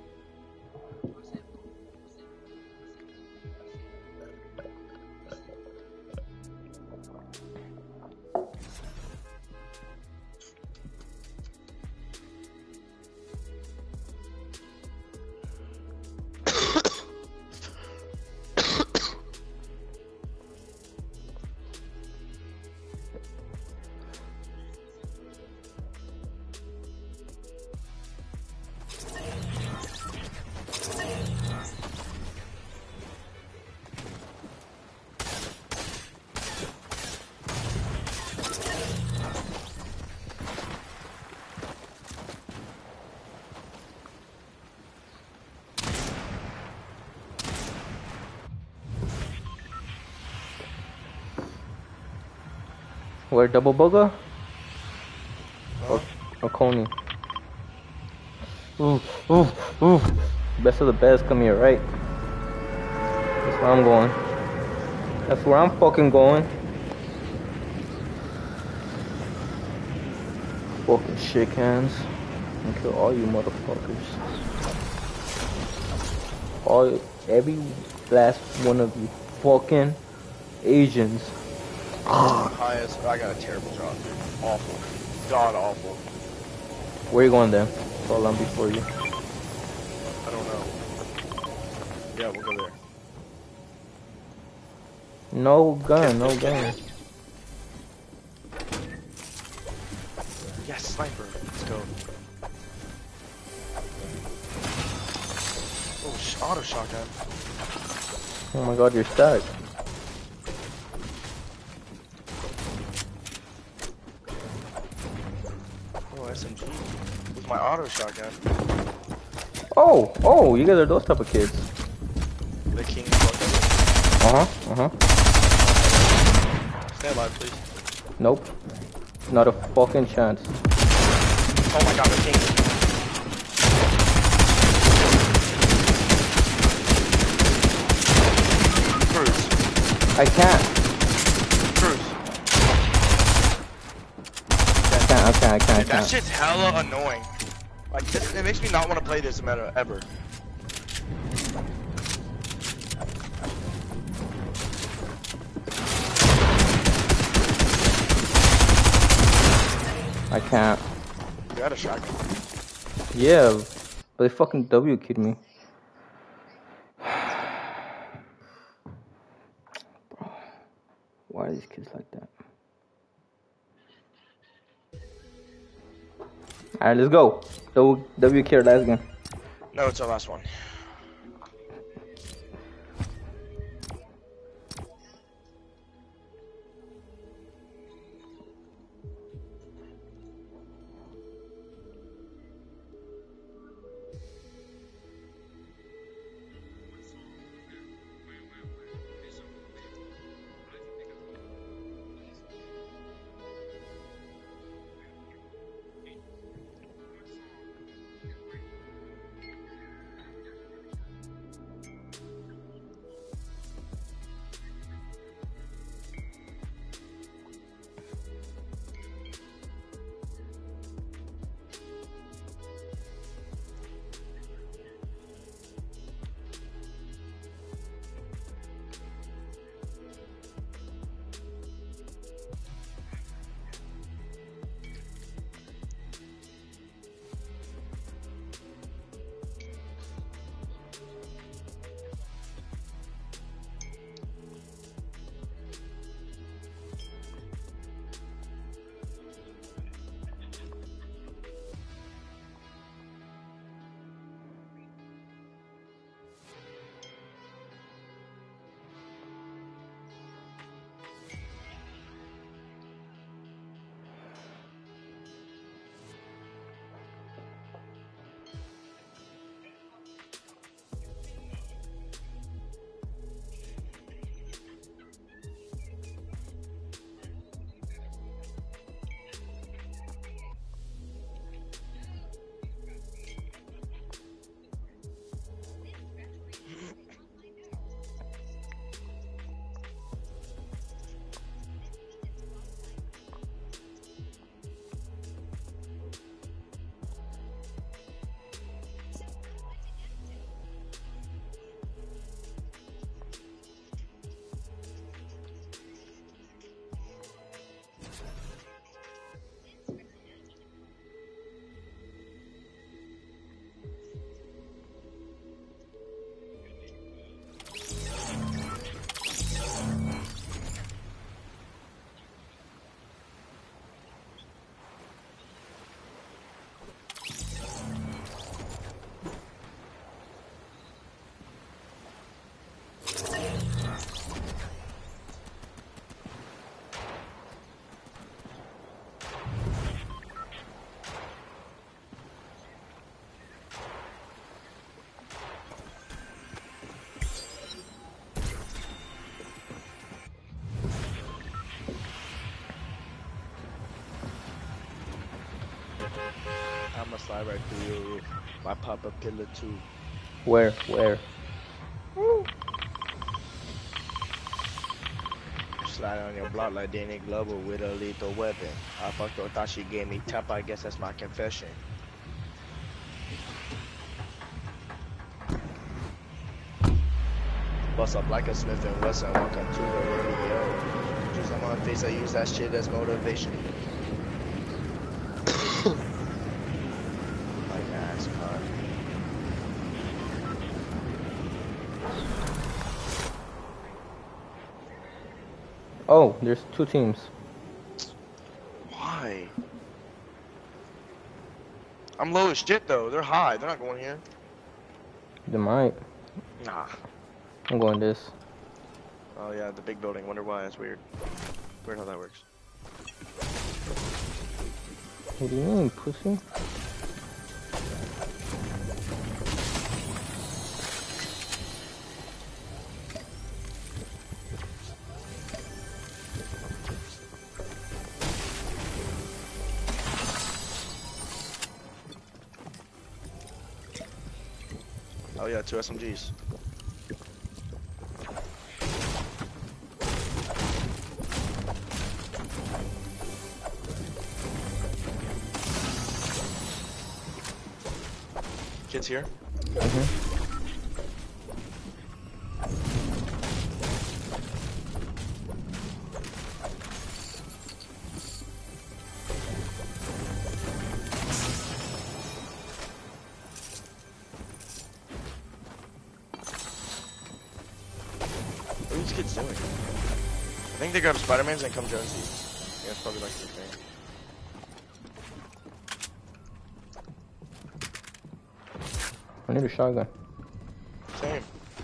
Where double bugger? Or Coney? Ooh, ooh, ooh. Best of the best, come here, right? That's where I'm going. That's where I'm fucking going. Fucking shake hands. And kill all you motherfuckers. Every last one of you fucking Asians. Highest. I got a terrible drop. Awful. God awful. Where you going then? Well, I'm before you. I don't know. Yeah, we'll go there. No gun, no gun. Yes, sniper. Let's go. Oh, auto shotgun. Oh my god, you're stuck. Oh, SMG. With my auto shotgun. Oh, you guys are those type of kids. The king. Uh-huh. Stand by, please. Nope. Not a fucking chance. Oh my god, the king. Cruise. I can't. Cruise. I can't. That shit's hella annoying. Like, it makes me not want to play this meta ever. I can't. You had a shotgun. Yeah, but they fucking W keyed me. Bro, why are these kids like that? Alright, let's go. W key our last game. No, it's our last one. I'ma slide right through you. My pop-up killer too. Where? Slide on your block like Danny Glover with a lethal weapon. I fucked her, thought she gave me tap. I guess that's my confession. Bust up like a Smith and Wesson. Welcome to the radio. Cause I'm on face. I use that shit as motivation. My ass, God. Oh, there's two teams. Why? I'm low as shit though. They're high. They're not going here. They might. Nah. I'm going this. Oh yeah, the big building. Wonder why. That's weird. Weird how that works. What do you mean, pussy? Oh yeah, 2 SMGs. Kids here. What are these kids doing? I think they grab Spider-Man's and come Jonesy. Yeah, it's probably like the thing. I need a shotgun. Same.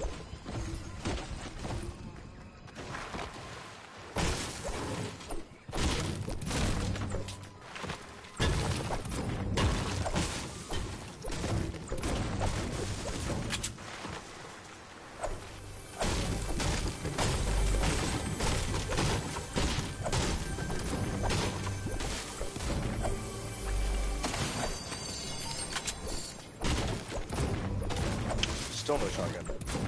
Still no shotgun.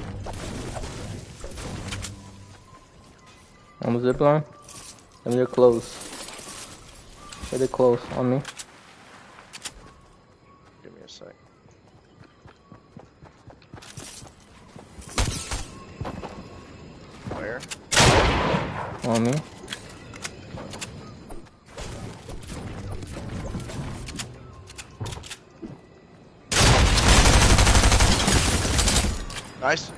On the zip line. I mean, they're close. Yeah, they're close on me. Give me a sec. Where? On me. Nice.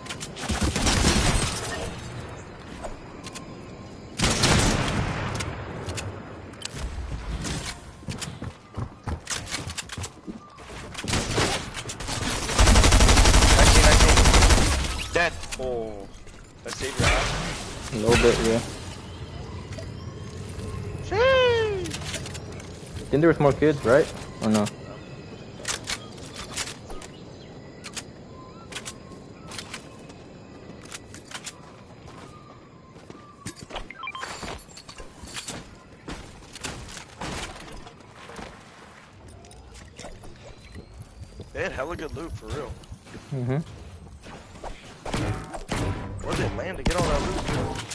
Dead. Oh, that saved your ass. A little bit, yeah. Think there was more kids, right? Or no? They had hella good loot for real. Mm-hmm. Where'd they land to get all that loot?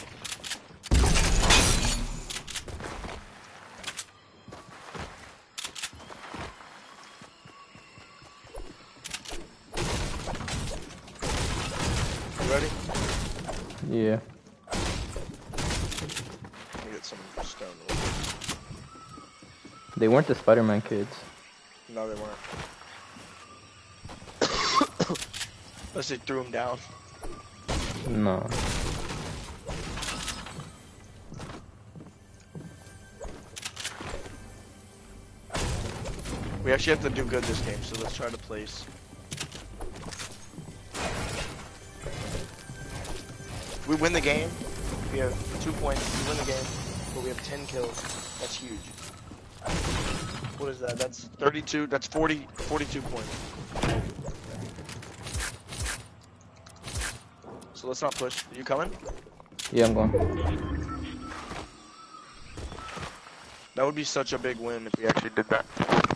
You ready? Yeah. Let me get some stone wool. They weren't the Spider-Man kids. No, they weren't. Unless they threw him down. No. We actually have to do good this game, so let's try to place. If we win the game, we have 2 points. If we win the game, but we have 10 kills. That's huge. What is that? That's 32. That's 42 points. So let's not push. Are you coming? Yeah, I'm going. That would be such a big win if we actually did that.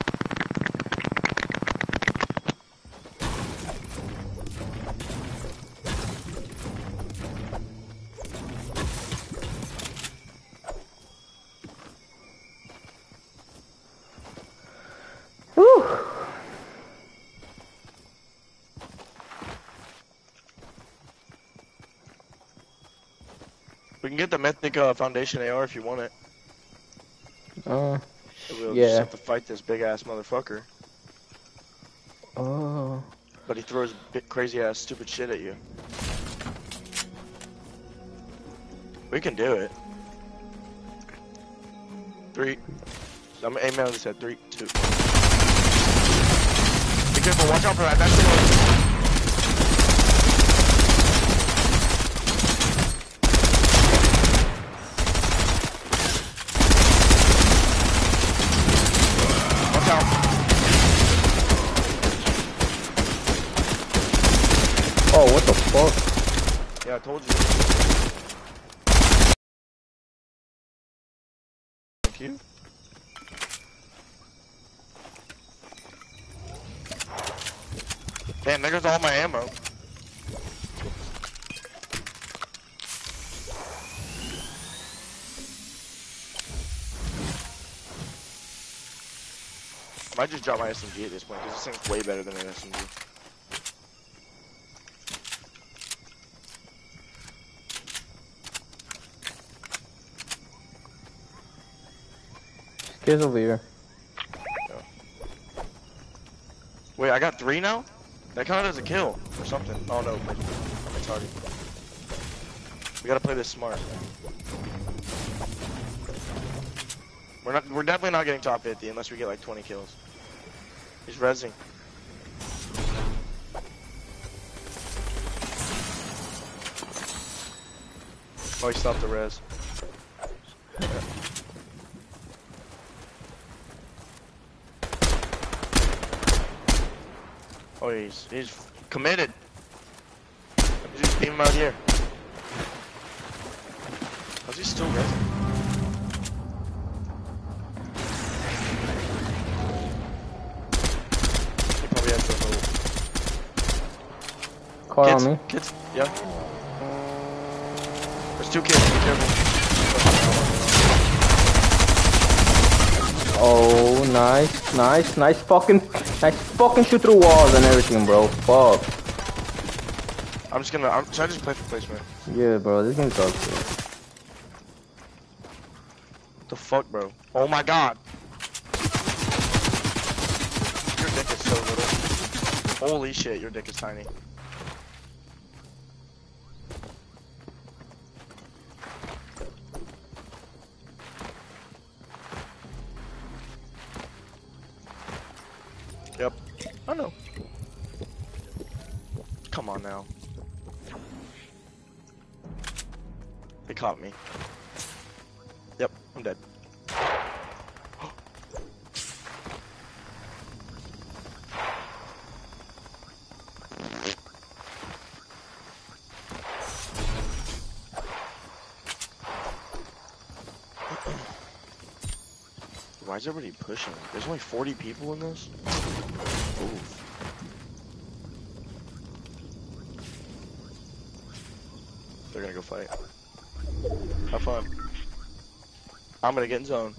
Whew. We can get the Mythic Foundation AR if you want it. We'll just Yeah. have to fight this big ass motherfucker. Oh. But he throws big crazy ass stupid shit at you. We can do it. 3. I'm aiming at this at 3, 2. Be careful, watch out for that. That's the one. Oh, what the fuck? Yeah, I told you. Thank you. Damn, there goes all my ammo. I might just drop my SMG at this point, because this thing's way better than an SMG. Kids over here. Wait, I got 3 now? That counted as a kill or something. Oh no, it's already. We gotta play this smart. We're definitely not getting top 50 unless we get like 20 kills. He's rezzing. Oh, he stopped the res. Oh, he's committed. Just beam him out here. How's he still rezzing? He probably has to move. Car on me. Kids, yeah. There's 2 kids, be careful. Oh, nice fucking shoot through walls and everything, bro. Fuck. Should I just play for placement? Yeah, bro, this game sucks. Bro. What the fuck, bro? Oh my god. Your dick is so little. Holy shit, your dick is tiny. Yep. I know. Come on now. They caught me. Yep, I'm dead. Why is everybody pushing? There's only 40 people in this? Oof. They're gonna go fight. Have fun. I'm gonna get in zone.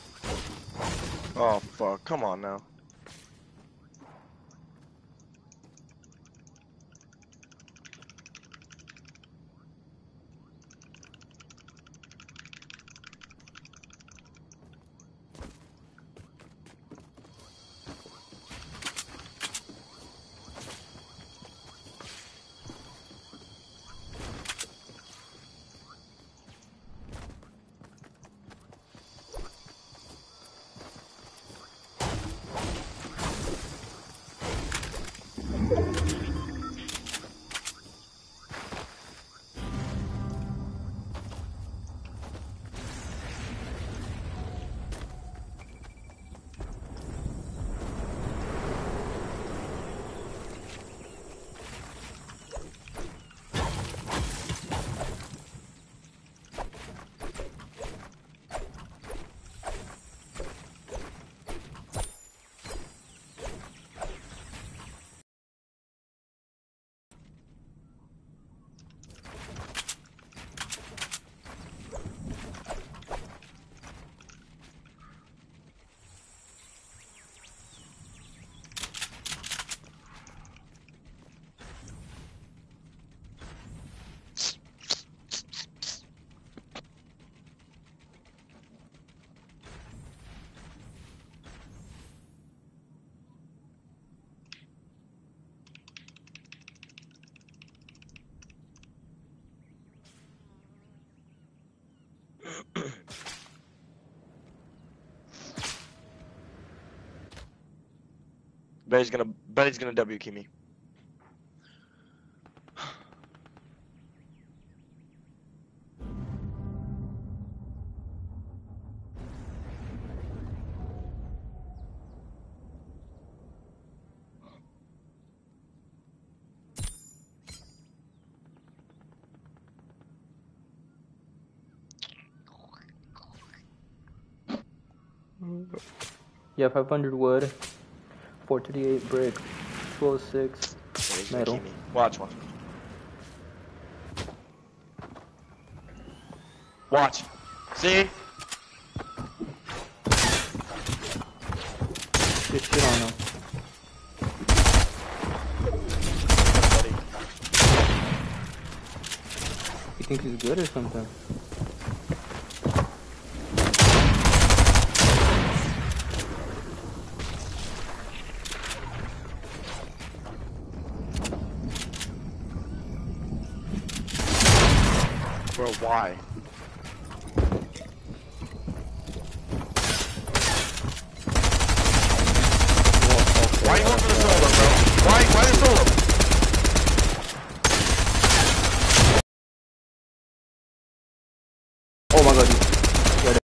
Oh fuck, come on now. Bet he's gonna W key me. Yeah, 500 wood, 438 brick, 206 Yeah, he's metal. gonna key me. Watch. Watch. See? Good shit on him. Buddy. You think he's good or something? Bro, why? Why are you going for the solo, bro? Why the solo? Oh my god, you got it.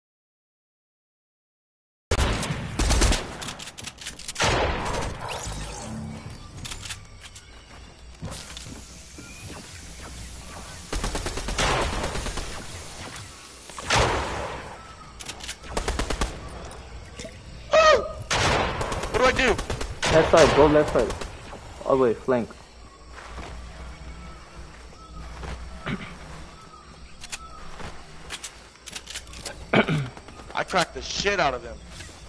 What do I do? Left side, go left side. All the way, flank. I cracked the shit out of him.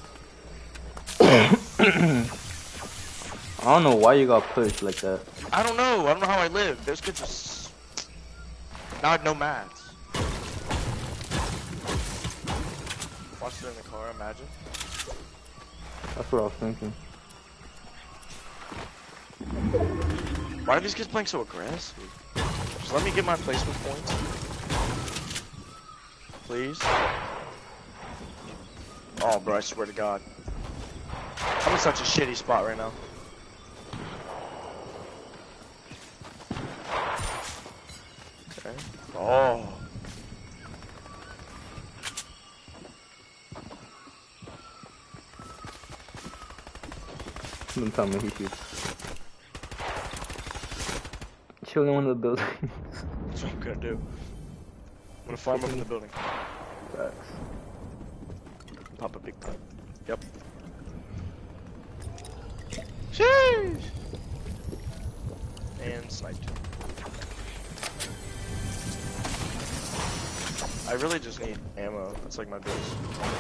I don't know why you got pushed like that. I don't know how I live. Those kids are now I have no mats. Watch it in the car, imagine. That's what I was thinking. Why are these kids playing so aggressive? Just let me get my placement points. Please. Oh, bro, I swear to God. I'm in such a shitty spot right now. Okay. Oh. Don't tell me he shoots. Chilling in one of the buildings. That's what I'm gonna do. I'm gonna farm up in the building. Facts. Pop a big plant. Yep. Sheesh! And sniped. I really just need ammo. That's like my base.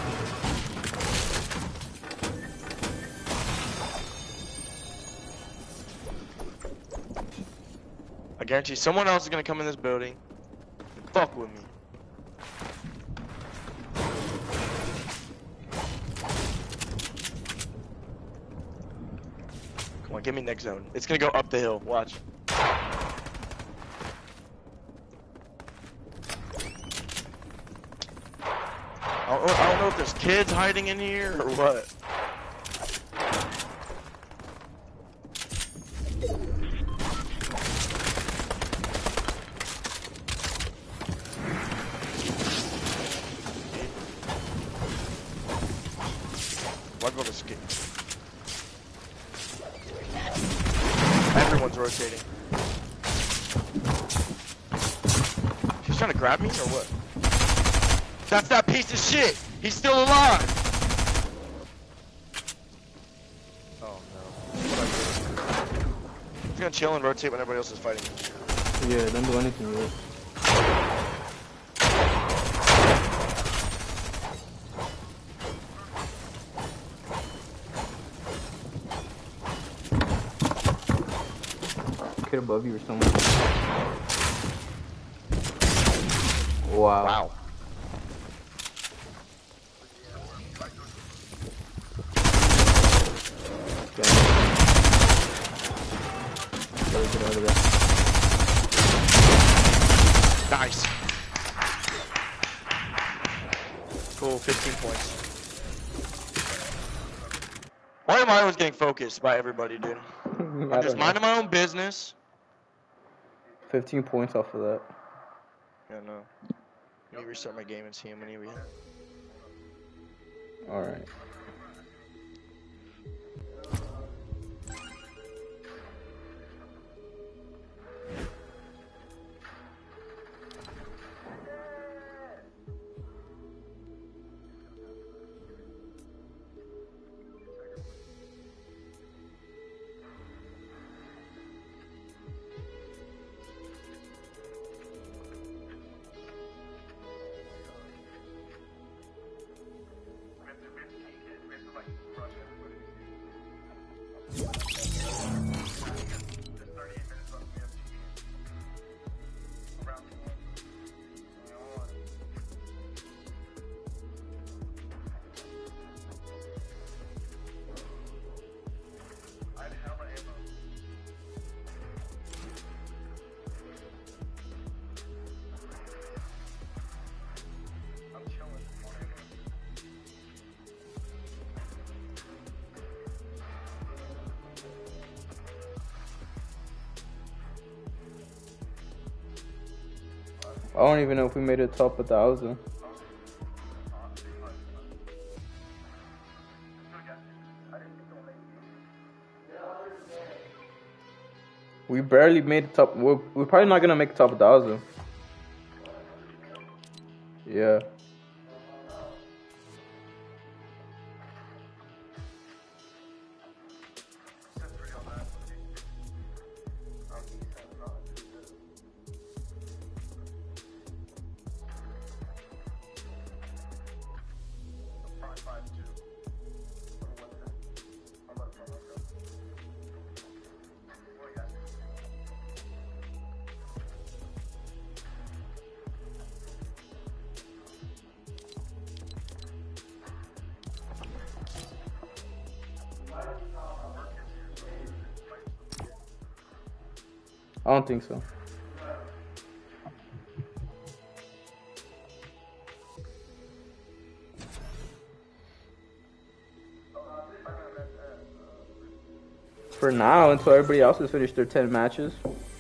I guarantee someone else is gonna come in this building and fuck with me. Come on, give me next zone. It's gonna go up the hill. Watch. I don't know if there's kids hiding in here or what. Why'd go to skip? Everyone's rotating. She's trying to grab me or what? That's that piece of shit! He's still alive! Oh no. What I do? He's gonna chill and rotate when everybody else is fighting. Yeah, don't do anything yet. Kid above you or somewhere. Wow. Wow. Okay. Gotta get out of there. Nice. Cool, 15 points. Why am I always getting focused by everybody, dude? I I'm don't just know. minding my own business. 15 points off of that. Yeah, no. Let me restart my game and see how many we have. Alright. I don't even know if we made it top 1,000. We barely made the top. We're probably not gonna make the top 1,000. Yeah. I don't think so. For now, until everybody else has finished their 10 matches.